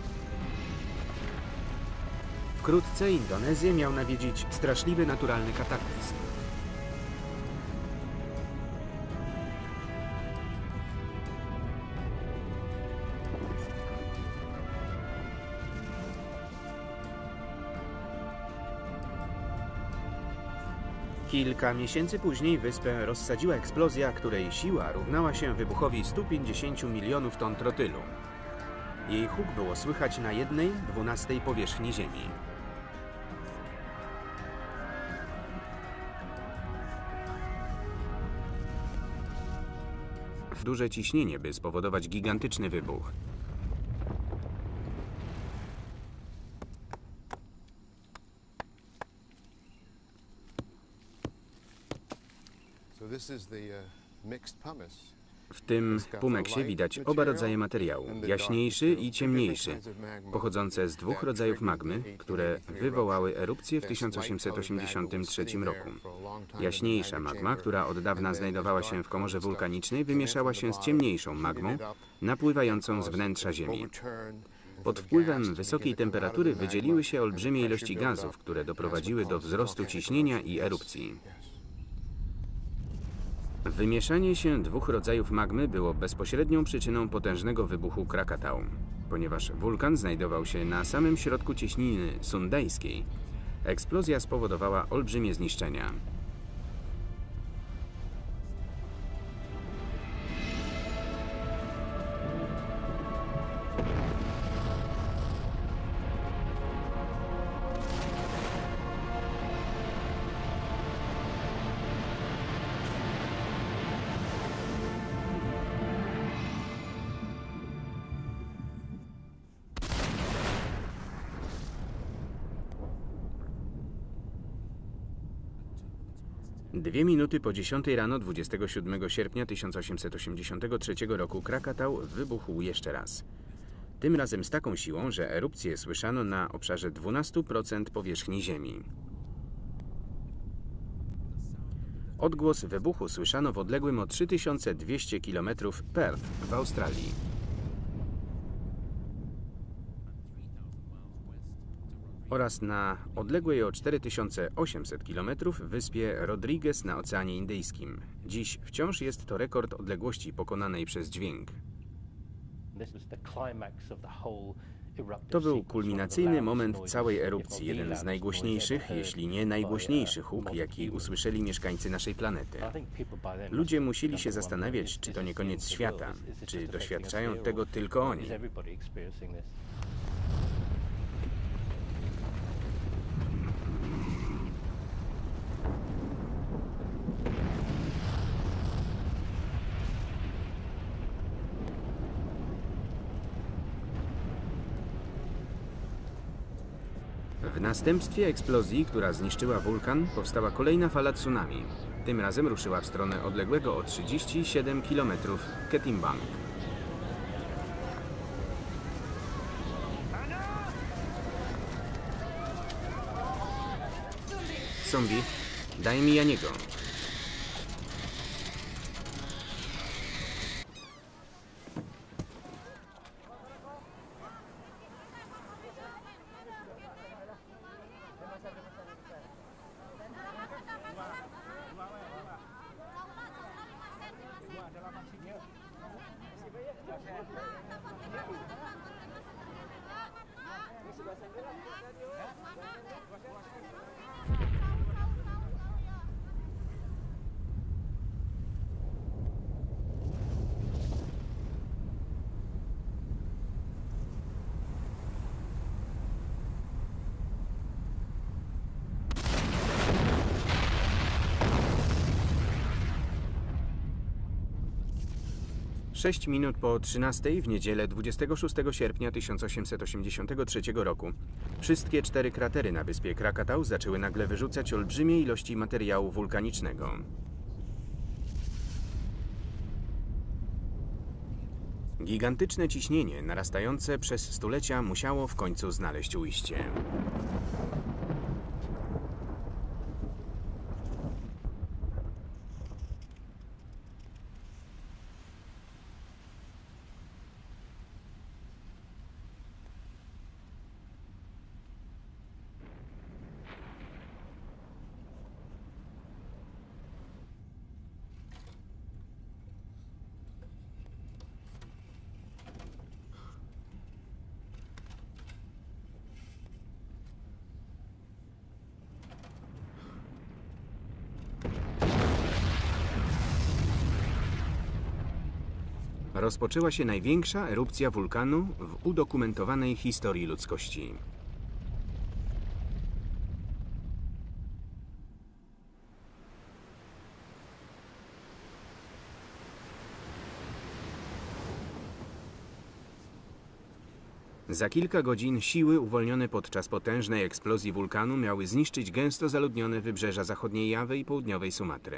Wkrótce Indonezję miał nawiedzić straszliwy naturalny kataklizm. Kilka miesięcy później wyspę rozsadziła eksplozja, której siła równała się wybuchowi 150 milionów ton trotylu. Jej huk było słychać na 1/12 powierzchni Ziemi. Duże ciśnienie, by spowodować gigantyczny wybuch. So this is the mixed pumice. W tym pumeksie widać oba rodzaje materiału, jaśniejszy i ciemniejszy, pochodzące z dwóch rodzajów magmy, które wywołały erupcję w 1883 roku. Jaśniejsza magma, która od dawna znajdowała się w komorze wulkanicznej, wymieszała się z ciemniejszą magmą, napływającą z wnętrza Ziemi. Pod wpływem wysokiej temperatury wydzieliły się olbrzymie ilości gazów, które doprowadziły do wzrostu ciśnienia i erupcji. Wymieszanie się dwóch rodzajów magmy było bezpośrednią przyczyną potężnego wybuchu Krakatau. Ponieważ wulkan znajdował się na samym środku cieśniny sundejskiej, eksplozja spowodowała olbrzymie zniszczenia. Dwie minuty po 10 rano 27 sierpnia 1883 roku Krakatau wybuchł jeszcze raz. Tym razem z taką siłą, że erupcję słyszano na obszarze 12% powierzchni Ziemi. Odgłos wybuchu słyszano w odległym o 3200 km Perth w Australii. Oraz na odległej o 4800 km wyspie Rodriguez na Oceanie Indyjskim. Dziś wciąż jest to rekord odległości pokonanej przez dźwięk. To był kulminacyjny moment całej erupcji, jeden z najgłośniejszych, jeśli nie najgłośniejszy huk, jaki usłyszeli mieszkańcy naszej planety. Ludzie musieli się zastanawiać, czy to nie koniec świata, czy doświadczają tego tylko oni. W następstwie eksplozji, która zniszczyła wulkan, powstała kolejna fala tsunami. Tym razem ruszyła w stronę odległego o 37 km Ketimbang. Zombie, daj mi Janiego. Sześć minut po 13 w niedzielę 26 sierpnia 1883 roku wszystkie 4 kratery na wyspie Krakatau zaczęły nagle wyrzucać olbrzymie ilości materiału wulkanicznego. Gigantyczne ciśnienie narastające przez stulecia musiało w końcu znaleźć ujście. Rozpoczęła się największa erupcja wulkanu w udokumentowanej historii ludzkości. Za kilka godzin siły uwolnione podczas potężnej eksplozji wulkanu miały zniszczyć gęsto zaludnione wybrzeża zachodniej Jawy i południowej Sumatry.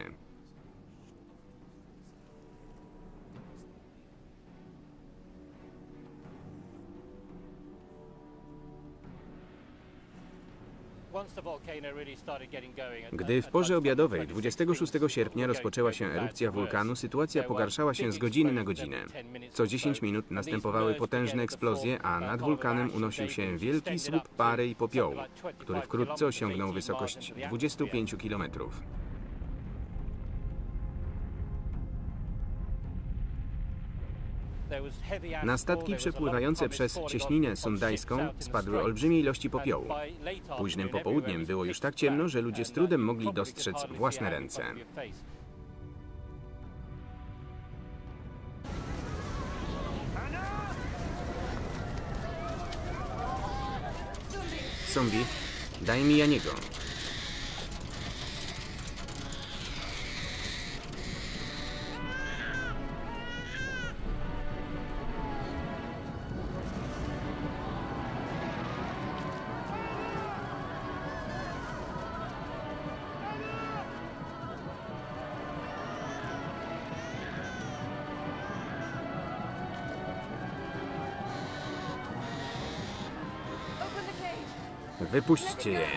Gdy w porze obiadowej 26 sierpnia rozpoczęła się erupcja wulkanu, sytuacja pogarszała się z godziny na godzinę. Co 10 minut następowały potężne eksplozje, a nad wulkanem unosił się wielki słup pary i popiołu, który wkrótce osiągnął wysokość 25 kilometrów. Na statki przepływające przez cieśninę sundajską spadły olbrzymie ilości popiołu. Późnym popołudniem było już tak ciemno, że ludzie z trudem mogli dostrzec własne ręce. Zombie, daj mi Janiego. Wypuśćcie je.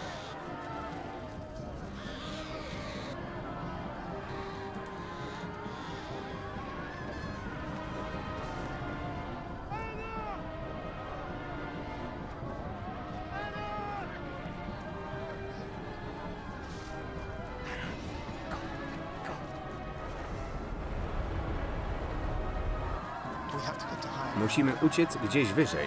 Musimy uciec gdzieś wyżej.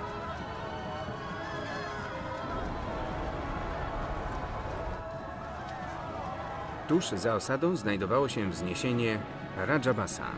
Tuż za osadą znajdowało się wzniesienie Rajabasa.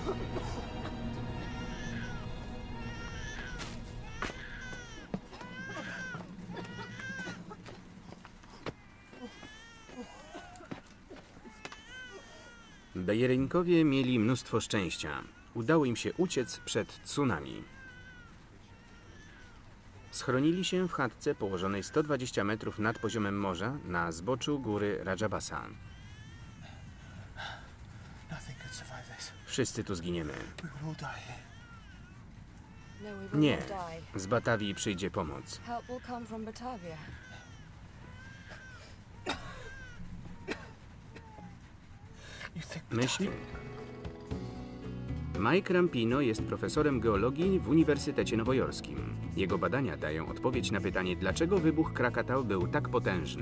Bejerinkowie mieli mnóstwo szczęścia. Udało im się uciec przed tsunami. Schronili się w chatce położonej 120 metrów nad poziomem morza na zboczu góry Rajabasa. Nothing could survive this. Wszyscy tu zginiemy. We will all die here. No, we will Nie, not die. z Batawii przyjdzie pomoc. Help will come from Batavia. You think Myśli? Mike Rampino jest profesorem geologii w Uniwersytecie Nowojorskim. Jego badania dają odpowiedź na pytanie, dlaczego wybuch Krakatau był tak potężny.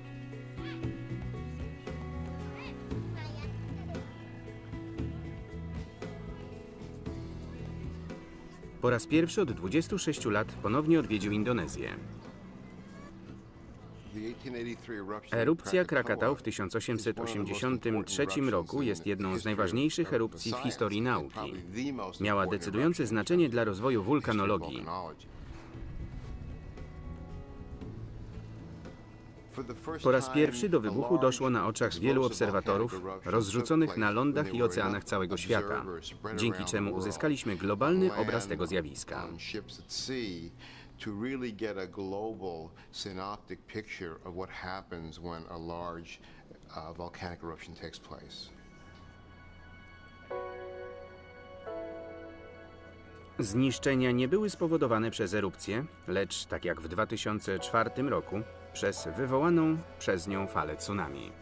Po raz pierwszy od 26 lat ponownie odwiedził Indonezję. Erupcja Krakatau w 1883 roku jest jedną z najważniejszych erupcji w historii nauki. Miała decydujące znaczenie dla rozwoju wulkanologii. Po raz pierwszy do wybuchu doszło na oczach wielu obserwatorów rozrzuconych na lądach i oceanach całego świata, dzięki czemu uzyskaliśmy globalny obraz tego zjawiska. To really get a global synoptic picture of what happens when a large volcanic eruption takes place. Zniszczenia nie były spowodowane przez erupcję, lecz, tak jak w 2004 roku, przez wywołaną przez nią falę tsunami.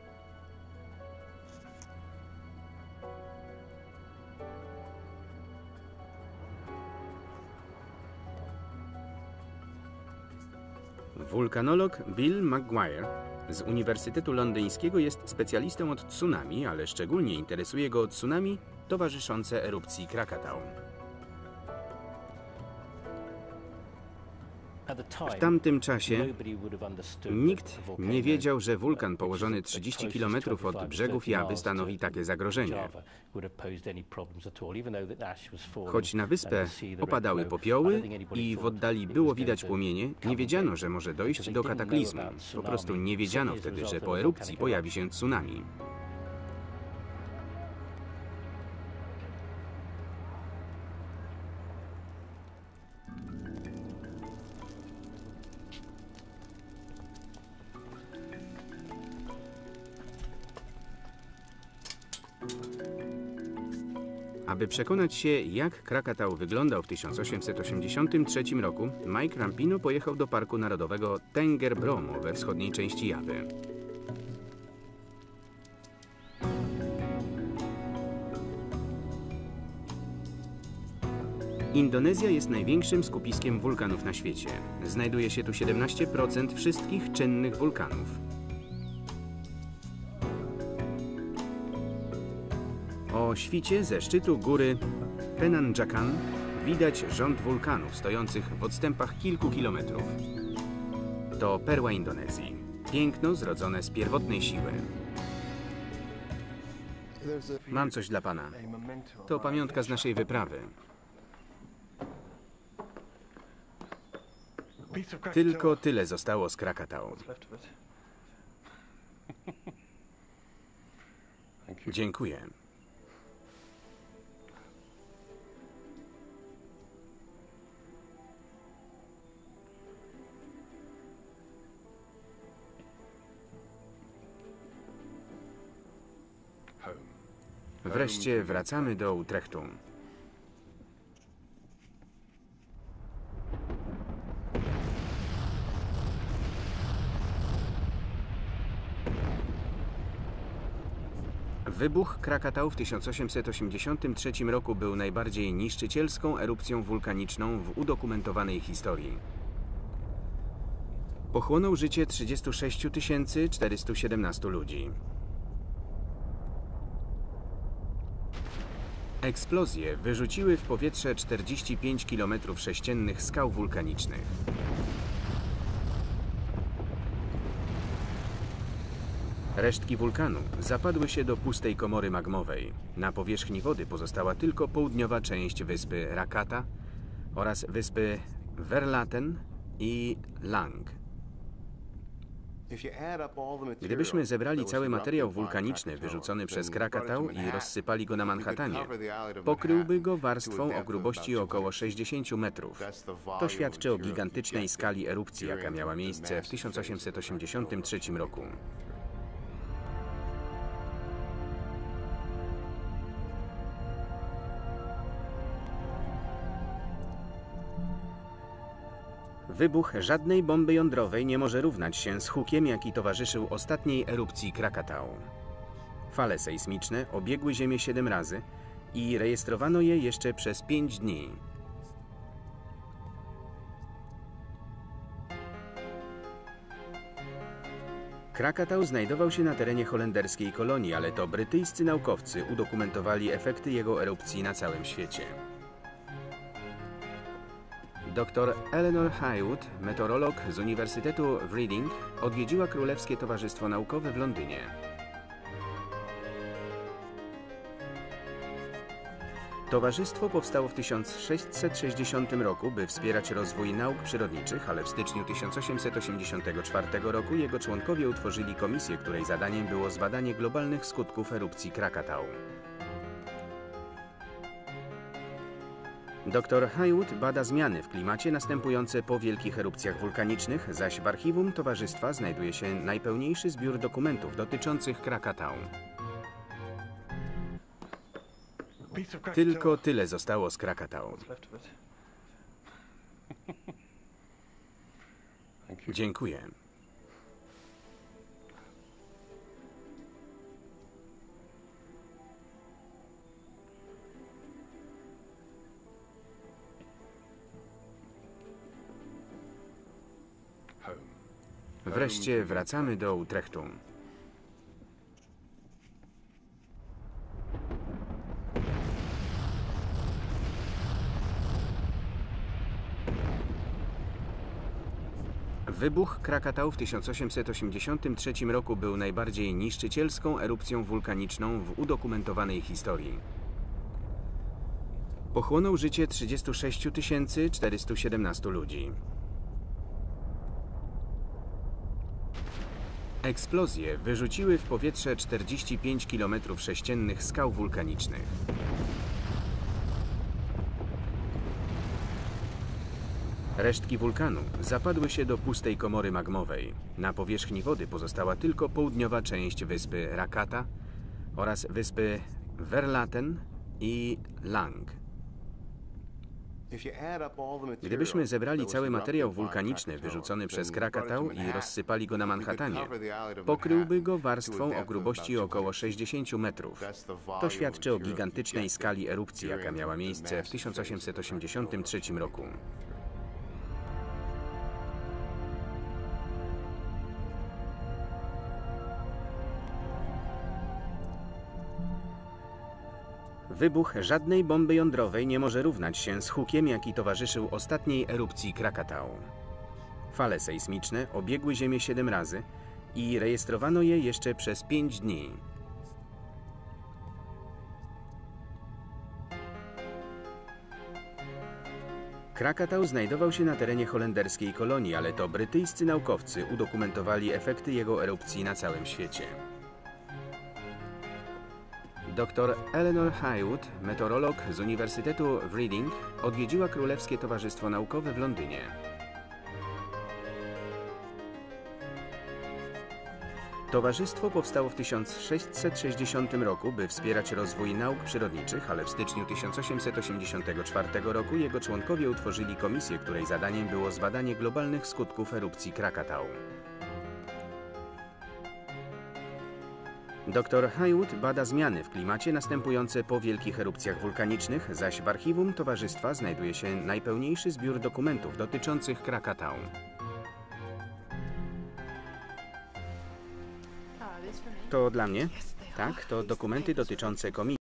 Wulkanolog Bill McGuire z Uniwersytetu Londyńskiego jest specjalistą od tsunami, ale szczególnie interesuje go tsunami towarzyszące erupcji Krakatau. W tamtym czasie nikt nie wiedział, że wulkan położony 30 km od brzegów Jawy stanowi takie zagrożenie. Choć na wyspę opadały popioły i w oddali było widać płomienie, nie wiedziano, że może dojść do kataklizmu. Po prostu nie wiedziano wtedy, że po erupcji pojawi się tsunami. Aby przekonać się, jak Krakatau wyglądał w 1883 roku, Mike Rampino pojechał do Parku Narodowego Tengger Bromo we wschodniej części Jawy. Indonezja jest największym skupiskiem wulkanów na świecie. Znajduje się tu 17% wszystkich czynnych wulkanów. O świcie ze szczytu góry Penanjakan widać rząd wulkanów stojących w odstępach kilku kilometrów. To perła Indonezji. Piękno zrodzone z pierwotnej siły. Mam coś dla pana. To pamiątka z naszej wyprawy. Tylko tyle zostało z Krakatau. Dziękuję. Wreszcie wracamy do Utrechtu. Wybuch Krakatau w 1883 roku był najbardziej niszczycielską erupcją wulkaniczną w udokumentowanej historii. Pochłonął życie 36 417 ludzi. Eksplozje wyrzuciły w powietrze 45 km² skał wulkanicznych. Resztki wulkanu zapadły się do pustej komory magmowej. Na powierzchni wody pozostała tylko południowa część wyspy Rakata oraz wyspy Verlaten i Lang. Gdybyśmy zebrali cały materiał wulkaniczny wyrzucony przez Krakatau i rozsypali go na Manhattanie, pokryłby go warstwą o grubości około 60 metrów. To świadczy o gigantycznej skali erupcji, jaka miała miejsce w 1883 roku. Wybuch żadnej bomby jądrowej nie może równać się z hukiem, jaki towarzyszył ostatniej erupcji Krakatau. Fale sejsmiczne obiegły Ziemię 7 razy i rejestrowano je jeszcze przez 5 dni. Krakatau znajdował się na terenie holenderskiej kolonii, ale to brytyjscy naukowcy udokumentowali efekty jego erupcji na całym świecie. Dr Eleanor Haywood, meteorolog z Uniwersytetu w Reading, odwiedziła Królewskie Towarzystwo Naukowe w Londynie. Towarzystwo powstało w 1660 roku, by wspierać rozwój nauk przyrodniczych, ale w styczniu 1884 roku jego członkowie utworzyli komisję, której zadaniem było zbadanie globalnych skutków erupcji Krakatau. Dr Haywood bada zmiany w klimacie następujące po wielkich erupcjach wulkanicznych, zaś w archiwum towarzystwa znajduje się najpełniejszy zbiór dokumentów dotyczących Krakatau. Tylko tyle zostało z Krakatau. Dziękuję. Wreszcie wracamy do Utrechtu. Wybuch Krakatau w 1883 roku był najbardziej niszczycielską erupcją wulkaniczną w udokumentowanej historii. Pochłonął życie 36 417 ludzi. Eksplozje wyrzuciły w powietrze 45 km² skał wulkanicznych. Resztki wulkanu zapadły się do pustej komory magmowej. Na powierzchni wody pozostała tylko południowa część wyspy Rakata oraz wyspy Verlaten i Lang. Gdybyśmy zebrali cały materiał wulkaniczny wyrzucony przez Krakatau i rozsypali go na Manhattanie, pokryłby go warstwą o grubości około 60 metrów. To świadczy o gigantycznej skali erupcji, jaka miała miejsce w 1883 roku. Wybuch żadnej bomby jądrowej nie może równać się z hukiem, jaki towarzyszył ostatniej erupcji Krakatau. Fale sejsmiczne obiegły Ziemię 7 razy i rejestrowano je jeszcze przez 5 dni. Krakatau znajdował się na terenie holenderskiej kolonii, ale to brytyjscy naukowcy udokumentowali efekty jego erupcji na całym świecie. Dr Eleanor Haywood, meteorolog z Uniwersytetu w Reading, odwiedziła Królewskie Towarzystwo Naukowe w Londynie. Towarzystwo powstało w 1660 roku, by wspierać rozwój nauk przyrodniczych, ale w styczniu 1884 roku jego członkowie utworzyli komisję, której zadaniem było zbadanie globalnych skutków erupcji Krakatau. Dr Haywood bada zmiany w klimacie następujące po wielkich erupcjach wulkanicznych, zaś w archiwum towarzystwa znajduje się najpełniejszy zbiór dokumentów dotyczących Krakatau. To dla mnie? Tak, to dokumenty dotyczące komisji.